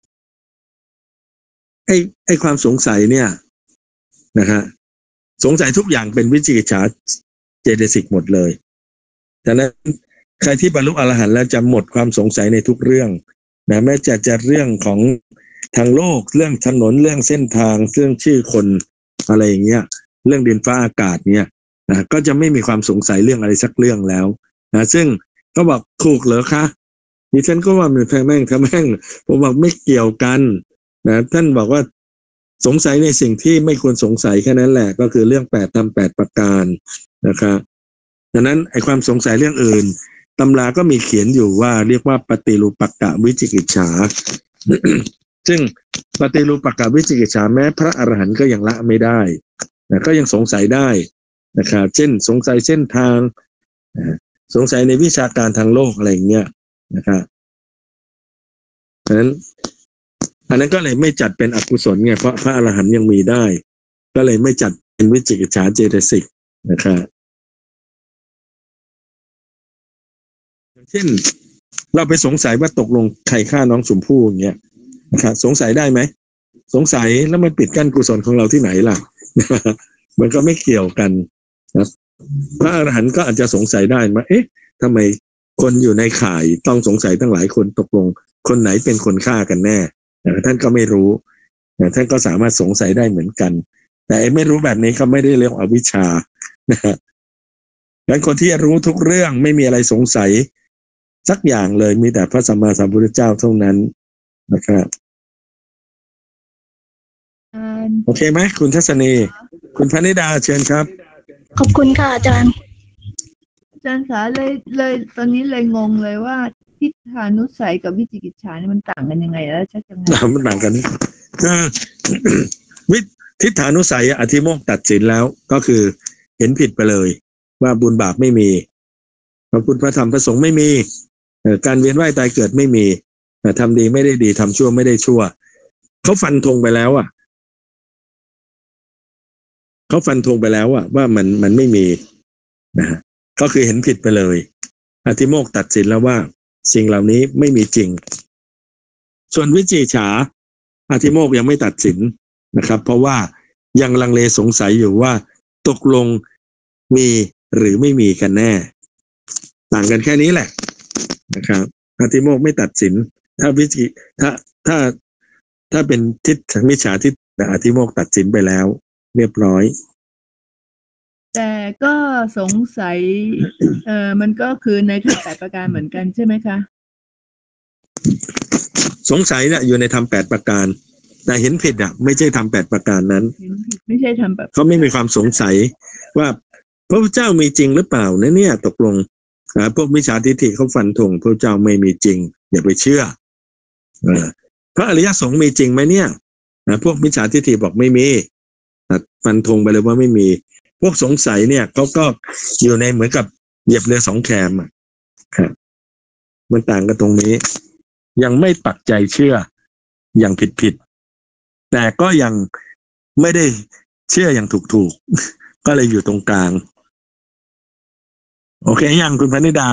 ไอ้ไอ้ความสงสัยเนี่ยนะครับสงสัยทุกอย่างเป็นวิจิกิจฉาเจตสิกหมดเลยฉะนั้นใครที่บรรลุอรหันต์แล้วจะหมดความสงสัยในทุกเรื่องนะแม้จะจะเรื่องของทางโลกเรื่องถนนเรื่องเส้นทางเรื่องชื่อคนอะไรอย่างเงี้ยเรื่องดินฟ้าอากาศเนี่ยนะก็จะไม่มีความสงสัยเรื่องอะไรสักเรื่องแล้วนะซึ่งก็บอกถูกเหรอคะดิฉันก็ว่ามันแพงแม่งแพงแม่งผมบอกไม่เกี่ยวกันนะท่านบอกว่าสงสัยในสิ่งที่ไม่ควรสงสัยแค่นั้นแหละก็คือเรื่องแปดธรรมแปดประการนะครับดังนั้นไอ้ความสงสัยเรื่องอื่นตำราก็มีเขียนอยู่ว่าเรียกว่าปฏิรูปักกะวิจิกิจฉา ซึ่งปฏิรูปักกะวิจิกิจฉาแม้พระอรหันต์ก็ยังละไม่ได้นะก็ยังสงสัยได้นะครับเช่นสงสัยเส้นทางสงสัยในวิชาการทางโลกอะไรอย่างเงี้ยนะครับเพราะฉะนั้นอันนั้นก็เลยไม่จัดเป็นอกุศลไงเพราะพระอรหันต์ยังมีได้ก็เลยไม่จัดเป็นวิจิกิจฉาเจตสิกนะครับเช่นเราไปสงสัยว่าตกลงใครฆ่าน้องชมพู่อย่างเงี้ยนะครับสงสัยได้ไหมสงสัยแล้วมันปิดกั้นกุศลของเราที่ไหนล่ะ มันก็ไม่เกี่ยวกันนะพระอรหันต์ก็อาจจะสงสัยได้ว่าเอ๊ะทำไมคนอยู่ในข่ายต้องสงสัยตั้งหลายคนตกลงคนไหนเป็นคนฆ่ากันแน่ท่านก็ไม่รู้ท่านก็สามารถสงสัยได้เหมือนกันแต่ไม่รู้แบบนี้เขาไม่ได้เรียกอวิชชานะฮะดังนั้นคนที่รู้ทุกเรื่องไม่มีอะไรสงสัยสักอย่างเลยมีแต่พระสัมมาสัมพุทธเจ้าเท่านั้นนะครับโอเคไหมคุณทัศนีคุณพนิดาเชิญครับขอบคุณค่ะอาจารย์อาจารย์คะเลยเลยตอนนี้เลยงงเลยว่าทิฏฐานุสัยกับวิจิกิจฉานี่มันต่างกันยังไงแล้วชัดจังเลยมันต่างกันคือวิทิฏฐานุสัยอธิโมกข์ตัดสินแล้วก็คือเห็นผิดไปเลยว่าบุญบาปไม่มีพระพุทธพระธรรมพระสงฆ์ไม่มีการเวียนว่ายตายเกิดไม่มีทำดีไม่ได้ดีทำชั่วไม่ได้ชั่วเขาฟันธงไปแล้วอ่ะเขาฟันธงไปแล้วอ่ะว่ามันมันไม่มีนะฮะก็คือเห็นผิดไปเลยอธิโมกข์ตัดสินแล้วว่าสิ่งเหล่านี้ไม่มีจริงส่วนวิจิกิจฉาอธิโมกข์ยังไม่ตัดสินนะครับเพราะว่ายังลังเลสงสัยอยู่ว่าตกลงมีหรือไม่มีกันแน่ต่างกันแค่นี้แหละนะครับอธิโมกข์ไม่ตัดสินถ้าวิจิถ้าถ้าถ้าเป็นทิฏฐิมิจฉาทิฏฐิอธิโมกข์ตัดสินไปแล้วเรียบร้อยแต่ก็สงสัยเออมันก็คือในธรรมแปดประการเหมือนกันใช่ไหมคะสงสัยเนี่ยอยู่ในธรรมแปดประการแต่เห็นผิดอ่ะไม่ใช่ธรรมแปดประการนั้นไม่ใช่ธรรมแปดเขาไม่มีความสงสัยว่าพระพุทธเจ้ามีจริงหรือเปล่านะเนี่ยตกลงพวกมิจฉาทิฏฐิเขาฟันธงพระเจ้าไม่มีจริงอย่าไปเชื่อพระอริยสงฆ์มีจริงไหมเนี่ยพวกมิจฉาทิฏฐิบอกไม่มีฟันธงไปเลยว่าไม่มีพวกสงสัยเนี่ยเขาก็อยู่ในเหมือนกับเหยียบเรือสองแคมอ่ะครับมันต่างกันตรงนี้ยังไม่ปักใจเชื่ออย่างผิดผิดแต่ก็ยังไม่ได้เชื่ออย่างถูกถูกก็เลยอยู่ตรงกลางโอเคยังคุณพนิดา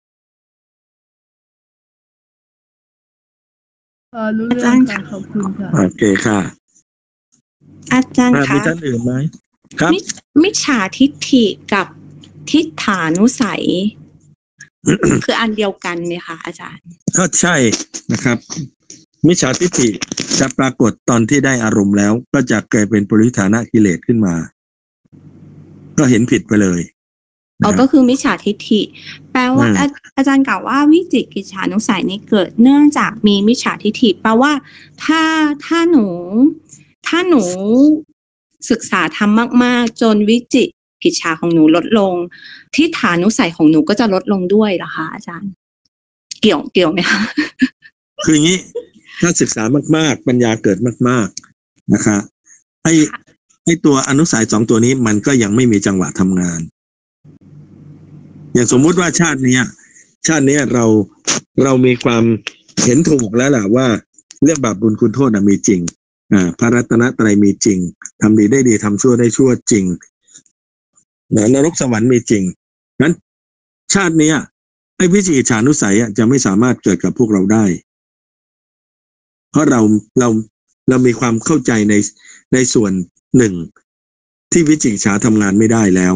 เออรู้เรื่องค่ะขอบคุณค่ะโอเคค่ะอาจารย์คะมีท่านอื่นไหมครับมิจฉาทิฏฐิกับทิฏฐานุสัย คืออันเดียวกันไหมคะอาจารย์ก็ใช่นะครับมิจฉาทิฏฐิจะปรากฏตอนที่ได้อารมณ์แล้วก็จะเกิดเป็นปริฐานะกิเลสขึ้นมาก็เห็นผิดไปเลยอ๋อก็คือมิจฉาทิฏฐิแปลว่าอาจารย์กล่าวว่าวิจิกิจฉานุสัยนี้เกิดเนื่องจากมีมิจฉาทิฏฐิแปลว่าถ้าถ้าหนูถ้าหนูศึกษาทำมากๆจนวิจิกิจฉาของหนูลดลงทิฏฐานุสัยของหนูก็จะลดลงด้วยเหรอคะอาจารย์เกี่ยวเกี่ยวไหมคะคืออย่างนี้ถ้าศึกษามากๆปัญญาเกิดมากๆนะคะไอ้ไอ้ตัวอนุสัยสองตัวนี้มันก็ยังไม่มีจังหวะทำงานอย่างสมมุติว่าชาตินี้ชาตินี้เราเรามีความเห็นถูกแล้วล่ะว่าเรื่องบาปบุญคุณโทษนะมีจริงอ่าพระรัตนตรัยมีจริงทำดีได้ดีทำชั่วได้ชั่วจริงนรกสวรรค์มีจริงนั้นชาตินี้ไอ้วิจิกิจฉานุสัยจะไม่สามารถเกิดกับพวกเราได้เพราะเราเราเรามีความเข้าใจในในส่วนหนึ่งที่วิจิกิจฉาทำงานไม่ได้แล้ว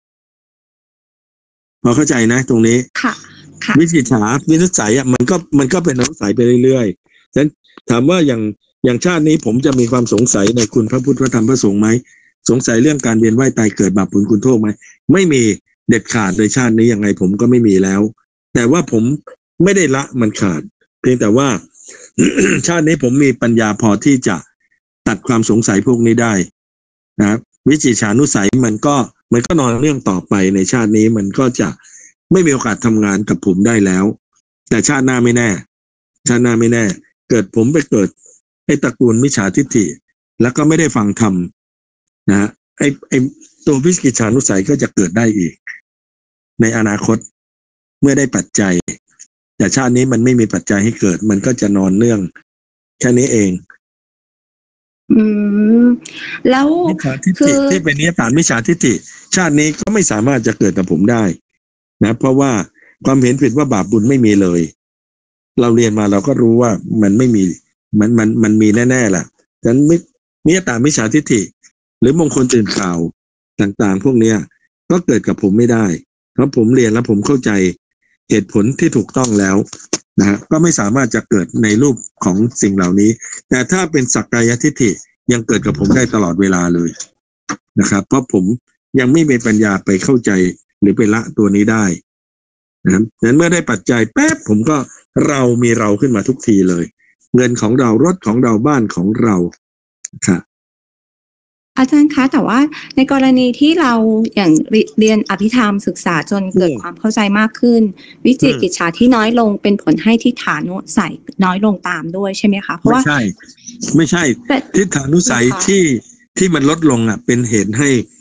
พอเข้าใจนะตรงนี้ค่ะค่ะวิจิกิจฉาวินุสัยอ่ะมันก็มันก็เป็นอนุสัยไปเรื่อยๆฉะนั้นถามว่าอย่างอย่างชาตินี้ผมจะมีความสงสัยในคุณพระพุทธพระธรรมพระสงฆ์ไหมสงสัยเรื่องการเวียนว่ายตายเกิดบาปบุญคุณโทษไหมไม่มีเด็ดขาดเลยชาตินี้ยังไงผมก็ไม่มีแล้วแต่ว่าผมไม่ได้ละมันขาดเพียงแต่ว่า ชาตินี้ผมมีปัญญาพอที่จะตัดความสงสัยพวกนี้ได้นะวิจิกิจฉานุสัยมันก็มันก็นอนเรื่องต่อไปในชาตินี้มันก็จะไม่มีโอกาสทำงานกับผมได้แล้วแต่ชาติหน้าไม่แน่ชาติหน้าไม่แน่เกิดผมไปเกิดไอ้ตระกูลมิจฉาทิฏฐิแล้วก็ไม่ได้ฟังธรรมนะไอ้ไอ้ตัววิจิกิจฉานุสัยก็จะเกิดได้อีกในอนาคตเมื่อได้ปัจจัยแต่ชาตินี้มันไม่มีปัจจัยให้เกิดมันก็จะนอนเนื่องแค่นี้เองอืมแล้วมิจฉาทิฏฐิที่เป็นนิยฐานมิจฉาทิฏฐิชาตินี้ก็ไม่สามารถจะเกิดกับผมได้นะเพราะว่าความเห็นผิดว่าบาปบุญไม่มีเลยเราเรียนมาเราก็รู้ว่ามันไม่มีมันมันมันมีแน่ๆแหละฉะนั้นนิยฐานมิจฉาทิฏฐิหรือมงคลตื่นข่าวต่างๆพวกเนี้ยก็เกิดกับผมไม่ได้เพราะผมเรียนแล้วผมเข้าใจเหตุผลที่ถูกต้องแล้วนะฮะก็ไม่สามารถจะเกิดในรูปของสิ่งเหล่านี้แต่ถ้าเป็นสักกายทิฏฐิยังเกิดกับผมได้ตลอดเวลาเลยนะครับเพราะผมยังไม่มีปัญญาไปเข้าใจหรือไปละตัวนี้ได้นะครับฉะนั้นเมื่อได้ปัจจัยแป๊บผมก็เรามีเราขึ้นมาทุกทีเลยเงินของเรารถของเราบ้านของเราค่ะอาจารย์คะแต่ว่าในกรณีที่เราอย่างเรียนอภิธรรมศึกษาจนเกิดความเข้าใจมากขึ้นวิจิกิจฉาที่น้อยลงเป็นผลให้ทิฏฐานุสัยน้อยลงตามด้วยใช่ไหมคะเพราะว่าไม่ใช่ไม่ใช่ทิฏฐานุสัยที่ที่มันลดลงอ่ะเป็นเหตุให้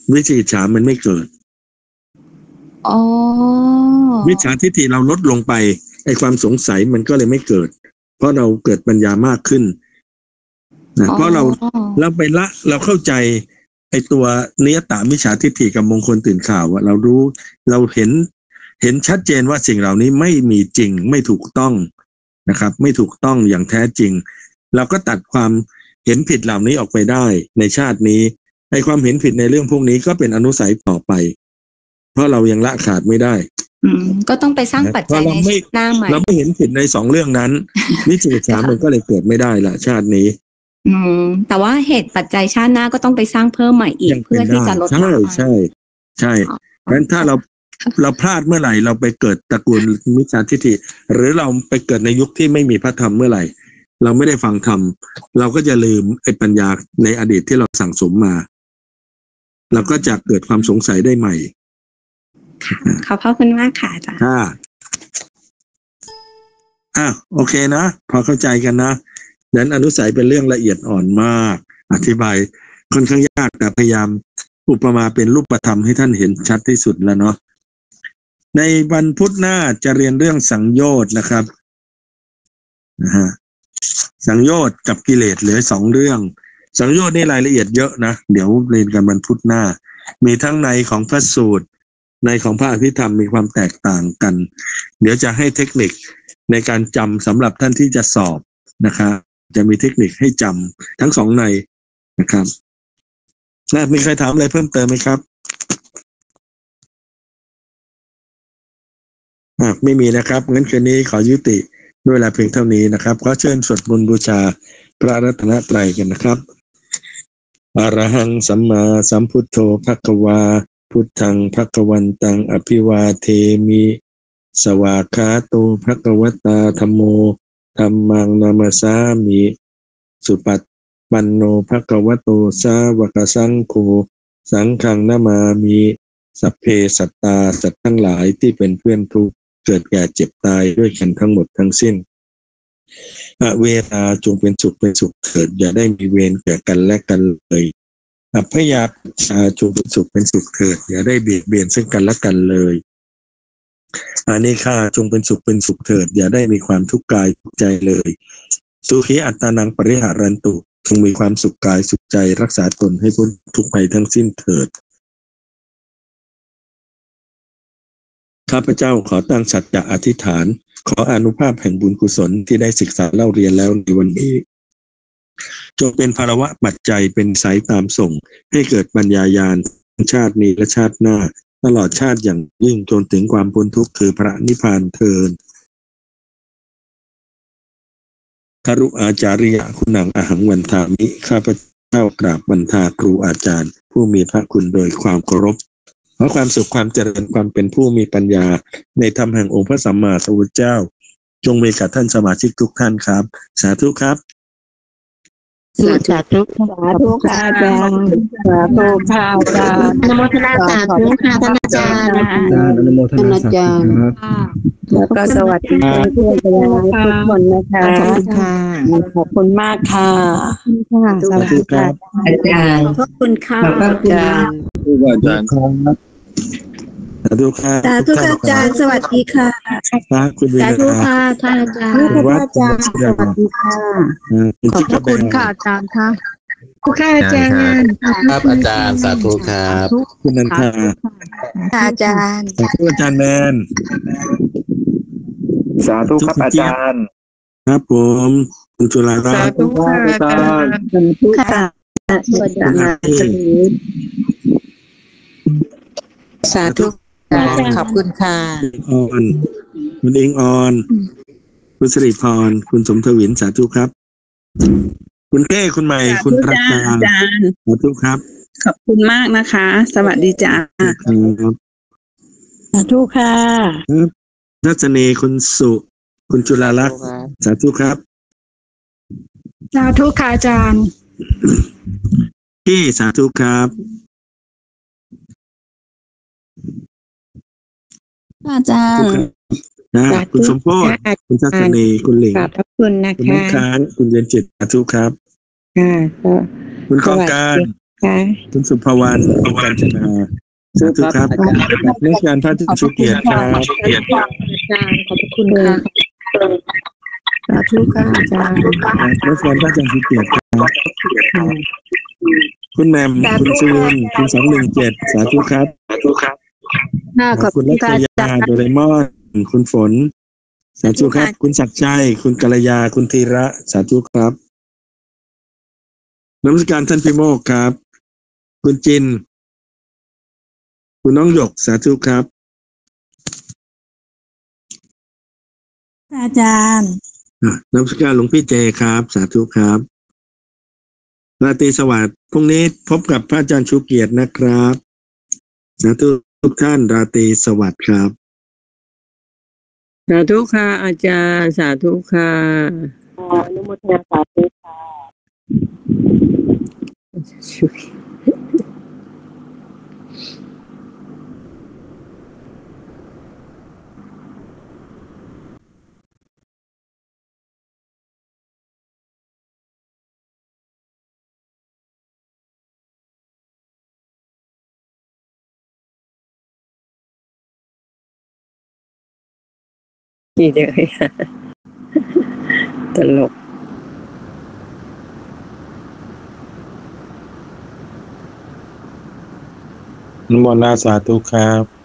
วิจิกิจฉามันไม่เกิดอ๋อวิชาทิฏฐิเราลดลงไปไอ้ความสงสัยมันก็เลยไม่เกิด เพราะเราเกิดปัญญามากขึ้นนะเพราะเราเราไปละเราเข้าใจไอ้ตัวเนียตามิจฉาทิฏฐิกับมงคลตื่นข่าวว่าเรารู้เราเห็นเห็นชัดเจนว่าสิ่งเหล่านี้ไม่มีจริงไม่ถูกต้องนะครับไม่ถูกต้องอย่างแท้จริงเราก็ตัดความเห็นผิดเหล่านี้ออกไปได้ในชาตินี้ไอ้ความเห็นผิดในเรื่องพวกนี้ก็เป็นอนุสัยต่อไปเพราะเรายังละขาดไม่ได้อืมก็ต้องไปสร้างปัจจัยในหน้าใหม่เราไม่เห็นผิดในสองเรื่องนั้นวิจิกิจฉามันก็เลยเกิดไม่ได้ละชาตินี้อืมแต่ว่าเหตุปัจจัยชาติหน้าก็ต้องไปสร้างเพิ่มใหม่อีกเพื่อที่จะลดละใช่ใช่ใช่เพราะฉะนั้นถ้าเราเราพลาดเมื่อไหร่เราไปเกิดตระกูลมิจฉาทิฏฐิหรือเราไปเกิดในยุคที่ไม่มีพระธรรมเมื่อไหร่เราไม่ได้ฟังธรรมเราก็จะลืมไอ้ปัญญาในอดีตที่เราสั่งสมมาเราก็จะเกิดความสงสัยได้ใหม่ขอบพระคุณมากค่ะอาจารย์ค่ะอ่ะโอเคนะพอเข้าใจกันนะนั้นอนุสัยเป็นเรื่องละเอียดอ่อนมากอธิบายค่อนข้างยากแต่พยายามอุปมาเป็นรูปธรรมให้ท่านเห็นชัดที่สุดแล้วเนาะในวันพุธหน้าจะเรียนเรื่องสังโยชน์นะครับนะฮะสังโยชน์กับกิเลสเหลือสองเรื่องสังโยชน์นี่รายละเอียดเยอะนะเดี๋ยวเรียนกันวันพุธหน้ามีทั้งในของพระสูตรในของพระอภิธรรมมีความแตกต่างกันเดี๋ยวจะให้เทคนิคในการจำสำหรับท่านที่จะสอบนะครับจะมีเทคนิคให้จำทั้งสองในนะครับแล้วมีใครถามอะไรเพิ่มเติมไหมครับอ่าไม่มีนะครับงั้นคืนนี้ขอยุติด้วยเวลาเพียงเท่านี้นะครับขอเชิญสวดมนต์บูชาพระรัตนตรัยกันนะครับอรหังสัมมาสัมพุทโธภควาพุทธังภควันตังอภิวาเทมิสวากขาโตภควตาธัมโมธัมมังนามัสสามิสุปฏิปันโนภควโตสาวกสังโฆสังฆังนามามิสัพเพสัตตาสัตว์ทั้งหลายที่เป็นเพื่อนทุกข์เกิดแก่เจ็บตายด้วยกันทั้งหมดทั้งสิ้นอเวราจงเป็นสุขเป็นสุขเถิดอย่าได้มีเวรแก่กันและกันเลยอัพยาปชาจงเป็นสุขเป็นสุขเถิดอย่าได้เบียดเบียนซึ่งกันและกันเลยอานิฆาจงเป็นสุขเป็นสุขเถิดอย่าได้มีความทุกข์กายทุกใจเลยสุขีอัตตานังปริหารันตุจงมีความสุขกายสุขใจรักษาตนให้พ้นทุกภัยทั้งสิ้นเถิดข้าพเจ้าขอตั้งสัจจะอธิษฐานขออานุภาพแห่งบุญกุศลที่ได้ศึกษาเล่าเรียนแล้วในวันนี้จงเป็นภารวะปัจจัยเป็นสายตามส่งให้เกิดปัญญาญาณชาตินี้และชาติหน้าตลอดชาติอย่างยิ่งจนถึงความพ้นทุกข์คือพระนิพพานเทินครุอาจาริยะคุณังอหังวันทามิข้าพเจ้ากราบบันทาครูอาจารย์ผู้มีพระคุณโดยความเคารพขอความสุขความเจริญความเป็นผู้มีปัญญาในธรรมแห่งองค์พระสัมมาสัมพุทธเจ้าจงมีกับท่านสมาชิกทุกท่านครับสาธุครับสาธุสาธุสาธุค่ะอาจารย์สาธุค่ะอาจารย์อนุโมทนาสาธุค่ะท่านอาจารย์อนุโมทนาสาธุครับแล้วก็สวัสดีค่ะทุกคนนะคะขอบคุณค่ะขอบคุณมากค่ะสวัสดีค่ะอาจารย์ขอบคุณค่ะอาจารย์อาจารย์ครับสาธุค่ะสาธุค่ะอาจารย์สวัสดีค่ะสาธุค่ะท่านอาจารย์อาจารย์สวัสดีค่ะขอบพระคุณค่ะอาจารย์ค่ะคุณค่ะอาจารย์ครับอาจารย์สาธุครับคุณนันทาอาจารย์สาธุอาจารย์แนนสาธุครับอาจารย์ครับผมคุณจุฬารัตน์สาธุค่ะอาจารย์สาธุค่ะสวัสดีค่ะสาธุขอบคุณค่ะออนคุณเองออนคุณสิริพรคุณสมทวินสาธุครับคุณเก้คุณใหม่คุณประกาศสาธุครับขอบคุณมากนะคะสวัสดีจ้าสาธุค่ะรัชนีคุณสุคุณจุฬาลักษณ์สาธุครับสาธุค่ะอาจารย์พี่สาธุครับอาจารย์นะคุณสมโพธิ์คุณชัชนีคุณหลิงขอบพระคุณนะคะคุณค้างคุณเย็นจิตสาธุครับค่ะคุณกองการคุณสุภวรรณคุณกัญจนาสาธุครับเรื่องการพระอาจารย์ชูเกียรติครับอาจารย์ขอบคุณค่ะสาธุค่ะอาจารย์เรื่องการพระอาจารย์ชูเกียรติครับคุณแหม่มคุณซูนคุณสองหนึ่งเจ็ดสาธุครับสาธุครับขอบคุณรัตยาโดเรมอนคุณฝนสาธุครับคุณศักดิ์ชัยคุณกัลยาคุณธีระสาธุครับนมัสการท่านพิโมกครับคุณจินคุณน้องหยกสาธุครับอาจารย์นมัสการหลวงพี่เจครับสาธุครับราตรีสวัสดิ์พรุ่งนี้พบกับพระอาจารย์ชูเกียรตินะครับสาธุทุกท่านราตรีสวัสดิ์ครับสาธุค่ะอาจารย์สาธุค่ะอนุโมทนาสาธุค่ะนี่เลยตลกนุโมทนาสาธุครับ